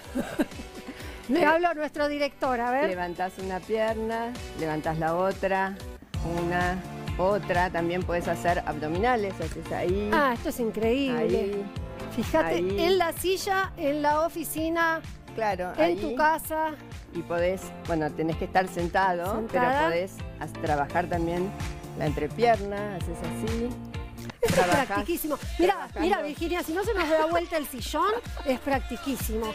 Le hablo a nuestro director, a ver. Levantás una pierna, levantás la otra, una, otra. También puedes hacer abdominales, haces ahí. Ah, esto es increíble. Ahí, Fíjate, ahí. en la silla, en la oficina, claro, en ahí. tu casa. Y podés, bueno, tenés que estar sentado, Sentada. pero podés as- trabajar también la entrepierna, haces así. Esto es Trabajás- practiquísimo. Mira, trabajando. mira, Virginia, si no se nos da vuelta el sillón, es practiquísimo.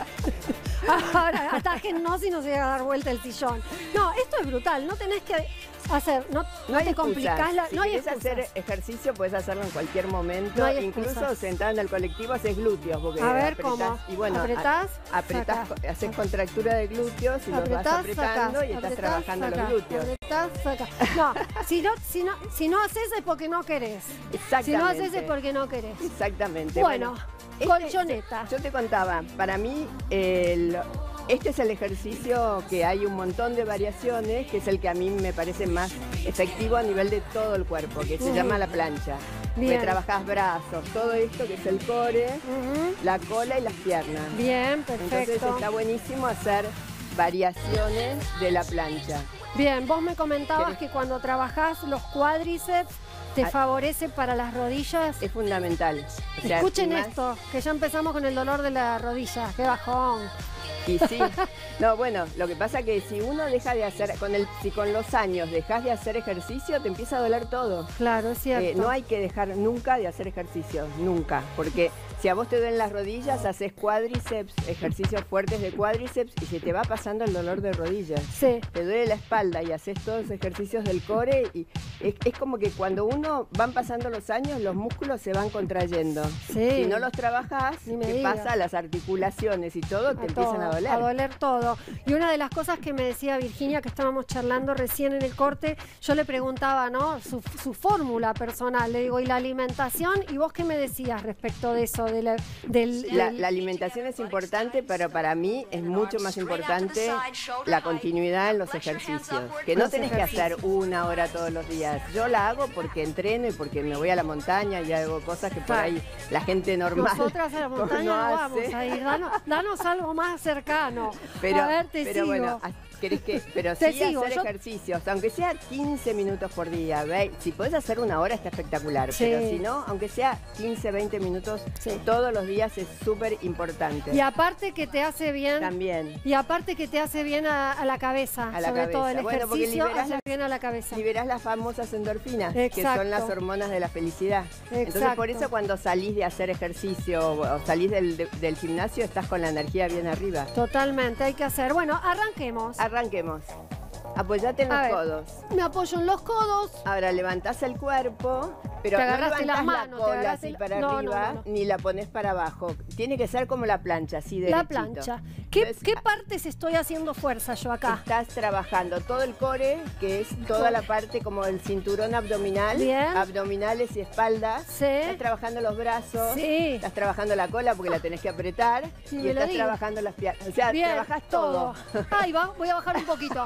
Ahora, atájennos si no se va a dar vuelta el sillón. No, esto es brutal, no tenés que hacer, no, no hay te excusas. complicás la, Si no hay querés excusas. hacer ejercicio, puedes hacerlo en cualquier momento. No hay Incluso excusas. sentada en el colectivo haces glúteos. Porque A ver, apretás, ¿cómo? Y bueno, Apretás, a- apretás, saca. haces contractura de glúteos y los vas Apretás, apretando sacás, y estás apretás, trabajando sacás, los glúteos. apretás, sacás. No, si no, si, no, si no haces es porque no querés. Exactamente. Si no haces es porque no querés. Exactamente. Bueno, este- colchoneta. Yo te contaba, para mí el, este es el ejercicio que hay un montón de variaciones, que es el que a mí me parece más efectivo a nivel de todo el cuerpo, que se Ujú. llama la plancha. Bien. Que trabajás brazos, todo esto que es el core, la cola y las piernas. Bien, Entonces perfecto. está buenísimo hacer variaciones de la plancha. Bien, vos me comentabas ¿Querés? que cuando trabajás los cuádriceps te Ah. favorece para las rodillas. Es fundamental. O sea, Escuchen y más- esto, que ya empezamos con el dolor de la rodilla. Qué bajón. Y sí, no, bueno, lo que pasa que si uno deja de hacer, con el, si con los años dejas de hacer ejercicio, te empieza a doler todo. Claro, es cierto. Eh, no hay que dejar nunca de hacer ejercicio, nunca, porque si a vos te duelen las rodillas, haces cuádriceps, ejercicios fuertes de cuádriceps y se te va pasando el dolor de rodillas. Sí. Te duele la espalda y haces todos los ejercicios del core y es, es como que cuando uno van pasando los años, los músculos se van contrayendo. Sí. Si no los trabajás, Ni me ¿qué digas. pasa? Las articulaciones y todo te empiezan a doler. A doler todo. Y una de las cosas que me decía Virginia, que estábamos charlando recién en el corte, yo le preguntaba, ¿no? Su, su fórmula personal. Le digo, ¿y la alimentación? ¿Y vos qué me decías respecto de eso? De la, del, La, del- la alimentación es importante, pero para mí es mucho más importante la continuidad en los ejercicios. Que no Los tenés que hacer ejercicios. una hora todos los días. Yo la hago porque entreno y porque me voy a la montaña y hago cosas que por Claro. ahí la gente normal Nosotras a la montaña no, no vamos hace. a ir. Danos, danos algo más cercano. Pero, a ver, te pero sigo. bueno, a- querés que, pero Te sí sigo, hacer yo- ejercicios, aunque sea quince minutos por día. ve- Si podés hacer una hora está espectacular, Sí. pero si no, aunque sea quince, veinte minutos todos los días es súper importante. Y aparte que te hace bien. También. Y aparte que te hace bien a, a la cabeza. A la sobre todo el cabeza. Bueno, porque ejercicio liberás hace las- bien a la cabeza. Liberás las famosas endorfinas, que Exacto. son las hormonas de la felicidad. Entonces, Exacto. por eso cuando salís de hacer ejercicio o salís del, de- del gimnasio, estás con la energía bien arriba. Totalmente, hay que hacer. Bueno, arranquemos. Arranquemos. Apoyate en A los ver. codos. Me apoyo en los codos. Ahora levantás el cuerpo, pero Te no agarraste levantás las manos, te la cola agarraste así la- para no, no, arriba, no, no. ni la pones para abajo. Tiene que ser como la plancha, así de La plancha. ¿Qué, Entonces, ¿Qué partes estoy haciendo fuerza yo acá? Estás trabajando todo el core, que es toda la parte como el cinturón abdominal, Bien. abdominales y espaldas. Sí. Estás trabajando los brazos, Sí. estás trabajando la cola porque la tenés que apretar Sí, y me lo estás digo. trabajando las piernas. O sea, Bien, trabajás todo. Ahí va, voy a bajar un poquito.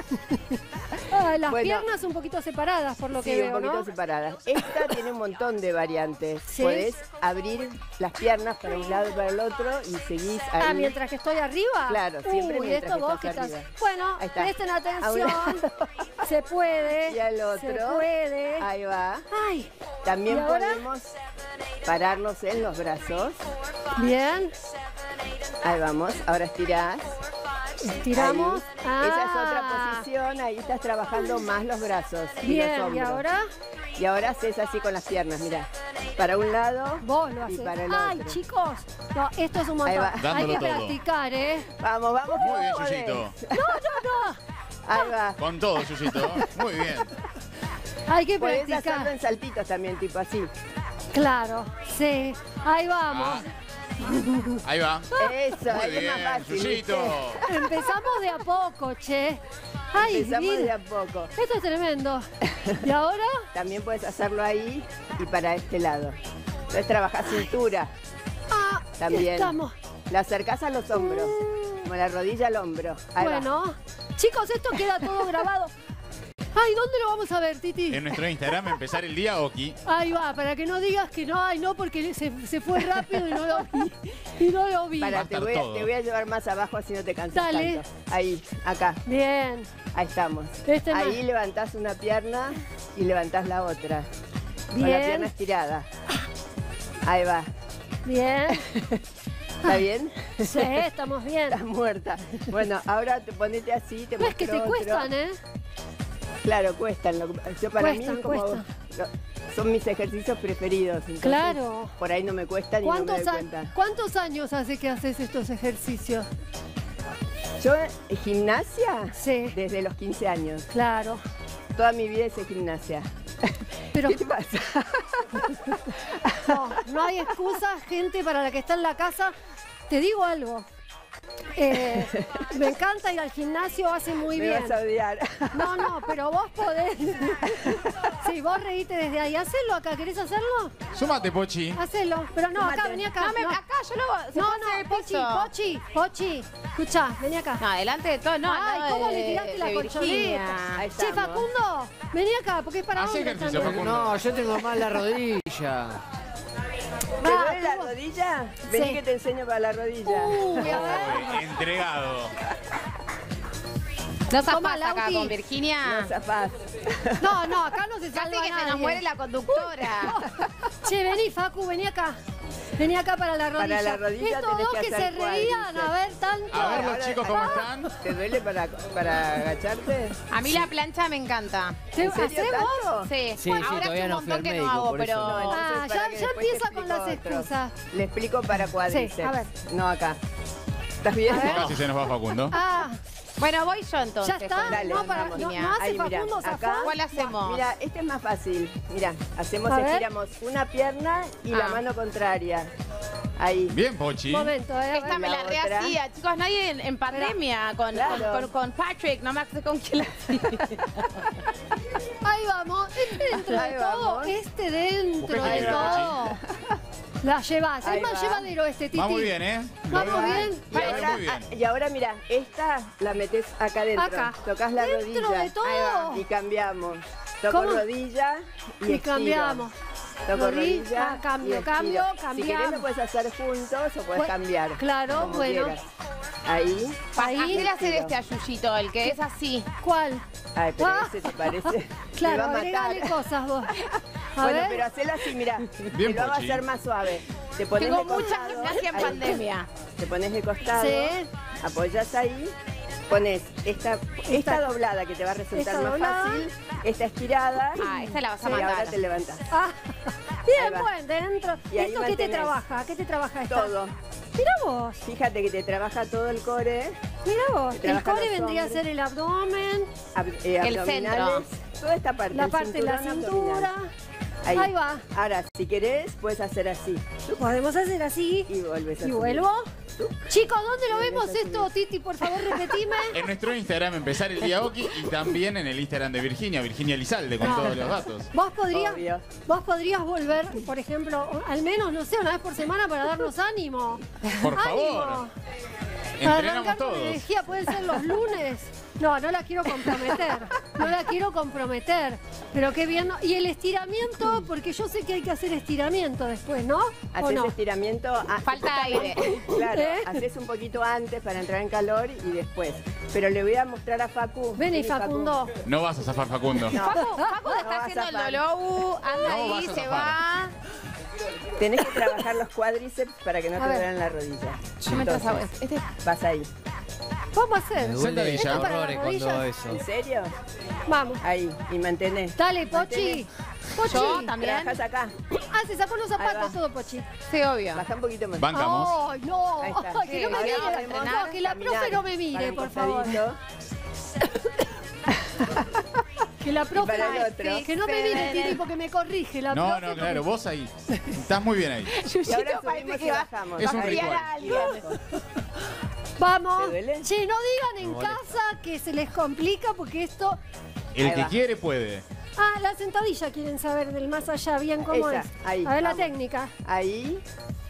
Ah, las Bueno. piernas un poquito separadas por lo Sí, que un veo, poquito ¿no? separadas. Esta tiene un montón de variantes. Sí. Podés abrir las piernas para un lado y para el otro y seguís ahí. Ah, mientras que estoy arriba. Claro, siempre Uy, mientras esto que vos estás que estás- arriba. Bueno, Ahí está. presten A un atención. lado. Se puede. Y al otro. Se puede. Ahí va. Ay. También ¿Y ahora? podemos pararnos en los brazos. Bien. Ahí vamos. Ahora estirás. Estiramos. Ahí. Esa es Ah. otra posición. Ahí estás trabajando más los brazos. y Bien, los ¿y hombros. ahora? Y ahora haces así con las piernas, mira. Para un lado Vos lo y haces. para el Ay, otro. chicos. No, esto es un Ahí montón. va. Hay Dándolo que todo. practicar, ¿eh? Vamos, vamos. que Muy bien, vos podés. Yuyito. No, no, no. Ahí va. Con todo, Yuyito. Muy bien. Hay que Podés hacerlo practicar. en saltitos también, tipo así. Claro, sí. Ahí vamos. Ahí va. Eso, Muy ahí es más bien, fácil. Yuyito. ¿viste? Empezamos de a poco, che. Ay, Empezamos mira. de a poco. Esto es tremendo. ¿Y ahora? También puedes hacerlo ahí y para este lado. Entonces trabajas cintura. Ah, También. estamos. La acercás a los hombros. Como la rodilla al hombro. Ahí va. Bueno, Chicos, esto queda todo grabado. Ay, ¿dónde lo vamos a ver, Titi? En nuestro Instagram, empezar el día, Oki. Ahí va, para que no digas que no, ay, no, porque se, se fue rápido y no lo vi. Y no lo vi. Para, te voy, a, te voy a llevar más abajo así no te cansas Dale. tanto. Ahí, acá. Bien. Ahí estamos. Este Ahí más. levantás una pierna y levantás la otra. Bien. Con la pierna estirada. Ahí va. Bien. ¿Está bien? Sí, estamos bien. Estás muerta. Bueno, ahora te ponete así, te No es que te muestro otro. cuestan, ¿eh? Claro, cuestan. Lo- Yo para Cuestan, mí es como, cuestan. lo- son mis ejercicios preferidos. Entonces, Claro. Por ahí no me cuestan y no me ¿Cuántos, doy a- cuenta. ¿Cuántos años hace que haces estos ejercicios? Yo, eh, gimnasia, Sí. desde los quince años. Claro. Toda mi vida hice gimnasia. Pero ¿Qué te pasa? no, no hay excusas, gente, para la que está en la casa. Te digo algo. Eh, me encanta ir al gimnasio, hace muy Me bien. vas a odiar. No, no, pero vos podés. Sí, vos reíte desde ahí. Hacelo acá, ¿querés hacerlo? Súmate, Pochi. Hacelo. Pero no, acá, Súmate. vení acá. No, me- acá, yo lo- se No, pone de no, Pochi, piso. Pochi, Pochi. Escuchá, vení acá. No, delante de todo, no. al Ay, lado ¿cómo de- le tiraste la de colchoneta? Virginia. Ahí Che, estamos. Facundo, vení acá, porque es para Hacé hombres ejercicio, también. Facundo. No, yo tengo mal la rodilla. ¿Te Ah, duele la tuvo- rodilla? Vení Sí. que te enseño para la rodilla. Uy, a ver. Uy, entregado. No Toma, zafás acá Lauti. con Virginia. No zafás. No, no, acá no se Casi salva que se nadie. nos muere la conductora. Che, vení, Facu, vení acá. Vení acá para la rodilla. Para la rodilla Estos tenés dos que que se hacer reían, cuádriceps. a ver, tanto. A ver los Ahora- chicos cómo están. ¿Te duele para, para agacharte? A mí la plancha me encanta. ¿Te ¿En serio hacés vos? tanto? Sí, Sí, Bueno, sí, ahora todavía hace no un fui al montón que no médico, hago, por eso pero... no. Entonces, Ah, para ya- que ya después te empieza con explico las otro. excusas. Le explico para cuádriceps. Sí, a ver. No acá. ¿Estás bien? Casi se nos va Facundo. Ah, Bueno, voy yo entonces. ya está. Dale, no, para, no, Virginia. no hace Ahí, mira, Facundo, acá. zafó. ¿Cuál hacemos? Mira, este es más fácil. Mira, hacemos, A ver. estiramos una pierna y la Ah. mano contraria. Ahí. Bien, Pochi. Momento, eh. a Esta ver. me la La re otra. hacía. Chicos, nadie en, en pandemia con, Claro. con, con, con Patrick, no me acuerdo con quién la hacía. Ahí vamos. Este dentro Ahí de todo. vamos. Este dentro Busca de que todo. La llevas. Ahí Es más va. llevadero este, Titi. Va muy bien, ¿eh? Lo Vamos veo- bien. lo Y veo ahora, muy bien. ah, y ahora mira, esta la metes acá dentro. Acá. Tocas la Dentro rodilla. de todo. Ahí va. Y cambiamos. Toco ¿Cómo? rodilla y, Y estiro. cambiamos. Toco Rodilla, rodilla. cambio, y estiro. cambio, Si cambiamos. querés lo puedes hacer juntos o puedes Bu- cambiar. claro, como bueno. quieras. Ahí. Ahí. Hacele hacer Estiro. este ayuyito, el que es así. ¿Cuál? Ay, pero Ah. ese te parece. Claro, me va a agregale matar. cosas vos. A Bueno, ver. pero hacelo así, mira. Bien, Te lo hago Pochi. hacer más suave. Te pones Tengo de mucha costado. gimnasia en Ahí. pandemia. Te pones de costado. Sí. Apoyas ahí. Pones esta, esta doblada que te va a resultar Esta más doblada. fácil. Esta estirada. Ah, esta la vas a y mandar. ahora te levantas. Ah, Ahí bien, va. buen, dentro. Y ahí ¿Esto qué te mantenés. trabaja? ¿Qué te trabaja esta? Todo. Mira vos, Fíjate que te trabaja todo el core. mira vos. Te El trabaja core los vendría a hombros. ser el abdomen, ab- eh, El abdominales. Toda esta parte. la el parte de la cinturón cintura. abdominal. Ahí. Ahí. va. Ahora, si querés, puedes hacer así. Podemos hacer así. Y vuelves a Y subir. vuelvo. Chicos, ¿dónde lo Vuelves vemos a subir. esto, Titi? Por favor, repetime. En nuestro Instagram, empezar el día Oki, y también en el Instagram de Virginia, Virginia Lizalde, con No. todos los datos. Vos podrías, Obvio. vos podrías volver, por ejemplo, al menos, no sé, una vez por semana para darnos ánimo. Por ¡Ánimo! favor. Para Entrenamos arrancar con todos. energía, pueden ser los lunes. No, no la quiero comprometer. No la quiero comprometer. Pero qué bien. ¿no? Y el estiramiento, porque yo sé que hay que hacer estiramiento después, ¿no? ¿O Haces no? estiramiento. ah, Falta aire. Claro, ¿Eh? haces un poquito antes para entrar en calor y después. Pero le voy a mostrar a Facu. Vení, Facundo. No vas a zafar, Facundo. No. Facu, Facu No está vas a haciendo el zafar. dolou, anda No ahí, vas a se zafar. va. Tenés que trabajar los cuádriceps para que no A te ver. duelan la rodilla. Yo me Entonces, trazo- este- vas ahí. Vamos a hacer. Me duele Sentadilla. Esto para horrores las cuando hago rodillas. eso. ¿En serio? Vamos. Ahí. Y mantenés. Dale, Pochi. Pochi. Yo también. Trabajás acá. Ah, se sacó los Ahí zapatos va. todo, Pochi. Sí, obvio. Baja un poquito más. Bancamos. Ay, no. Ahí está. Ay, que no me Sí, mire. vamos a entrenar, No, que la Caminar profe no me para mire, un por favor. costadito. Que la profe para el no- otro. que no me mire, Titi, porque me corrige la No, profe. no, porque- claro, vos ahí. Estás muy bien ahí. Y ahora Yuyito parece subimos y que va, bajamos. Es va un a criar ritual. a alguien. Vamos. ¿Te duele? Che, no digan en Me duele. casa que se les complica porque esto. El Ahí que va. quiere puede. Ah, la sentadilla quieren saber del más allá bien cómo Esa, es. ahí, a ver la vamos. técnica. Ahí.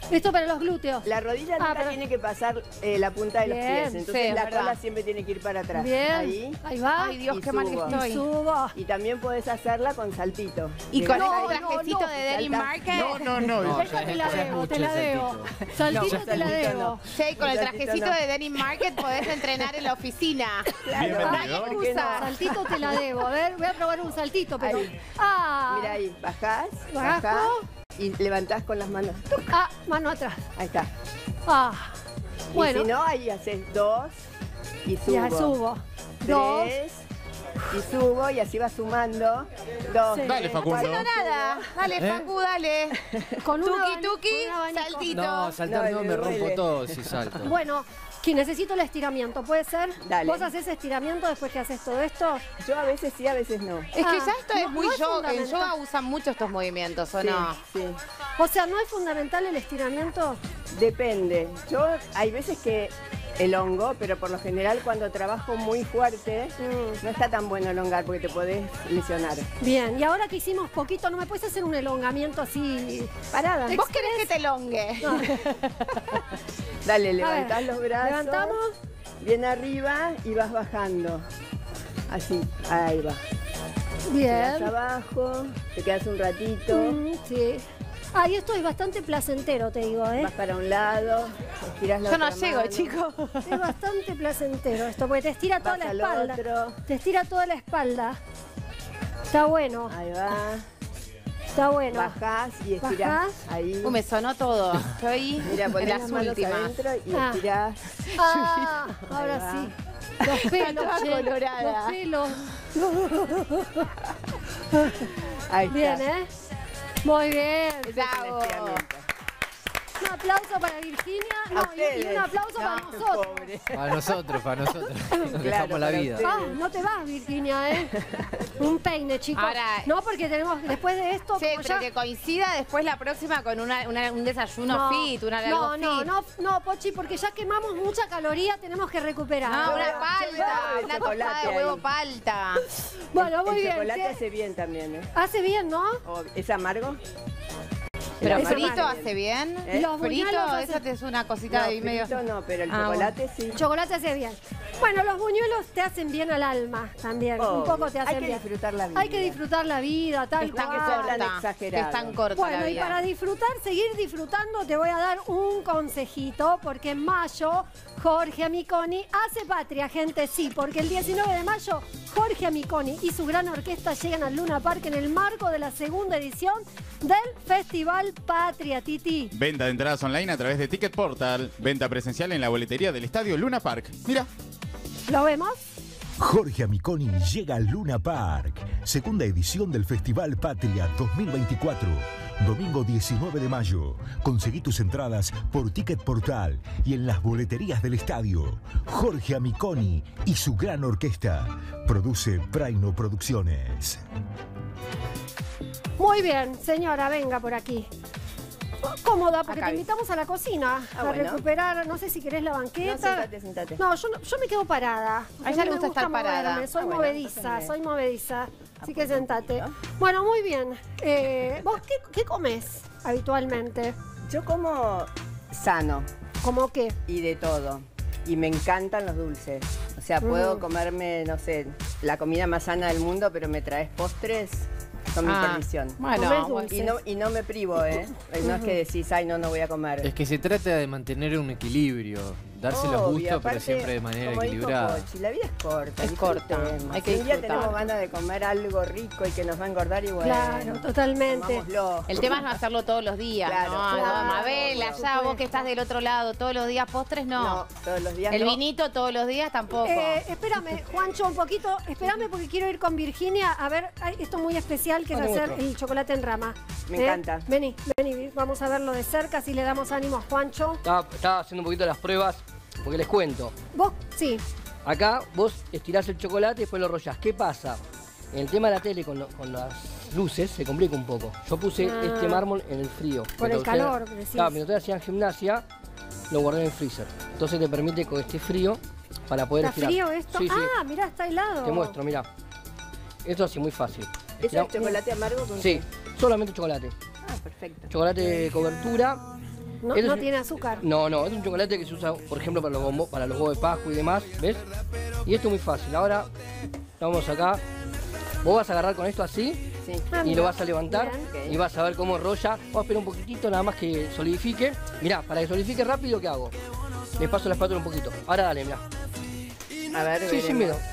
Esto para los glúteos. La rodilla Ah, nunca pero- tiene que pasar eh, la punta de los Bien, pies. Entonces sí, la es verdad. cola siempre tiene que ir para atrás. Bien. Ahí. Ahí va. Ay, Dios, Y qué mal que subo. estoy. Y subo. Y también podés hacerla con saltito. Y Que con vas el ahí, trajecito no, de Denim saltás. Market. No, no, no. No, Esa ya te es- la ya es debo, mucho te la el debo. saltito. Saltito No, te la saltito debo. no. Che, con el Saltito trajecito no. de Denim Market podés entrenar en la oficina. Bien No hay vendido. que ¿Por qué no? usar. Saltito te la debo. A ver, voy a probar un saltito, pero. Ahí. Ah. Mira ahí, bajás, Bajo. bajás y levantás con las manos. ¡Tuc! Ah, mano atrás. Ahí está. Ah. Y Bueno. si no, ahí haces dos y subo. Ya subo. Dos. Tres y subo y así vas sumando. Dos. Sí. Dale, Facundo. No, nada. Dale, ¿Eh? Facu, dale. Con un Tuki, abani- tuki, con un abanico. saltito. No, saltar No, no, me me rompo duele. todo si salto. Bueno, que necesito el estiramiento, ¿puede ser? Dale. ¿Vos haces estiramiento después que haces todo esto? Yo a veces sí, a veces no. Es que Ah, ya esto es no- muy no es yoga. En fundamental. yoga usan mucho estos movimientos, ¿o Sí, no? sí. O sea, ¿no es fundamental el estiramiento? Depende. Yo hay veces que elongo, pero por lo general cuando trabajo muy fuerte Mm. no está tan bueno elongar porque te podés lesionar. Bien, y ahora que hicimos poquito, ¿no me puedes hacer un elongamiento así parada? ¿Vos querés que te elongue? No. Dale, A levantás ver, los brazos. levantamos. Bien arriba y vas bajando. Así, ahí va. Te Bien. vas abajo, te quedas un ratito, Mm, sí. Ah, y esto es bastante placentero, te digo, ¿eh? vas para un lado, estiras la Yo no otra llego, mano. chicos. Es bastante placentero esto, porque te estira toda Vas la al espalda. otro. Te estira toda la espalda. Está bueno, Ahí va. está bueno. Bajás y estirás. Bajás. Ahí. Uh, me sonó todo. Estoy Mira, en ponés las las manos últimas. adentro y Ah. estirás. Ah, Ahí ahora va. sí. Los pelos, toda che, colorada. los pelos. Ahí está. Bien, ¿eh? Muy bien. Ese es el Bravo. estiramiento. Un aplauso para Virginia. No, y- y, ustedes. un aplauso para No, nosotros. pobre. Para nosotros, para nosotros. Nos dejamos la para vida. ustedes. Ah, no te vas, Virginia, ¿eh? Un peine, chicos. Ahora- no, porque tenemos, después de esto, Sí, como pero ya... que coincida después la próxima con una, una- un desayuno No, fit, una algo no, no, fit. no, no, Pochi, porque ya quemamos mucha caloría, tenemos que recuperar. No, Yo una veo- yo palta, veo una chocolate tostada de huevo ahí. palta. Bueno, muy El bien. chocolate ¿qué? hace bien también, ¿eh? Hace bien, ¿no? O- ¿Es amargo? Pero El amargo frito hace hace bien. ¿Eh? Los Frito, buñuelos hacen- eso te es una cosita No, ahí medio. frito no, pero el Ah, chocolate sí. Chocolate hace bien. Bueno, los buñuelos te hacen bien al alma también. Un Obvio. poco te hacen Hay que bien. disfrutar la vida. Hay que disfrutar la vida, tal Es tan cual. tan corta. exagerado. Es tan corta Bueno, la y vida. para disfrutar, seguir disfrutando, te voy a dar un consejito, porque en mayo Jorge Amiconi hace patria, gente, sí, porque el diecinueve de mayo Jorge Amiconi y su gran orquesta llegan al Luna Park en el marco de la segunda edición del Festival Patria, Titi. Venta de entradas online a través de Ticket Portal. Venta presencial en la boletería del estadio Luna Park. Mira. ¿Lo vemos? Jorge Amiconi llega al Luna Park, segunda edición del Festival Patria dos mil veinticuatro, domingo diecinueve de mayo. Conseguí tus entradas por Ticket Portal y en las boleterías del estadio. Jorge Amiconi y su gran orquesta. Produce Praino Producciones. Muy bien, señora, venga por aquí. Cómoda, porque Acá. te invitamos a la cocina Ah, a bueno. recuperar, no sé si querés la No, banqueta. sentate, sentate. No, yo, no- yo me quedo parada. A ella mí le me gusta estar parada. moverme, soy Ah, bueno, movediza, entonces me- soy movediza. Así que pues, sentate. ¿no? Bueno, muy bien. Eh, ¿Vos qué, qué comes habitualmente? Yo como sano ¿Cómo qué? y de todo. Y me encantan los dulces. O sea, puedo Mm. comerme, no sé, la comida más sana del mundo, pero me traes postres, son mi Ah, perdición. Comés Bueno, dulces. Y no, y no me privo, ¿eh? No es que decís, ay, no, no voy a comer. Es que se trata de mantener un equilibrio, darse los Obvio, gustos, pero aparte, siempre de manera como dijo equilibrada. Pochi, la vida es corta. Es corta, disfrutemos. hay que Si un día disfrutar. tenemos ganas de comer algo rico y que nos va a engordar igual. Claro, totalmente. Comámoslo. el tema es no hacerlo todos los días, Claro, ¿no? claro, Mabel, por allá, supuesto. vos que estás del otro lado, todos los días postres, no. No, todos los días El no. vinito todos los días tampoco. Eh, espérame, Juancho, un poquito. Espérame porque quiero ir con Virginia a ver ay, esto muy especial que es Ah, tengo hacer otro. el chocolate en rama. Me ¿Eh? encanta. Vení, vení, vamos a verlo de cerca, si le damos ánimo a Juancho. Estaba, estaba haciendo un poquito las pruebas, porque les cuento. Vos, sí. Acá vos estirás el chocolate y después lo enrollás. ¿Qué pasa? En el tema de la tele con, lo- con las luces se complica un poco. Yo puse Ah. este mármol en el frío. Por el Mientras calor, ustedes- decís. Claro, mientras ustedes hacían gimnasia, lo guardé en el freezer. Entonces te permite con este frío para poder ¿Está estirar. frío esto? Sí, sí. Ah, mirá, está helado. Te muestro, mirá. Esto así muy fácil. ¿Eso Estiramos- es chocolate amargo con Sí, solamente chocolate. Ah, perfecto. Chocolate de cobertura. No, Esto no es- tiene azúcar. No, no, es un chocolate que se usa, por ejemplo, para los, bombo- para los huevos de Pascua y demás, ¿ves? Y esto es muy fácil. Ahora, vamos acá. Vos vas a agarrar con esto así Sí. Ah, y mira. lo vas a levantar Bien. y vas a ver cómo rolla. Vamos a esperar un poquitito nada más que solidifique. Mirá, para que solidifique rápido, ¿qué hago? Le paso la espátula un poquito. Ahora dale, mirá. A ver, Sí, sin miedo.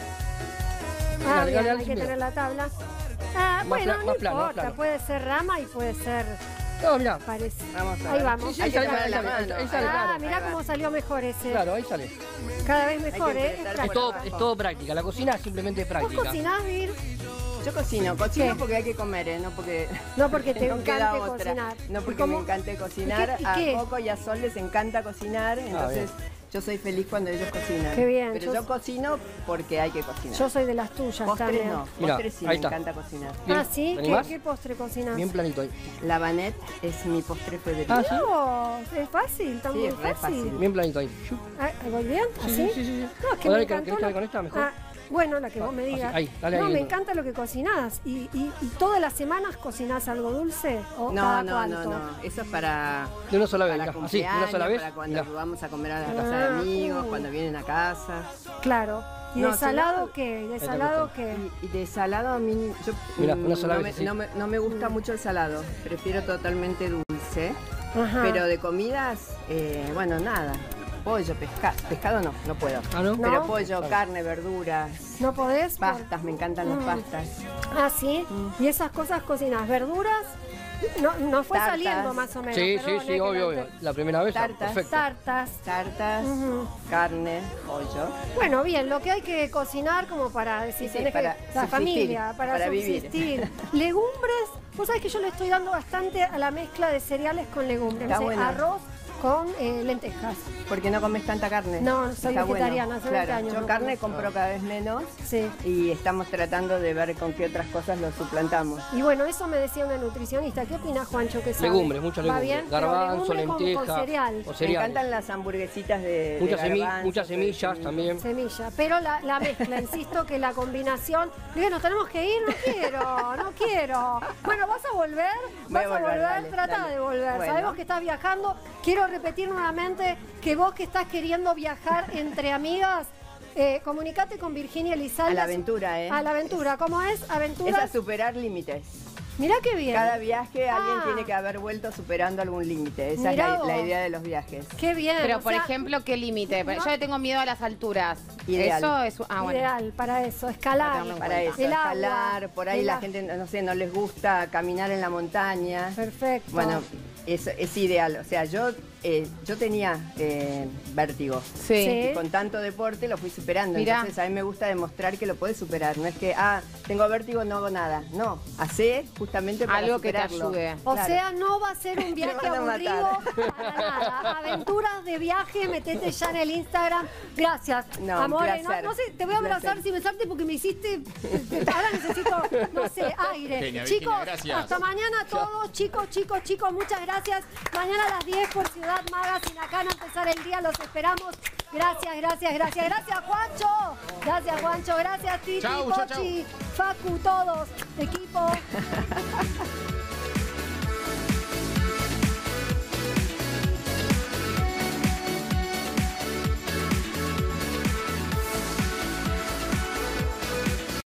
Ah, Dale, bien, dale, dale, hay sin que miedo. tener la tabla. Ah, Más bueno, pla- no más plano, más importa. plano. Puede ser rama y puede ser... No, mirá. Parece. Vamos a Ahí ver. vamos. Sí, sí, Hay ahí que sale, poner ahí la sale, mano. ahí sale, Ah, claro. mirá cómo salió mejor ese. Claro, ahí sale. Cada vez mejor, que ¿eh? apretar Práctica. Es todo, es todo práctica. La cocina es simplemente ¿Vos práctica. cocinás, Vir? Yo cocino, cocino ¿Qué? porque hay que comer, ¿eh? No porque, No porque te no queda encante otra. cocinar. No ¿Y porque cómo? me encante cocinar. ¿Y qué- y qué? A Coco y a Sol les encanta cocinar, entonces yo soy feliz cuando ellos cocinan. Qué bien, Pero yo- yo, cocino porque hay que cocinar. Yo soy de las tuyas Postres también. no, Mirá, postres sí ahí me está. encanta cocinar. Ah, ¿sí? ¿Te ¿Qué, animás? qué postre cocinás? Bien planito ahí. La banette es mi postre favorito. Ah, ¿sí? No, es fácil, está Sí, muy es re fácil. fácil. Bien planito ahí. Ah, ¿voy bien? Sí, ¿Así? sí, sí, sí. No, es que ¿O me dale, encantó. ¿querés que lo- dale con esta mejor? Ah, bueno, la que vos me así, digas. ahí, dale ahí, no, me lindo. encanta lo que cocinás. ¿Y, y, y todas las semanas cocinás algo dulce? ¿O No, cada no, cuánto? no, no. Eso es para, De una sola vez, para mirá. Así, de una sola cumpleaños, vez. para cuando Mirá. vamos a comer a la casa de Ah, amigos, uh. cuando vienen a casa. Claro. ¿Y No, de si salado no- qué? ¿Y de está salado gustando. qué? Y, y de salado a mí yo, Mirá, mm, una sola no, vez, me, sí. no, me, no me gusta mucho el salado, prefiero totalmente dulce. Ajá. Pero de comidas, eh, bueno, nada. Pollo, pescado, pescado no, no puedo. Ah, ¿no? Pero ¿No? pollo, carne, verduras, ¿No podés? Por- pastas, me encantan Mm. las pastas. Ah, ¿sí? ¿Y esas cosas cocinás? ¿Verduras? No, no fue Tartas. saliendo más o menos. Sí, sí, perdón, sí, eh, que obvio, la- obvio. La primera vez, ah, Tartas. perfecto. Tartas. Tartas, Ujú. carne, pollo. Bueno, bien, lo que hay que cocinar como para decir, Sí, sí, tenés que- para la subsistir, familia, para, para vivir. subsistir. Legumbres, vos sabés que yo le estoy dando bastante a la mezcla de cereales con legumbres. Está No sé, bueno. arroz con eh, lentejas. Porque no comes tanta carne. No, soy Está vegetariana, hace veinte Claro, años yo no carne como. compro cada vez menos Sí. y estamos tratando de ver con qué otras cosas lo suplantamos. Y bueno, eso me decía una nutricionista. ¿Qué opina Juancho que sabe? Legumbres, muchas ¿Va legumbres. bien? Pero Garbanzo, legumbre con- con lenteja, cereal. o Me cereal. encantan las hamburguesitas de, de Muchas, semi- garbanzo, muchas de semillas semillas. también. Semilla, pero la, la mezcla, insisto que la combinación. Dije, nos tenemos que ir, no quiero, no quiero. Bueno, ¿vas a volver? Voy ¿Vas a a volver, volver? dale, Trata dale. de volver. Bueno. Sabemos que estás viajando. Quiero repetir nuevamente que vos que estás queriendo viajar entre amigas, eh, comunicate con Virginia Elizalde. A la aventura, ¿eh? A la aventura. ¿Cómo es? Es Aventuras. a superar límites. Mirá qué bien. Cada viaje alguien Ah. tiene que haber vuelto superando algún límite. Esa Mirá es la, vos. la idea de los viajes. Qué bien. Pero, o por sea, ejemplo, ¿qué límite? no- Yo le tengo miedo a las alturas. Ideal. Eso es... Ah, bueno. Ideal para eso, escalar. Para eso, el agua, escalar, por ahí el la a- gente, no sé, no les gusta caminar en la montaña. Perfecto. Bueno, es, es ideal. O sea, yo, eh, yo tenía eh, vértigo. Sí. Y con tanto deporte lo fui superando. Mirá. Entonces a mí me gusta demostrar que lo puedes superar. No es que, ah, tengo vértigo, no hago nada. No, hacé justamente para Algo que te superarlo. ayude. O Claro. sea, no va a ser un viaje van a aburrido matar. para nada. Aventuras de viaje, metete ya en el Instagram. Gracias, No, un amores. No, placer. no sé, te voy a Un abrazar placer. sin besarte porque me hiciste. Ahora necesito, no sé, aire. Genia, chicos, Virginia, gracias. hasta mañana todos, chicos, chicos, chicos, muchas gracias. Mañana a las diez por Ciudad Magazine, acá no empezar el día, los esperamos. Gracias, gracias, gracias. Gracias, Juancho. Gracias, Juancho. Gracias, Titi, Chau, chau, Pochi, Facu, todos, equipo.